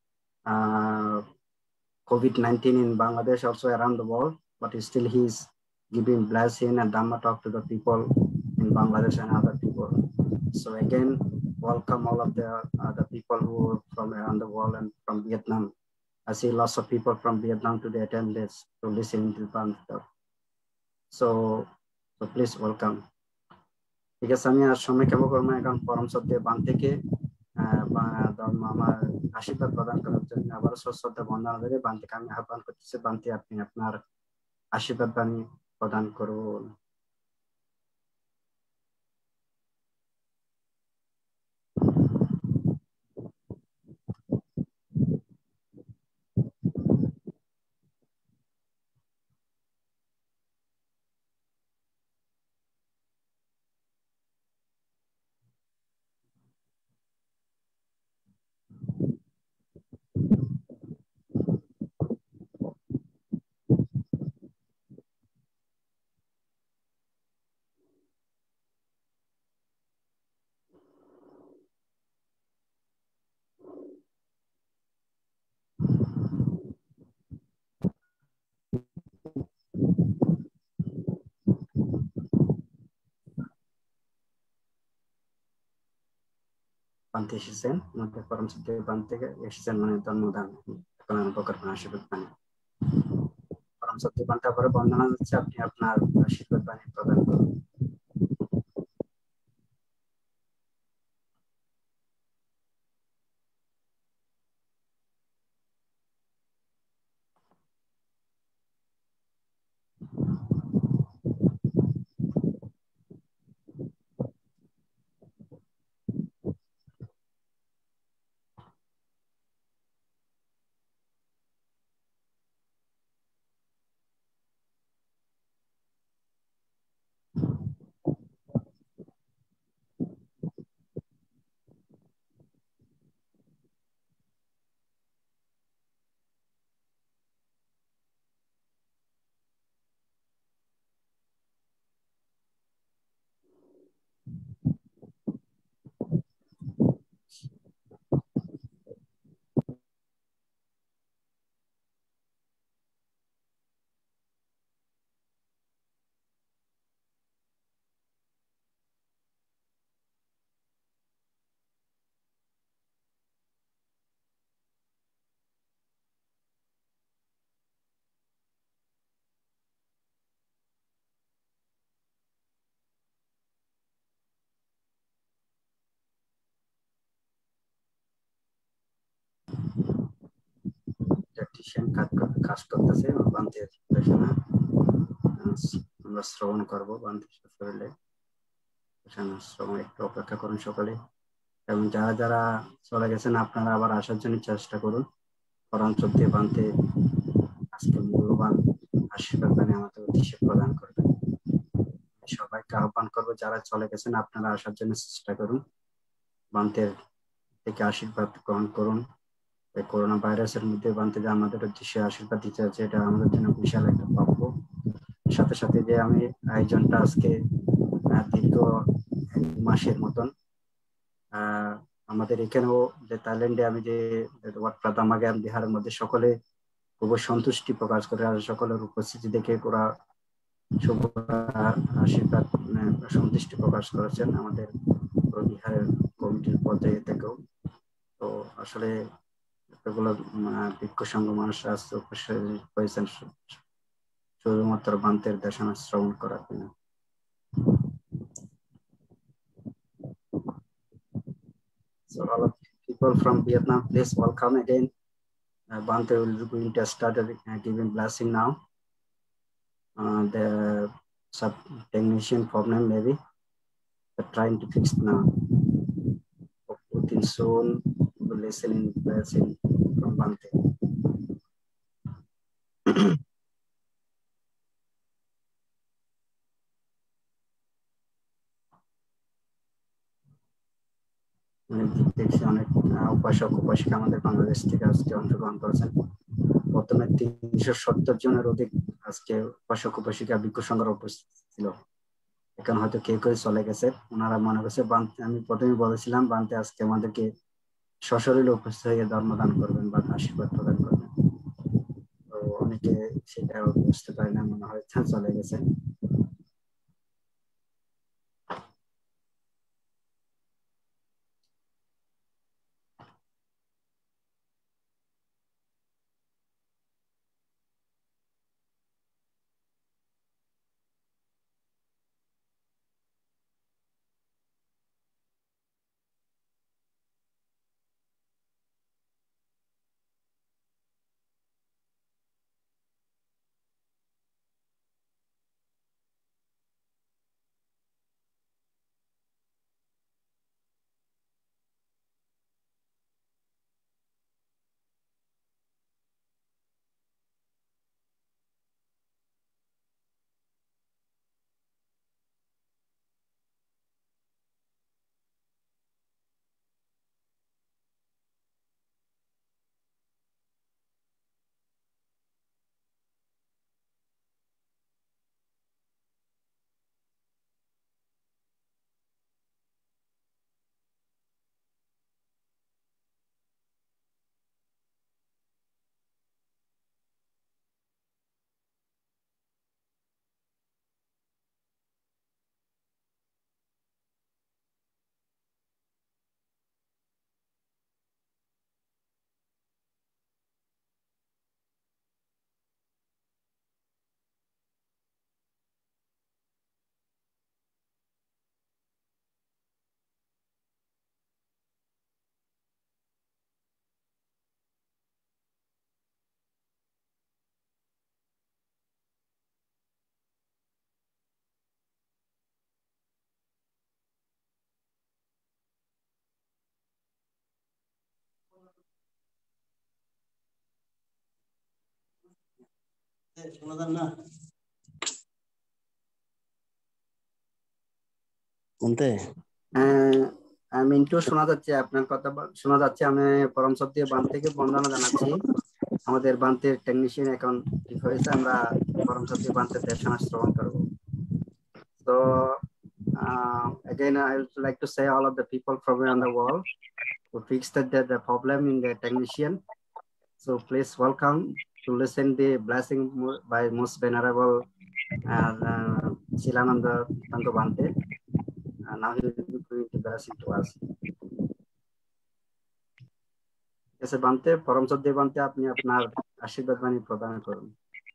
COVID-19 in Bangladesh, also around the world, but still he's giving blessing and Dhamma talk to the people in Bangladesh and other people. So again, welcome all of the other people who are from around the world and from Vietnam. I see lots of people from Vietnam today attend this to listen to Dhamma talk. So please welcome. ঠিক আছে আমি আর সময় কেমন করবো এখন পরম সত্য বান থেকে আমার আশীর্বাদ প্রদান করার জন্য আবার শ্রদ্ধা বন্দনা করে বান্তিকে আমি আহ্বান করতেছি বান্তি আপনি আপনার আশীর্বাদ বাণী প্রদান করুন বানতে এসেছেন, আমাদের পরম সত্য বান থেকে এসেছেন, মানে ধর্মদান এখন আরম্ভ করবেন আশীর্বাদ বাণী। পরম সত্য বান তারপরে বন্দনা হচ্ছে, আপনি আপনার আশীর্বাদ বাণী প্রদান করুন। ইলেকট্রিশিয়ান কাজ করতেছে বান্তের দেশনা আমরা শ্রবণ করবো বান্তি শেষ করলে। শ্রবণ একটু অপেক্ষা করুন সকলে, এবং যারা যারা চলে গেছেন আপনারা আবার আসার জন্য চেষ্টা করুন। পরম সত্য বান্তে আজকে মূল্যবান আশীর্বাদ বাণী আমাদের উদ্দেশ্যে প্রদান করবেন। সবাইকে আহ্বান করবো, যারা চলে গেছেন আপনারা আসার জন্য চেষ্টা করুন, বান্তের থেকে আশীর্বাদ গ্রহণ করুন। এই করোনা ভাইরাসের মধ্যে বান্তে যে আমাদের উদ্দেশ্যে আশীর্বাদ দিতে হচ্ছে, এটা আমাদের জন্য বিশাল একটা প্রাপ্য। সাথে সাথে যে আমি আয়োজনটা আজকে দীর্ঘ 1 মাসের মতন আমাদের এখানেও যে থাইল্যান্ডে আমি যে ওয়াট প্রাদামা জ্ঞান বিহারের মধ্যে সকলে খুব সন্তুষ্টি প্রকাশ করে, আর সকলের উপস্থিতি দেখে ওরা শুভ আশীর্বাদ সন্তুষ্টি প্রকাশ করেছেন আমাদের বিহারের কমিটির পর্যায়ে থেকেও। তো আসলে এগুলো ভিক্ষু সংঘ মানুষরা হয়েছেন শুধুমাত্র বান্তের দেশনা শ্রবণ করার জন্য। So all of people from Vietnam, please welcome again. Bante will going to start giving blessing now. The sub technician problem maybe, but trying to fix now. Within soon, will listen in blessing from Bante. দেখছি অনেক উপাসক উপাসিকা আমাদের বাংলাদেশ থেকে আজকে অংশগ্রহণ করেছেন। প্রথমে 370 জনের অধিক আজকে উপাসক উপাসিকা ভিক্ষু সংঘের উপস্থিত ছিল। এখন হয়তো কেউ কেউ চলে গেছে, ওনারা মনে করছে বান্তে, আমি প্রথমে বলেছিলাম বান্তে আজকে আমাদেরকে সশরীরে উপস্থিত হয়ে ধর্মদান করবেন বা আশীর্বাদ প্রদান করবেন। তো অনেকে সেটা বুঝতে পারে না, মনে হয় চলে গেছে। কোনতে মিন্টু শোনা যাচ্ছে, আপনার কথা শোনা যাচ্ছে। আমি পরম সত্যিয় বাঁধ থেকে বন্দনা জানাচ্ছি। আমাদের বাঁধের টেকনিশিয়ান এখন ঠিক হয়েছে, আমরা পরম সত্যিয় বাঁধের দেশনা শ্রবণ করবো। So again, I would like to say all of the people from around the world who fixed the problem in the technician. So please welcome to listen the blessing by most venerable Shilananda Tanto Bante. And now he will be going to blessing to us. ऐसे बांते परम सत्य बांते अपने अपना आशीर्वाद वाणी प्रदान करूं।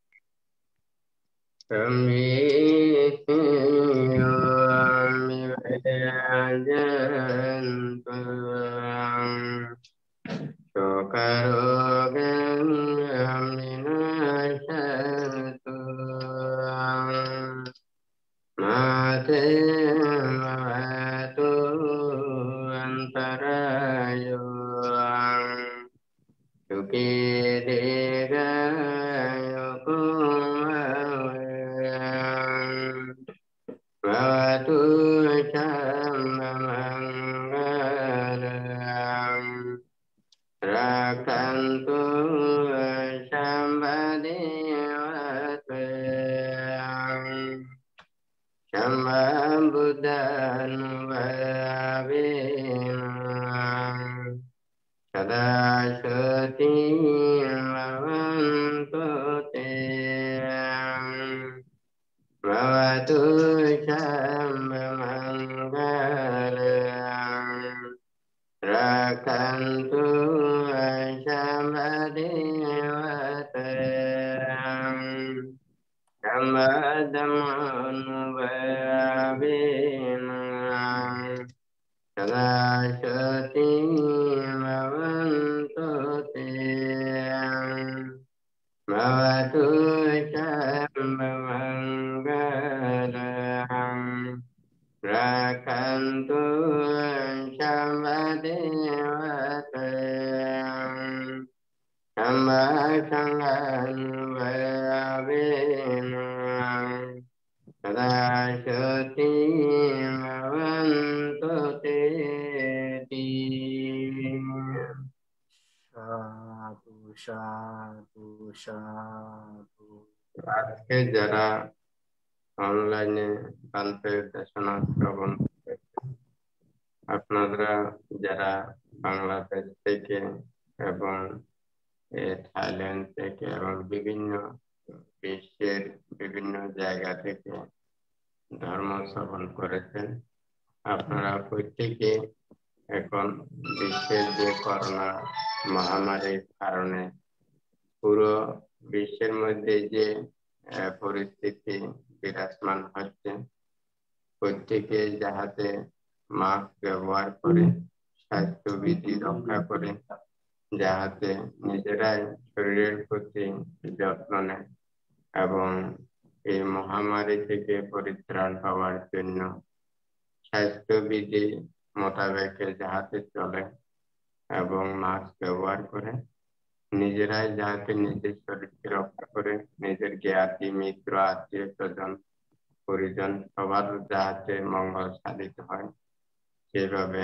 আজকে যারা অনলাইনে বান্তের দেশনা শ্রবণ করেছেন, আপনারা যারা বাংলাদেশ থেকে এবং থাইল্যান্ড থেকে এবং বিভিন্ন বিশ্বের বিভিন্ন জায়গা থেকে ধর্ম শ্রবণ করেছেন, আপনারা প্রত্যেকে এখন বিশ্বের যে করোনা মহামারীর কারণে পুরো বিশ্বের মধ্যে যে পরিস্থিতি বিরাজমান হচ্ছে, প্রত্যেকে যাহাতে মাস্ক ব্যবহার করে স্বাস্থ্যবিধি রক্ষা করে, যাহাতে নিজেরাই শরীরের প্রতি যত্ন নেয় এবং এই মহামারী থেকে পরিত্রাণ পাওয়ার জন্য স্বাস্থ্যবিধি মোতাবেকে যাহাতে চলে এবং মাস্ক ব্যবহার করে, নিজেরাই যাহাতে নিজের শরীরকে রক্ষা করে, নিজের জ্ঞাতি মিত্র আত্মীয় স্বজন পরিজন সবার যাহাতে মঙ্গল সাধিত হয় সেভাবে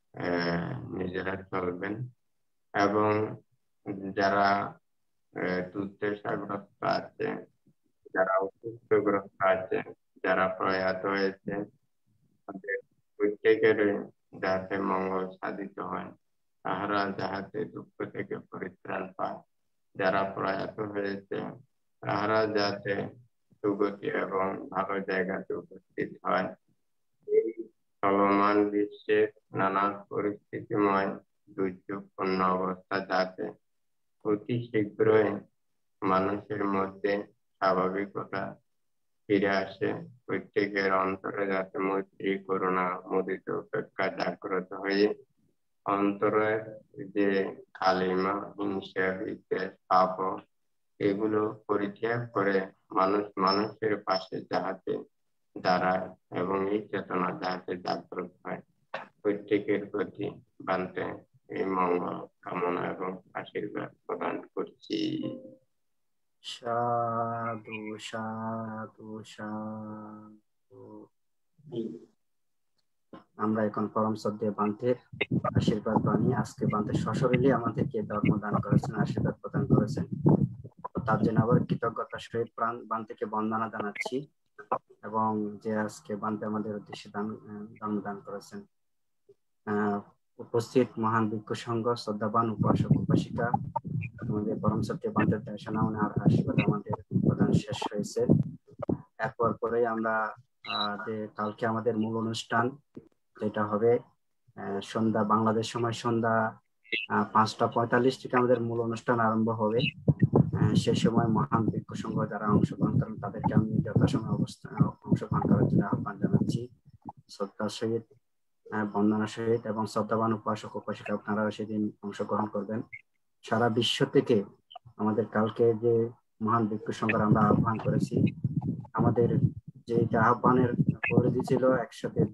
নিজেরা চলবেন। এবং যারা দুর্দশাগ্রস্ত আছে, যারা অসুস্থগ্রস্ত আছে, যারা প্রয়াত হয়েছে, তাদের প্রত্যেকের যাহাতে মঙ্গল সাধিত হয়, তাহারা যাহাতে দুঃখ থেকে পরিত্রাণ পায়, যারা প্রয়াত হয়েছে তাহারা যাতে সুগতি এবং ভালো জায়গাতে উপস্থিত হয়। এই চলমান বিশ্বের নানা পরিস্থিতিময় দুর্যোগপূর্ণ অবস্থা যাতে অতি শীঘ্রই মানুষের মধ্যে স্বাভাবিকতা ফিরে আসে, প্রত্যেকের অন্তরে যাতে মৈত্রী করুণা মুদিত উপেক্ষা জাগ্রত হয়ে অন্তরের যে কালিমা হিংসা বিদ্বেষ পাপ এগুলো পরিত্যাগ করে মানুষ মানুষের পাশে যাহাতে দাঁড়ায় এবং এই চেতনা যাহাতে জাগ্রত হয়, প্রত্যেকের প্রতি বান্তে এই মঙ্গল কামনা এবং আশীর্বাদ প্রদান করছি। সাধু সাধু সাধু। আমরা এখন পরম শ্রদ্ধেয় বান্তের আশীর্বাদ বাণী আজকে বান্তের সশরীরে আমাদেরকে ধর্ম দান করেছেন, আশীর্বাদ প্রদান করেছেন। তার জন্য আবার কৃতজ্ঞতার সহিত বান্তেকে বন্দনা জানাচ্ছি এবং যে আজকে বান্তে আমাদের উদ্দেশ্যে ধর্ম দান করেছেন। উপস্থিত মহান ভিক্ষু সংঘ, শ্রদ্ধাবান উপাসক উপাসিকা, আমাদের পরম শ্রদ্ধেয় বান্তের দেশনা ওনার আশীর্বাদ আমাদের প্রদান শেষ হয়েছে। এরপর পরে আমরা যে কালকে আমাদের মূল অনুষ্ঠান যেটা হবে সন্ধ্যা বাংলাদেশ সময় সন্ধ্যা 5:45 থেকে আমাদের মূল অনুষ্ঠান আরম্ভ হবে। সেই সময় মহান ভিক্ষু সংঘ যারা অংশগ্রহণ করেন তাদেরকে আমি যথাসময় অংশগ্রহণ করার জন্য আহ্বান জানাচ্ছি শ্রদ্ধার সহিত, বন্দনার সহিত এবং শ্রদ্ধাবান উপাসক উপাসিকা আপনারা সেদিন অংশগ্রহণ করবেন। সারা বিশ্ব থেকে আমাদের কালকে যে মহান ভিক্ষু সংঘের আমরা আহ্বান করেছি, আমাদের যে আহ্বানের পরিধি ছিল একসাথে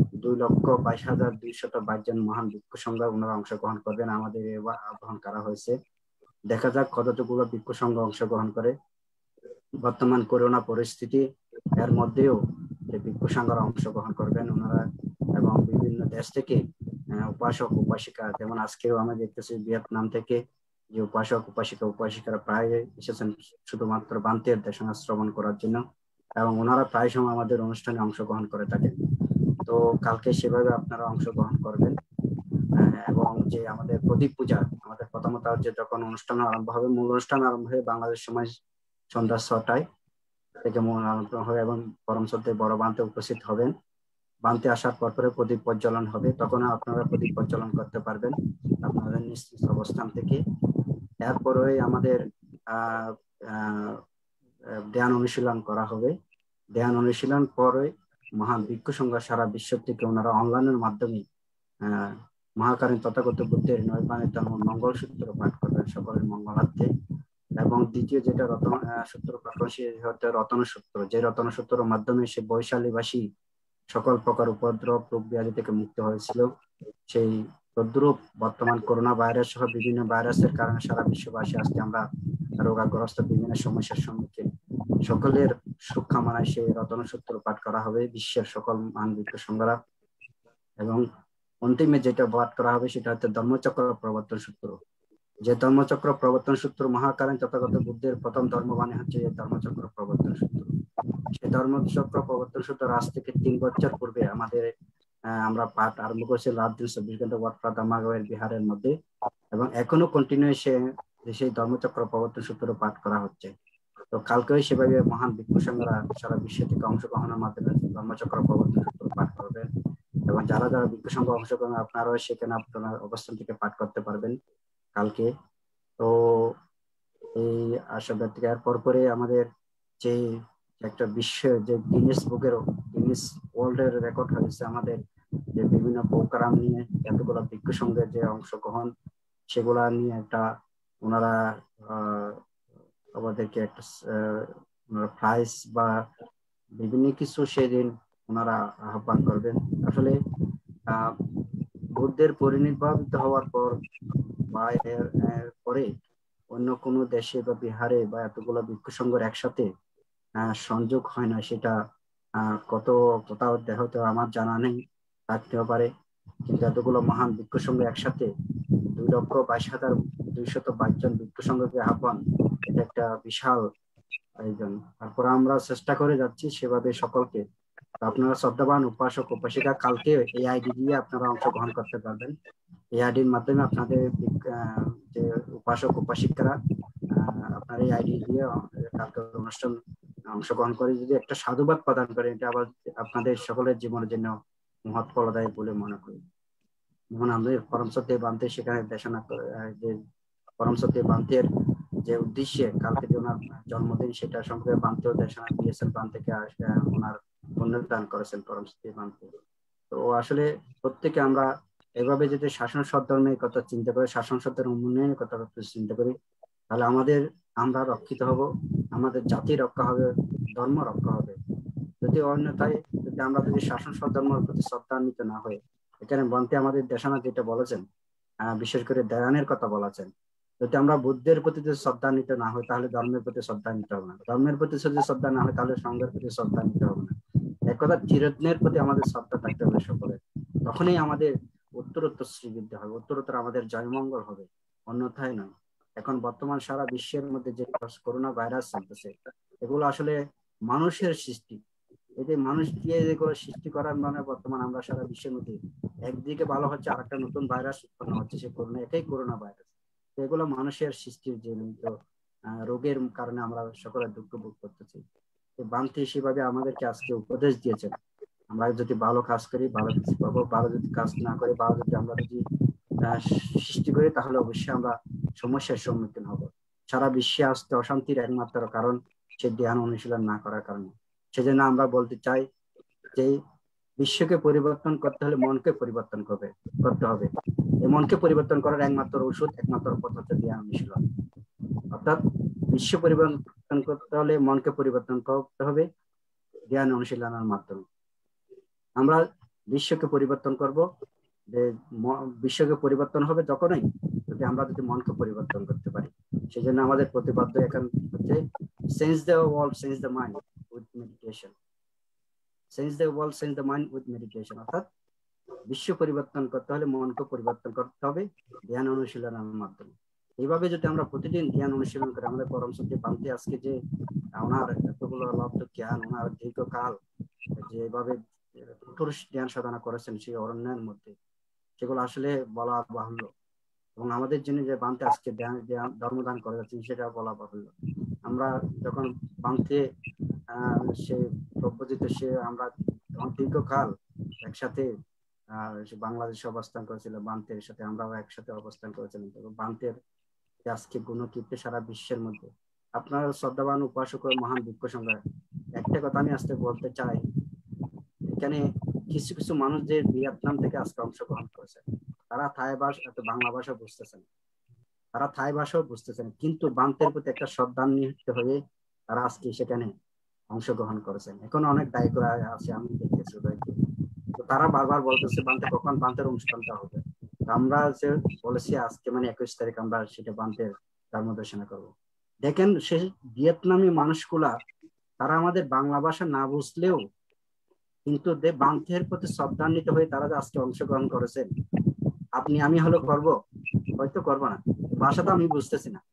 2,22,222 জন মহান ভিক্ষু সংঘ ওনারা অংশগ্রহণ করবেন। আমাদের আহ্বান করা হয়েছে, দেখা যাক কতটুকু ভিক্ষু সংঘ অংশগ্রহণ করে। বর্তমান করোনা পরিস্থিতি এর মধ্যেও যে ভিক্ষু সংঘরা অংশগ্রহণ করবেন ওনারা এবং বিভিন্ন দেশ থেকে উপাসক উপাসিকা, যেমন আজকেও আমরা দেখতেছি ভিয়েতনাম থেকে যে উপাসক উপাসিকারা প্রায় এসেছেন শুধুমাত্র বান্তের দেশনা শ্রবণ করার জন্য এবং ওনারা প্রায় সময় আমাদের অনুষ্ঠানে অংশগ্রহণ করে থাকেন। তো কালকে সেভাবে আপনারা অংশগ্রহণ করবেন এবং যে আমাদের প্রদীপ পূজা, আমাদের প্রথমত হচ্ছে যখন অনুষ্ঠান আরম্ভ হবে, মূল অনুষ্ঠান আরম্ভ হয়ে বাংলাদেশ সময় সন্ধ্যা 6টায় থেকে মূল আরম্ভ হবে এবং পরম শ্রদ্ধেয় বড় বান্তে উপস্থিত হবেন। বান্তে আসার পর পরে প্রদীপ প্রজ্বলন হবে, তখন আপনারা প্রদীপ প্রজ্বলন করতে পারবেন আপনাদের নিজ নিজ অবস্থান থেকে। এরপরে আমাদের ধ্যান অনুশীলন করা হবে। ধ্যান অনুশীলন পরে মহান ভিক্ষু সংঘ সারা বিশ্ব থেকে ওনারা অনলাইনের মাধ্যমে মহাকালীন তথাগত বুদ্ধের নৈর্বাণিক ধর্ম মঙ্গল সূত্র পাঠ করবেন সকলের মঙ্গলার্থে। এবং দ্বিতীয় যেটা সূত্র পাঠ করবে সে হচ্ছে রতন সূত্র, যে রতন সূত্রের মাধ্যমে সে বৈশালীবাসী সকল প্রকার উপদ্রব রোগ ব্যাধি থেকে মুক্ত হয়েছিল। সেই তদ্রূপ বর্তমান করোনা ভাইরাস সহ বিভিন্ন ভাইরাসের কারণে সারা বিশ্ববাসী আজকে আমরা রোগাগ্রস্ত বিভিন্ন সমস্যার সম্মুখীন, সকলের সুখ কামনায় সেই রতন সূত্র পাঠ করা হবে বিশ্বের সকল মহান ভিক্ষু সংঘরা। এবং অন্তিমে যেটা পাঠ করা হবে সেটা হচ্ছে ধর্মচক্র প্রবর্তন সূত্র, যে ধর্মচক্র প্রবর্তন সূত্র মহাকালীন তথাগত বুদ্ধের প্রথম ধর্মবাণী হচ্ছে এই ধর্মচক্র প্রবর্তন সূত্র। সেই ধর্মচক্র প্রবর্তন সূত্র আজ থেকে 3 বছর পূর্বে আমাদের আমরা পাঠ আরম্ভ করেছি রাত দিন 24 ঘন্টা ওয়াটপ্রাদামাগের বিহারের মধ্যে এবং এখনো কন্টিনিউ সেই ধর্মচক্র প্রবর্তন সূত্র পাঠ করা হচ্ছে। তো কালকেও সেভাবে মহান ভিক্ষু সংঘরা সারা বিশ্ব থেকে অংশগ্রহণের মাধ্যমে ধর্মচক্র প্রবর্তন সূত্র পাঠ করবেন এবং যারা যারা ভিক্ষু সংঘ অংশগ্রহণ আপনারাও সেখানে আপনার অবস্থান থেকে পাঠ করতে পারবেন কালকে। তো এই আশাবাদ থেকে আর পরে আমাদের যে একটা বিশ্ব যে গিনেস ওয়ার্ল্ড এর রেকর্ড হয়েছে আমাদের যে বিভিন্ন প্রোগ্রাম নিয়ে এতগুলো ভিক্ষু সংঘের যে অংশগ্রহণ সেগুলা নিয়ে একটা ওনারা আমাদেরকে একটা প্রাইজ বা বিভিন্ন কিছু সেদিন ওনারা আহ্বান করবেন। আসলে বুদ্ধের পরিনির্বাচিত হওয়ার পর বা এর পরে অন্য কোনো দেশে বা বিহারে বা এতগুলো ভিক্ষু সংঘের একসাথে সংযোগ হয় না, সেটা কোথাও হয়তো আমার জানা নেই, থাকতেও পারে, কিন্তু এতগুলো মহান ভিক্ষু সংঘ একসাথে 2,22,222 জন ভিক্ষু সংঘকে আহ্বান, এটা একটা বিশাল আয়োজন। তারপর আমরা চেষ্টা করে যাচ্ছি সেভাবে সকলকে। আপনারা শ্রদ্ধাবান উপাসক উপাসিকা কালকে এই আইডি দিয়ে আপনারা অংশগ্রহণ করতে পারবেন। এই আইডির মাধ্যমে আপনাদের যে উপাসক উপাসিকারা আপনার এই আইডি দিয়ে কালকে অনুষ্ঠান অংশগ্রহণ করে যদি একটা সাধুবাদ প্রদান করে, এটা আবার আপনাদের সকলের জীবনের জন্য মহৎ ফলদায়ক বলে মনে করি। যেমন আমাদের পরম শ্রদ্ধেয় বান্তে সেখানে দেশনা করে যে পরম শ্রদ্ধেয় বান্তের যে উদ্দেশ্যে কালকে যে ওনার জন্মদিন সেটা সম্পর্কে বান্তেও দেশনা দিয়েছেন, বান্তেকে ওনার পুণ্যদান করেছেন পরম শ্রদ্ধেয় বান্তে। তো আসলে প্রত্যেকে আমরা এভাবে যদি শাসন সদ্ধর্মের কথা চিন্তা করি, শাসন সদ্ধর্মের উন্নয়নের কথা চিন্তা করি, তাহলে আমরা রক্ষিত হব, আমাদের জাতি রক্ষা হবে, ধর্ম রক্ষা হবে। যদি অন্যথায় আমরা যদি শাসন সদ্ধর্মের প্রতি শ্রদ্ধান্বিত না হয়ে, এখানে বান্তে আমাদের দেশানা যেটা বলেছেন, বিশেষ করে দয়ানের কথা বলেছেন, যদি আমরা বুদ্ধের প্রতি যদি শ্রদ্ধান্বিত না হয় তাহলে ধর্মের প্রতি শ্রদ্ধা নিতে হবে না, ধর্মের প্রতি যদি শ্রদ্ধা না হয় তাহলে সংঘের প্রতি শ্রদ্ধা নিতে হবে না। এক কথা চিরত্নের প্রতি আমাদের শ্রদ্ধা থাকতে হবে সকলের, তখনই আমাদের উত্তরোত্তর শ্রীবৃদ্ধি হবে, উত্তরোত্তর আমাদের জয়মঙ্গল হবে, অন্যথায় নয়। এখন বর্তমান সারা বিশ্বের মধ্যে যে করোনা ভাইরাস চলতেছে এগুলো আসলে মানুষের সৃষ্টি। এই যে মানুষ দিয়ে যেগুলো সৃষ্টি করার মানে বর্তমান আমরা সারা বিশ্বের মধ্যে একদিকে ভালো হচ্ছে আর একটা নতুন ভাইরাস উৎপন্ন হচ্ছে, সে করোনা, এটাই করোনা ভাইরাস। এগুলো মানুষের সৃষ্টির জনিত রোগের কারণে আমরা সকলে দুঃখ ভোগ করতেছি। বান্তি সেভাবে আমাদেরকে আজকে উপদেশ দিয়েছেন, আমরা যদি ভালো কাজ করি ভালো কিছু পাবো, ভালো যদি কাজ না করি, ভালো যদি আমরা যদি সৃষ্টি করি তাহলে অবশ্যই আমরা সমস্যার সম্মুখীন হব। সারা বিশ্বে আজকে অশান্তির একমাত্র কারণ সে ধ্যান অনুশীলন না করার কারণে। সেজন্য আমরা বলতে চাই যে বিশ্বকে পরিবর্তন করতে হলে মনকে পরিবর্তন করতে হবে। এই মনকে পরিবর্তন করার একমাত্র ওষুধ, একমাত্র পথ হচ্ছে ধ্যান অনুশীলন। অর্থাৎ বিশ্ব পরিবর্তন করতে হলে মনকে পরিবর্তন করতে হবে ধ্যান অনুশীলনের মাধ্যমে। আমরা বিশ্বকে পরিবর্তন করব, যে বিশ্বকে পরিবর্তন হবে যখনই যদি আমরা যদি মনকে পরিবর্তন করতে পারি। সেই জন্য আমাদের প্রতিপাদ্য এখন হচ্ছে change the world, change the mind with meditation. Change the world, change the mind with meditation. অর্থাৎ বিশ্ব পরিবর্তন করতে হলে মনকে পরিবর্তন করতে হবে ধ্যান অনুশীলনের মাধ্যমে। এইভাবে যদি আমরা প্রতিদিন ধ্যান অনুশীলন করি, আমাদের পরম সত্যি বান্তি আজকে যে ওনার এতগুলো লব্ধ জ্ঞান, ওনার দীর্ঘকাল যেভাবে কঠোর ধ্যান সাধনা করেছেন সেই অরণ্যের মধ্যে, সেগুলো আসলে বলা বাহুল্য। এবং আমাদের জন্য যে বান্তি আজকে ধর্মদান করে যাচ্ছেন সেটা বলা বাহুল্য। আমরা যখন বান্তি সে প্রব্রজিত, সে আমরা দীর্ঘকাল একসাথে বাংলাদেশে অবস্থান করেছিল, বান্তের সাথে আমরাও একসাথে অবস্থান করেছিলাম। বান্তের আজকে গুণকীর্তি সারা বিশ্বের মধ্যে। আপনার শ্রদ্ধাবান উপাসক ও মহান ভিক্ষু সংঘ, একটা কথা আমি আজকে বলতে চাই, এখানে কিছু কিছু মানুষ যে ভিয়েতনাম থেকে আজকে অংশগ্রহণ করেছে, তারা থাই ভাষা, বাংলা ভাষা বুঝতেছেন, তারা থাই ভাষাও বুঝতেছেন, কিন্তু বান্তের প্রতি একটা শ্রদ্ধান্বিত হয়ে তারা আজকে সেখানে অংশগ্রহণ করেছেন। এখন অনেক দায়িত্বরা আছে, আমি দেখতেছি তো তারা বারবার বলতেছে বান্তে কখন বান্তের অনুষ্ঠানটা হবে। আমরা যে বলেছি আজকে মানে 21 তারিখ আমরা সেটা বান্তের ধর্মদর্শনা করবো। দেখেন সে ভিয়েতনামি মানুষগুলা, তারা আমাদের বাংলা ভাষা না বুঝলেও কিন্তু বান্তের প্রতি শ্রদ্ধান্বিত হয়ে তারা আজকে অংশগ্রহণ করেছেন। আপনি আমি হলো করবো, হয়তো করবো না, ভাষা তো আমি বুঝতেছি না,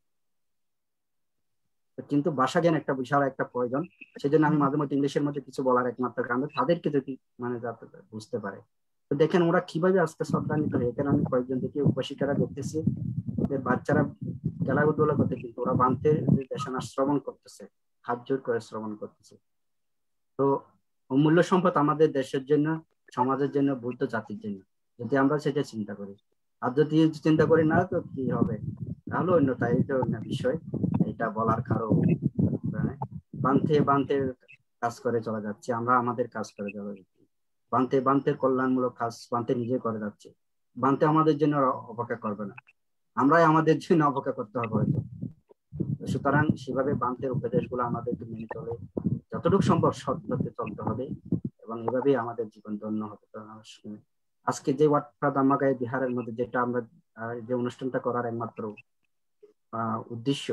কিন্তু ভাষা জ্ঞান একটা বিশাল একটা প্রয়োজন। সেই জন্য আমি মাঝে মধ্যে ইংলিশের মধ্যে কিছু বলার একমাত্র কারণ তাদেরকে যদি মানে যাতে বুঝতে পারে। তো দেখেন ওরা কিভাবে আজকে শ্রদ্ধান্বিত হয়ে, এখানে আমি কয়েকজন দেখি উপাসিকারা দেখতেছি, ওদের বাচ্চারা খেলাধুলা করতে, কিন্তু ওরা বান্তের দেশনা শ্রবণ করতেছে, হাত জোর করে শ্রবণ করতেছে। তো অমূল্য সম্পদ আমাদের দেশের জন্য, সমাজের জন্য, বৌদ্ধ জাতির জন্য, যদি আমরা সেটা চিন্তা করি। আর যদি চিন্তা করি না তো কি হবে, তাহলে অন্যটা, এটা অন্য বিষয়, এটা বলার কারো বান্তে কাজ করে চলে যাচ্ছে, আমরা আমাদের কাজ করে চলে যাচ্ছি। বান্তের কল্যাণমূলক কাজ বান্তে নিজে করে যাচ্ছে, বান্তে আমাদের জন্য অপেক্ষা করবে না, আমরাই আমাদের জন্য অপেক্ষা করতে হবে হয়তো। সুতরাং সেভাবে বান্তের উপদেশগুলো আমাদেরকে মেনে চলে যতটুকু সম্ভব সৎ পথে চলতে হবে, এবং এভাবেই আমাদের জীবন ধন্য হতে হবে। আজকে যে ওয়াটফা ধাম্মাকায় বিহারের মধ্যে যেটা আমরা যে অনুষ্ঠানটা করার একমাত্র উদ্দেশ্য,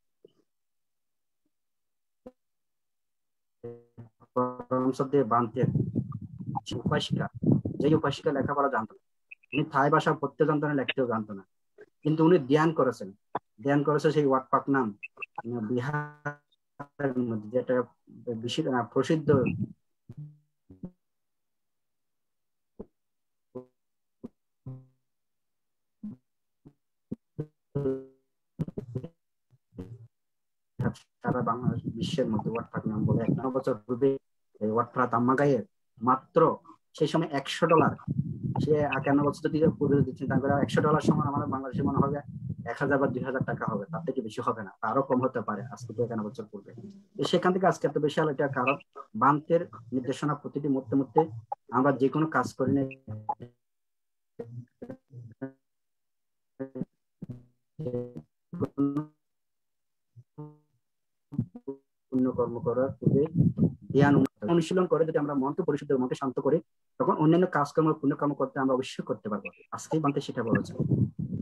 বান্তের উপাসিকা, যে উপাসিকা লেখাপড়া জানতো না, উনি থাই ভাষা পড়তে জানতো না, লেখতেও জানতো না, কিন্তু উনি ধ্যান করেছেন, ধ্যান করেছে সেই ওয়াটপাক নাম বিহারের মধ্যে, যেটা প্রসিদ্ধ সারা বাংলাদেশ বিশ্বের মধ্যে ওয়াটপাক নাম বলে। 1 বছর পূর্বে ওয়াটফা ধাম্মাকায়ের মাত্র সেই সময় $100, সে 51 বছর পূর্বে যদি চিন্তা করে $100 সময় আমাদের বাংলাদেশে মনে হবে 1000 বা 2000 টাকা হবে, তার থেকে বেশি হবে না, আরো কম হতে পারে আজ থেকে 51 বছর পূর্বে। সেখান থেকে আজকে এত বেশি হলো, এটা কারণ বান্তের নির্দেশনা প্রতিটি মুহূর্তে মুহূর্তে আমরা যে কোনো কাজ করি না কর্ম করার পূর্বে ধ্যান অনুশীলন করে যদি আমরা মনকে পরিশুদ্ধ, মনকে শান্ত করি, তখন অন্যান্য কাজকর্ম পুণ্যকর্ম করতে আমরা অবশ্যই করতে পারবো। আজকেই বান্তে সেটা বলেছে। বুদ্ধ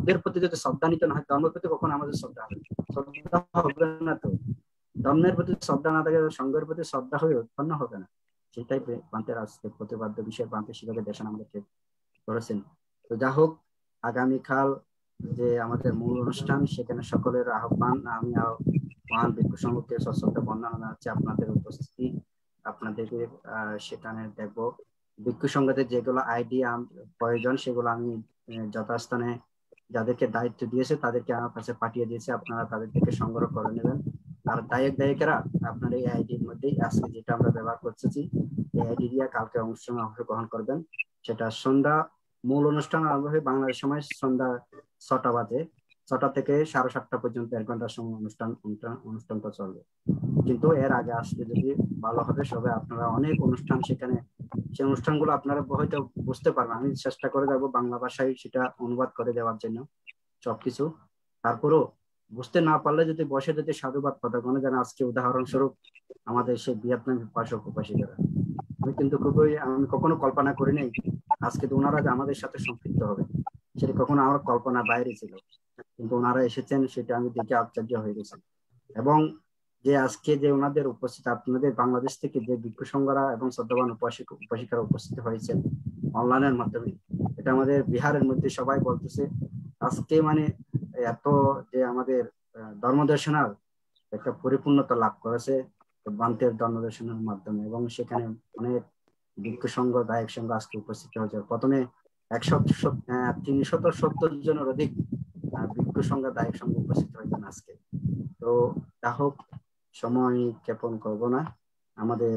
বুদ্ধের প্রতি যদি শ্রদ্ধা নিতে না হয়, ধর্মের প্রতি কখনো আমাদের শ্রদ্ধা হবে না। তো ধর্মের প্রতি শ্রদ্ধা না থাকে, সঙ্গের প্রতি শ্রদ্ধা হয়ে উৎপন্ন হবে না। সেটাই প্রান্তের আজকে প্রতিপাদ্য বিষয় প্রান্তের শিক্ষকের দেশন আমাদেরকে করেছেন। তো যা হোক, আগামীকাল যে আমাদের মূল অনুষ্ঠান, সেখানে সকলের আহ্বান। আমি মহান ভিক্ষু সংঘকে সশ্রদ্ধ বন্দনা জানাচ্ছি আপনাদের উপস্থিতি। আপনাদেরকে সেখানে দেখবো ভিক্ষু সংঘের যেগুলো আইডিয়া প্রয়োজন, সেগুলো আমি যথাস্থানে যাদেরকে দায়িত্ব দিয়েছে তাদেরকে আমার কাছে পাঠিয়ে দিয়েছে। আপনারা তাদের থেকে সংগ্রহ করে নেবেন। আর দায়িকেরা আপনার এই আইডির মধ্যেই আজকে যেটা আমরা ব্যবহার করতেছি, এই আইডি দিয়ে কালকে অনুষ্ঠানে অংশগ্রহণ করবেন। সেটা সন্ধ্যা, মূল অনুষ্ঠান আরম্ভ হয় বাংলাদেশ সময় সন্ধ্যা 6টা বাজে। 6টা থেকে 7:30 পর্যন্ত 1 ঘন্টার সময় অনুষ্ঠানটা চলবে। কিন্তু এর আগে আসলে যদি ভালো হবে। সবাই আপনারা অনেক অনুষ্ঠান সেখানে, সেই অনুষ্ঠানগুলো আপনারা হয়তো বুঝতে পারবেন। আমি চেষ্টা করে যাবো বাংলা ভাষায় সেটা অনুবাদ করে দেওয়ার জন্য সবকিছু। তারপরেও বুঝতে না পারলে যদি বসে যদি সাধুবাদ কথা কোনো যেন, আজকে উদাহরণস্বরূপ আমাদের সেই ভিয়েতনামি উপাসক উপাসিকারা, আমি কখনো কল্পনা করি নাই আজকে তো ওনারা যে আমাদের সাথে সম্পৃক্ত হবে, সেটা কখনো আমার কল্পনার বাইরে ছিল। কিন্তু ওনারা এসেছেন, সেটা আমি দেখে আশ্চর্য হয়ে গেছি। এবং যে আজকে যে ওনাদের উপস্থিত, আপনাদের বাংলাদেশ থেকে যে ভিক্ষু সংঘরা এবং শ্রদ্ধাবান উপাসিকারা উপস্থিত হয়েছেন অনলাইনের মাধ্যমে, এটা আমাদের বিহারের মধ্যে সবাই বলতেছে আজকে মানে এত যে আমাদের ধর্মদর্শনার একটা পরিপূর্ণতা লাভ করেছে বান্তের ধর্মদর্শনের মাধ্যমে। এবং সেখানে অনেক ভিক্ষু সংঘ, দায়ক সংঘ আজকে উপস্থিত হয়েছে। প্রথমে 370 জনের অধিক ভিক্ষু সংঘ, দায়ক সংঘ উপস্থিত হয়েছেন আজকে। তো যা হোক, সময় ক্ষেপণ করবো না। আমাদের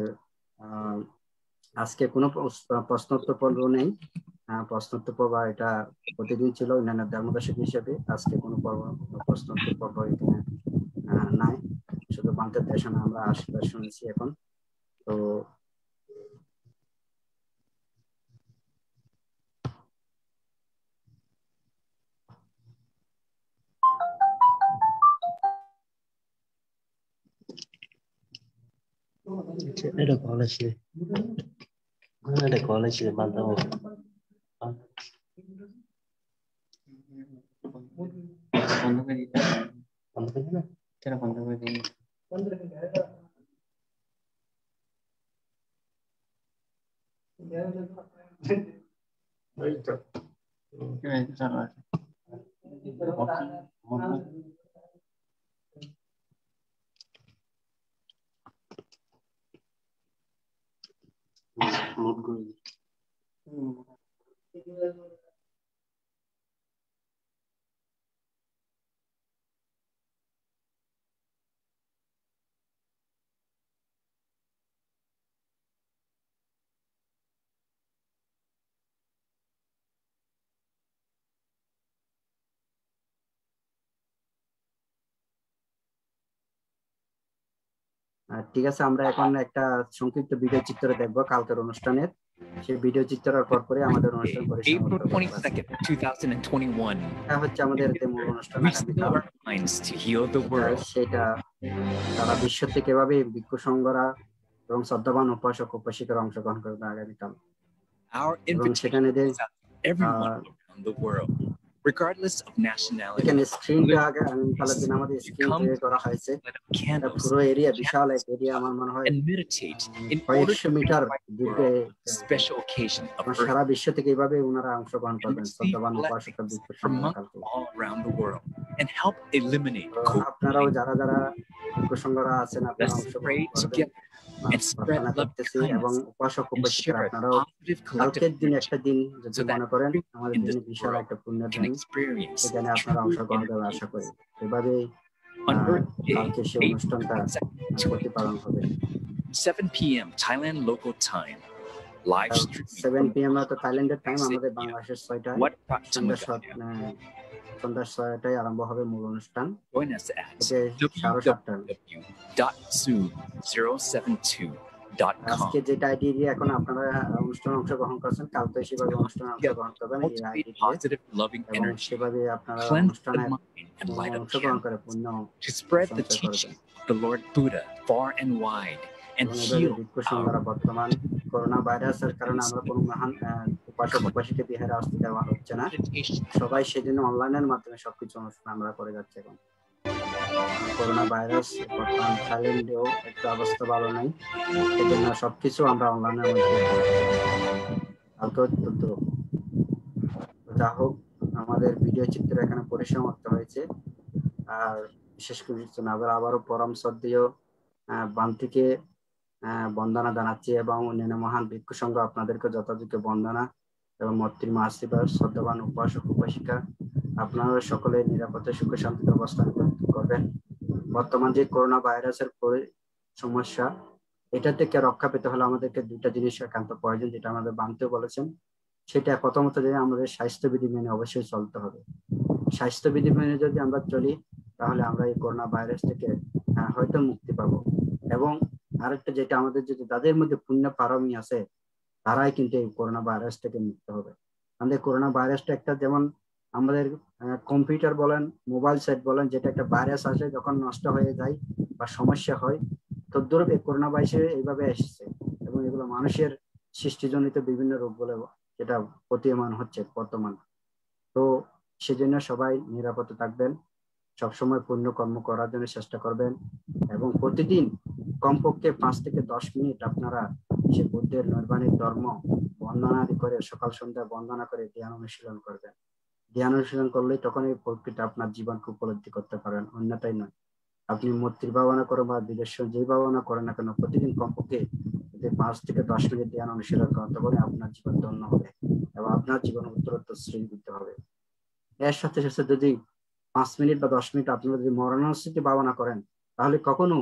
আজকে কোনো প্রশ্নোত্তর পর্ব নেই। প্রশ্নোত্তর পর্ব এটা প্রতিদিন ছিল অন্যান্য ধর্মদর্শক হিসেবে। আজকে কোনো প্রশ্নোত্তর পর্ব এখানে নাই, শুধু বান্তের দেশনা আমরা আশীর্বাদ শুনেছি এখন। তো এটা কলেজ এটা কলেজ বান্ধব বন্ধ করে দিতে বন্ধ করে না, সেটা বন্ধ করে দিন। চালু আছে নোট করে দিই। ঠিক আছে, আমরা এখন একটা সংক্ষিপ্ত ভিডিও চিত্র দেখবো কালকের অনুষ্ঠানের। সেই ভিডিও চিত্রের পর পরে আমাদের অনুষ্ঠান April 22nd, 2021. এটা হচ্ছে আমাদের যে মূল অনুষ্ঠান We আগামীকাল। still our minds to heal the world. সেটা সারা বিশ্ব থেকে এভাবে ভিক্ষু সংঘরা এবং শ্রদ্ধাবান উপাসক উপাসিকারা অংশগ্রহণ করবে আগামীকাল। Our এবং invitation সেখানে যে is out to everyone around the world, regardless of nationality. এখানে স্ক্রিনটা আগামীকালের দিন আমাদের স্ক্রিন তৈরি করা হয়েছে। পুরো এরিয়া, বিশাল এক এরিয়া, আমার মনে হয় and meditate in order 100 to metre দীর্ঘে special occasion of সারা earth বিশ্ব থেকে এইভাবে ওনারা অংশগ্রহণ and করবেন receive শ্রদ্ধাবান উপাসক blessings ভিক্ষু from সংঘরা monks কালকে। all around the world and help eliminate আপনারাও COVID-19. যারা যারা ভিক্ষু সংঘরা আছেন আপনারা Let's অংশগ্রহণ pray করবেন, together and spread প্রার্থনা love, করতেছি। এবং kindness, উপাসক and উপাসিকারা share আপনারাও positive কালকের collective দিন energy একটা দিন যদি so that মনে করেন আমাদের in দিনে this বিশাল world একটা পুণ্যের can দিন, experience সেখানে আপনারা true অংশগ্রহণ করার energy. আশা করি। এভাবেই On Earth Day, কালকে সেই April অনুষ্ঠানটা 22nd, প্রতিপালন হবে। 7 p.m. Thailand local time. Live streaming 7 from p.m. তো থাইল্যান্ডের টাইম, আমাদের India. বাংলাদেশের 6টায়, What সন্ধ্যা Pratamagadya? 6টায় আরম্ভ হবে মূল অনুষ্ঠান। Join us at এটা 7:30। www.zoom072.com. আজকে যেটা আইডি দিয়ে এখন আপনারা অনুষ্ঠানে অংশগ্রহণ করছেন, কাল তো সেভাবে অনুষ্ঠানে অংশগ্রহণ করবেন এই আইডি Cultivate দিয়ে, positive, loving এবং energy, সেভাবে আপনারা cleanse the অনুষ্ঠানে mind, and light up অংশগ্রহণ candles করে পুণ্য to spread the সঞ্চয় করবেন। teaching of the Lord Buddha far and wide and এবং এভাবে heal ভিক্ষু সংঘরা our বর্তমান করোনা ভাইরাসের কারণে আমরা কোনো মহান উপাসক উপাসীকে বিহারে আসতে দেওয়া হচ্ছে না, সবাই সেজন্য অনলাইনের মাধ্যমে সবকিছু অনুষ্ঠান আমরা করে যাচ্ছি। এখন করোনা ভাইরাস বর্তমান থাইল্যান্ডেও একটু অবস্থা ভালো নাই, সেজন্য সবকিছু আমরা অনলাইনের মধ্যে যা হোক, আমাদের ভিডিও চিত্র এখানে পরিসমাপ্ত হয়েছে। আর বিশেষ করে আবারও পরম শ্রদ্ধেয় বান্তিকে বন্দনা জানাচ্ছি এবং অন্যান্য মহান ভিক্ষু সংঘ আপনাদেরকে যথাযোগ্য বন্দনা এবং মৈত্রীর আশীর্বাদ। শ্রদ্ধাবান উপাসক উপাসিকা, আপনারা সকলে নিরাপদে সুখে শান্তিতে অবস্থান করবেন। বর্তমান যে করোনা ভাইরাসের সমস্যা, এটা থেকে রক্ষা পেতে হলে আমাদেরকে দুইটা জিনিস একান্ত প্রয়োজন, যেটা আমাদের বান্তিও বলেছেন। সেটা প্রথমত যে আমাদের স্বাস্থ্যবিধি মেনে অবশ্যই চলতে হবে। স্বাস্থ্যবিধি মেনে যদি আমরা চলি, তাহলে আমরা এই করোনা ভাইরাস থেকে হয়তো মুক্তি পাবো। এবং আরেকটা যেটা আমাদের যদি যাদের মধ্যে পুণ্য পারমি আছে, তারাই কিন্তু এই করোনা ভাইরাস থেকে মুক্ত হবে। আমাদের করোনা ভাইরাসটা একটা, যেমন আমাদের কম্পিউটার বলেন, মোবাইল সেট বলেন, যেটা একটা ভাইরাস আসে যখন নষ্ট হয়ে যায় বা সমস্যা হয়, তদ্রূপ এই করোনা ভাইরাস এইভাবে এসেছে এবং এগুলো মানুষের সৃষ্টিজনিত বিভিন্ন রোগ বলে যেটা প্রতীয়মান হচ্ছে বর্তমান। তো সেজন্য সবাই নিরাপদে থাকবেন, সবসময় পুণ্য কর্ম করার জন্য চেষ্টা করবেন এবং প্রতিদিন কমপক্ষে 5 থেকে 10 মিনিট আপনারা সে বুদ্ধের নৈর্বাণিক ধর্ম বন্দনা করে সকাল সন্ধ্যা বন্দনা করে ধ্যান অনুশীলন করবেন। ধ্যান অনুশীলন করলেই তখন এই প্রকৃতিটা আপনার জীবনকে উপলব্ধি করতে পারেন, অন্যথায় নয়। আপনি মূর্তির ভাবনা করেন বা বিদেশ যে ভাবনা করেন না কেন, প্রতিদিন কমপক্ষে 5 থেকে 10 মিনিট ধ্যান অনুশীলন করতে পারে, আপনার জীবন ধন্য হবে এবং আপনার জীবন উত্তরোত্তর শ্রীবৃদ্ধি হবে। এর সাথে সাথে যদি 5 মিনিট বা 10 মিনিট আপনারা যদি মরণানুস্মৃতি ভাবনা করেন, তাহলে কখনো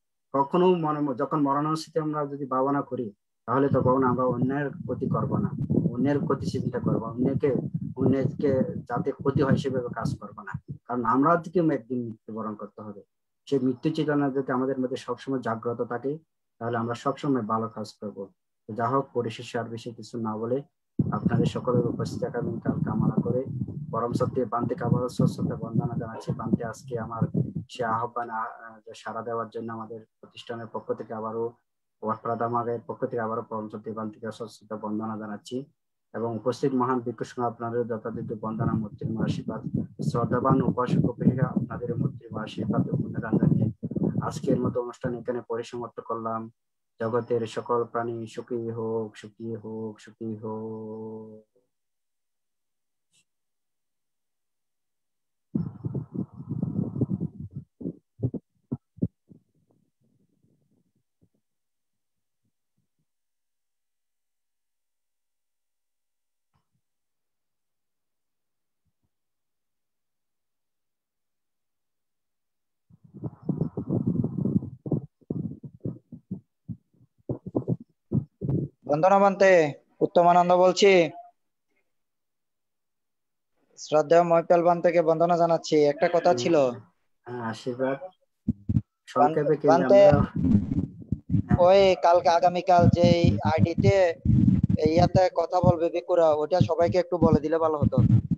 যখন মরণানুস্মৃতি আমরা যদি ভাবনা করি, তাহলে তখন আমরা অন্যের ক্ষতি করব না, অন্যের ক্ষতি চিন্তা করবো, অন্যকে যাতে ক্ষতি হয় সেভাবে কাজ করবো না। কারণ আমরা দিকে একদিন মৃত্যুবরণ করতে হবে। সেই মৃত্যু চেতনা যদি আমাদের মধ্যে সবসময় জাগ্রত থাকে, তাহলে আমরা সবসময় ভালো কাজ করবো। যা হোক, পরিশেষে আর বেশি কিছু না বলে আপনাদের সকলের উপস্থিতি আগামীকাল কামনা করে পরম সত্যি বান্তিকে আবারও শ্রদ্ধা বন্দনা জানাচ্ছি। বান্তি আজকে আমার সে আহ্বান সাড়া দেওয়ার জন্য আমাদের প্রতিষ্ঠানের পক্ষ থেকে আবারও ওয়াটপ্রাদামাগের পক্ষ থেকে আবারও পরম সত্যি বান্তিকে শ্রদ্ধা বন্দনা জানাচ্ছি এবং উপস্থিত মহান ভিক্ষু সংঘ আপনাদের যথাযথ বন্দনা মূর্তির আশীর্বাদ। শ্রদ্ধাবান উপাসক উপাসিকা, আপনাদের মূর্তির আশীর্বাদ ও পুণ্যদান জানিয়ে আজকের মতো অনুষ্ঠান এখানে পরিসমাপ্ত করলাম। জগতের সকল প্রাণী সুখী হোক, সুখী হোক, সুখী হোক। বন্দনা বান্তে, উত্তমানন্দ বলছি। শ্রদ্ধেয় মহিপাল বান্তেকে বন্দনা জানাচ্ছি। একটা কথা ছিল। আশীর্বাদ সংক্ষেপে বান্তে, ওই কালকে আগামীকাল যে আইডিতে ইয়াতে কথা বলবে ভিক্ষুরা, ওটা সবাইকে একটু বলে দিলে ভালো হতো।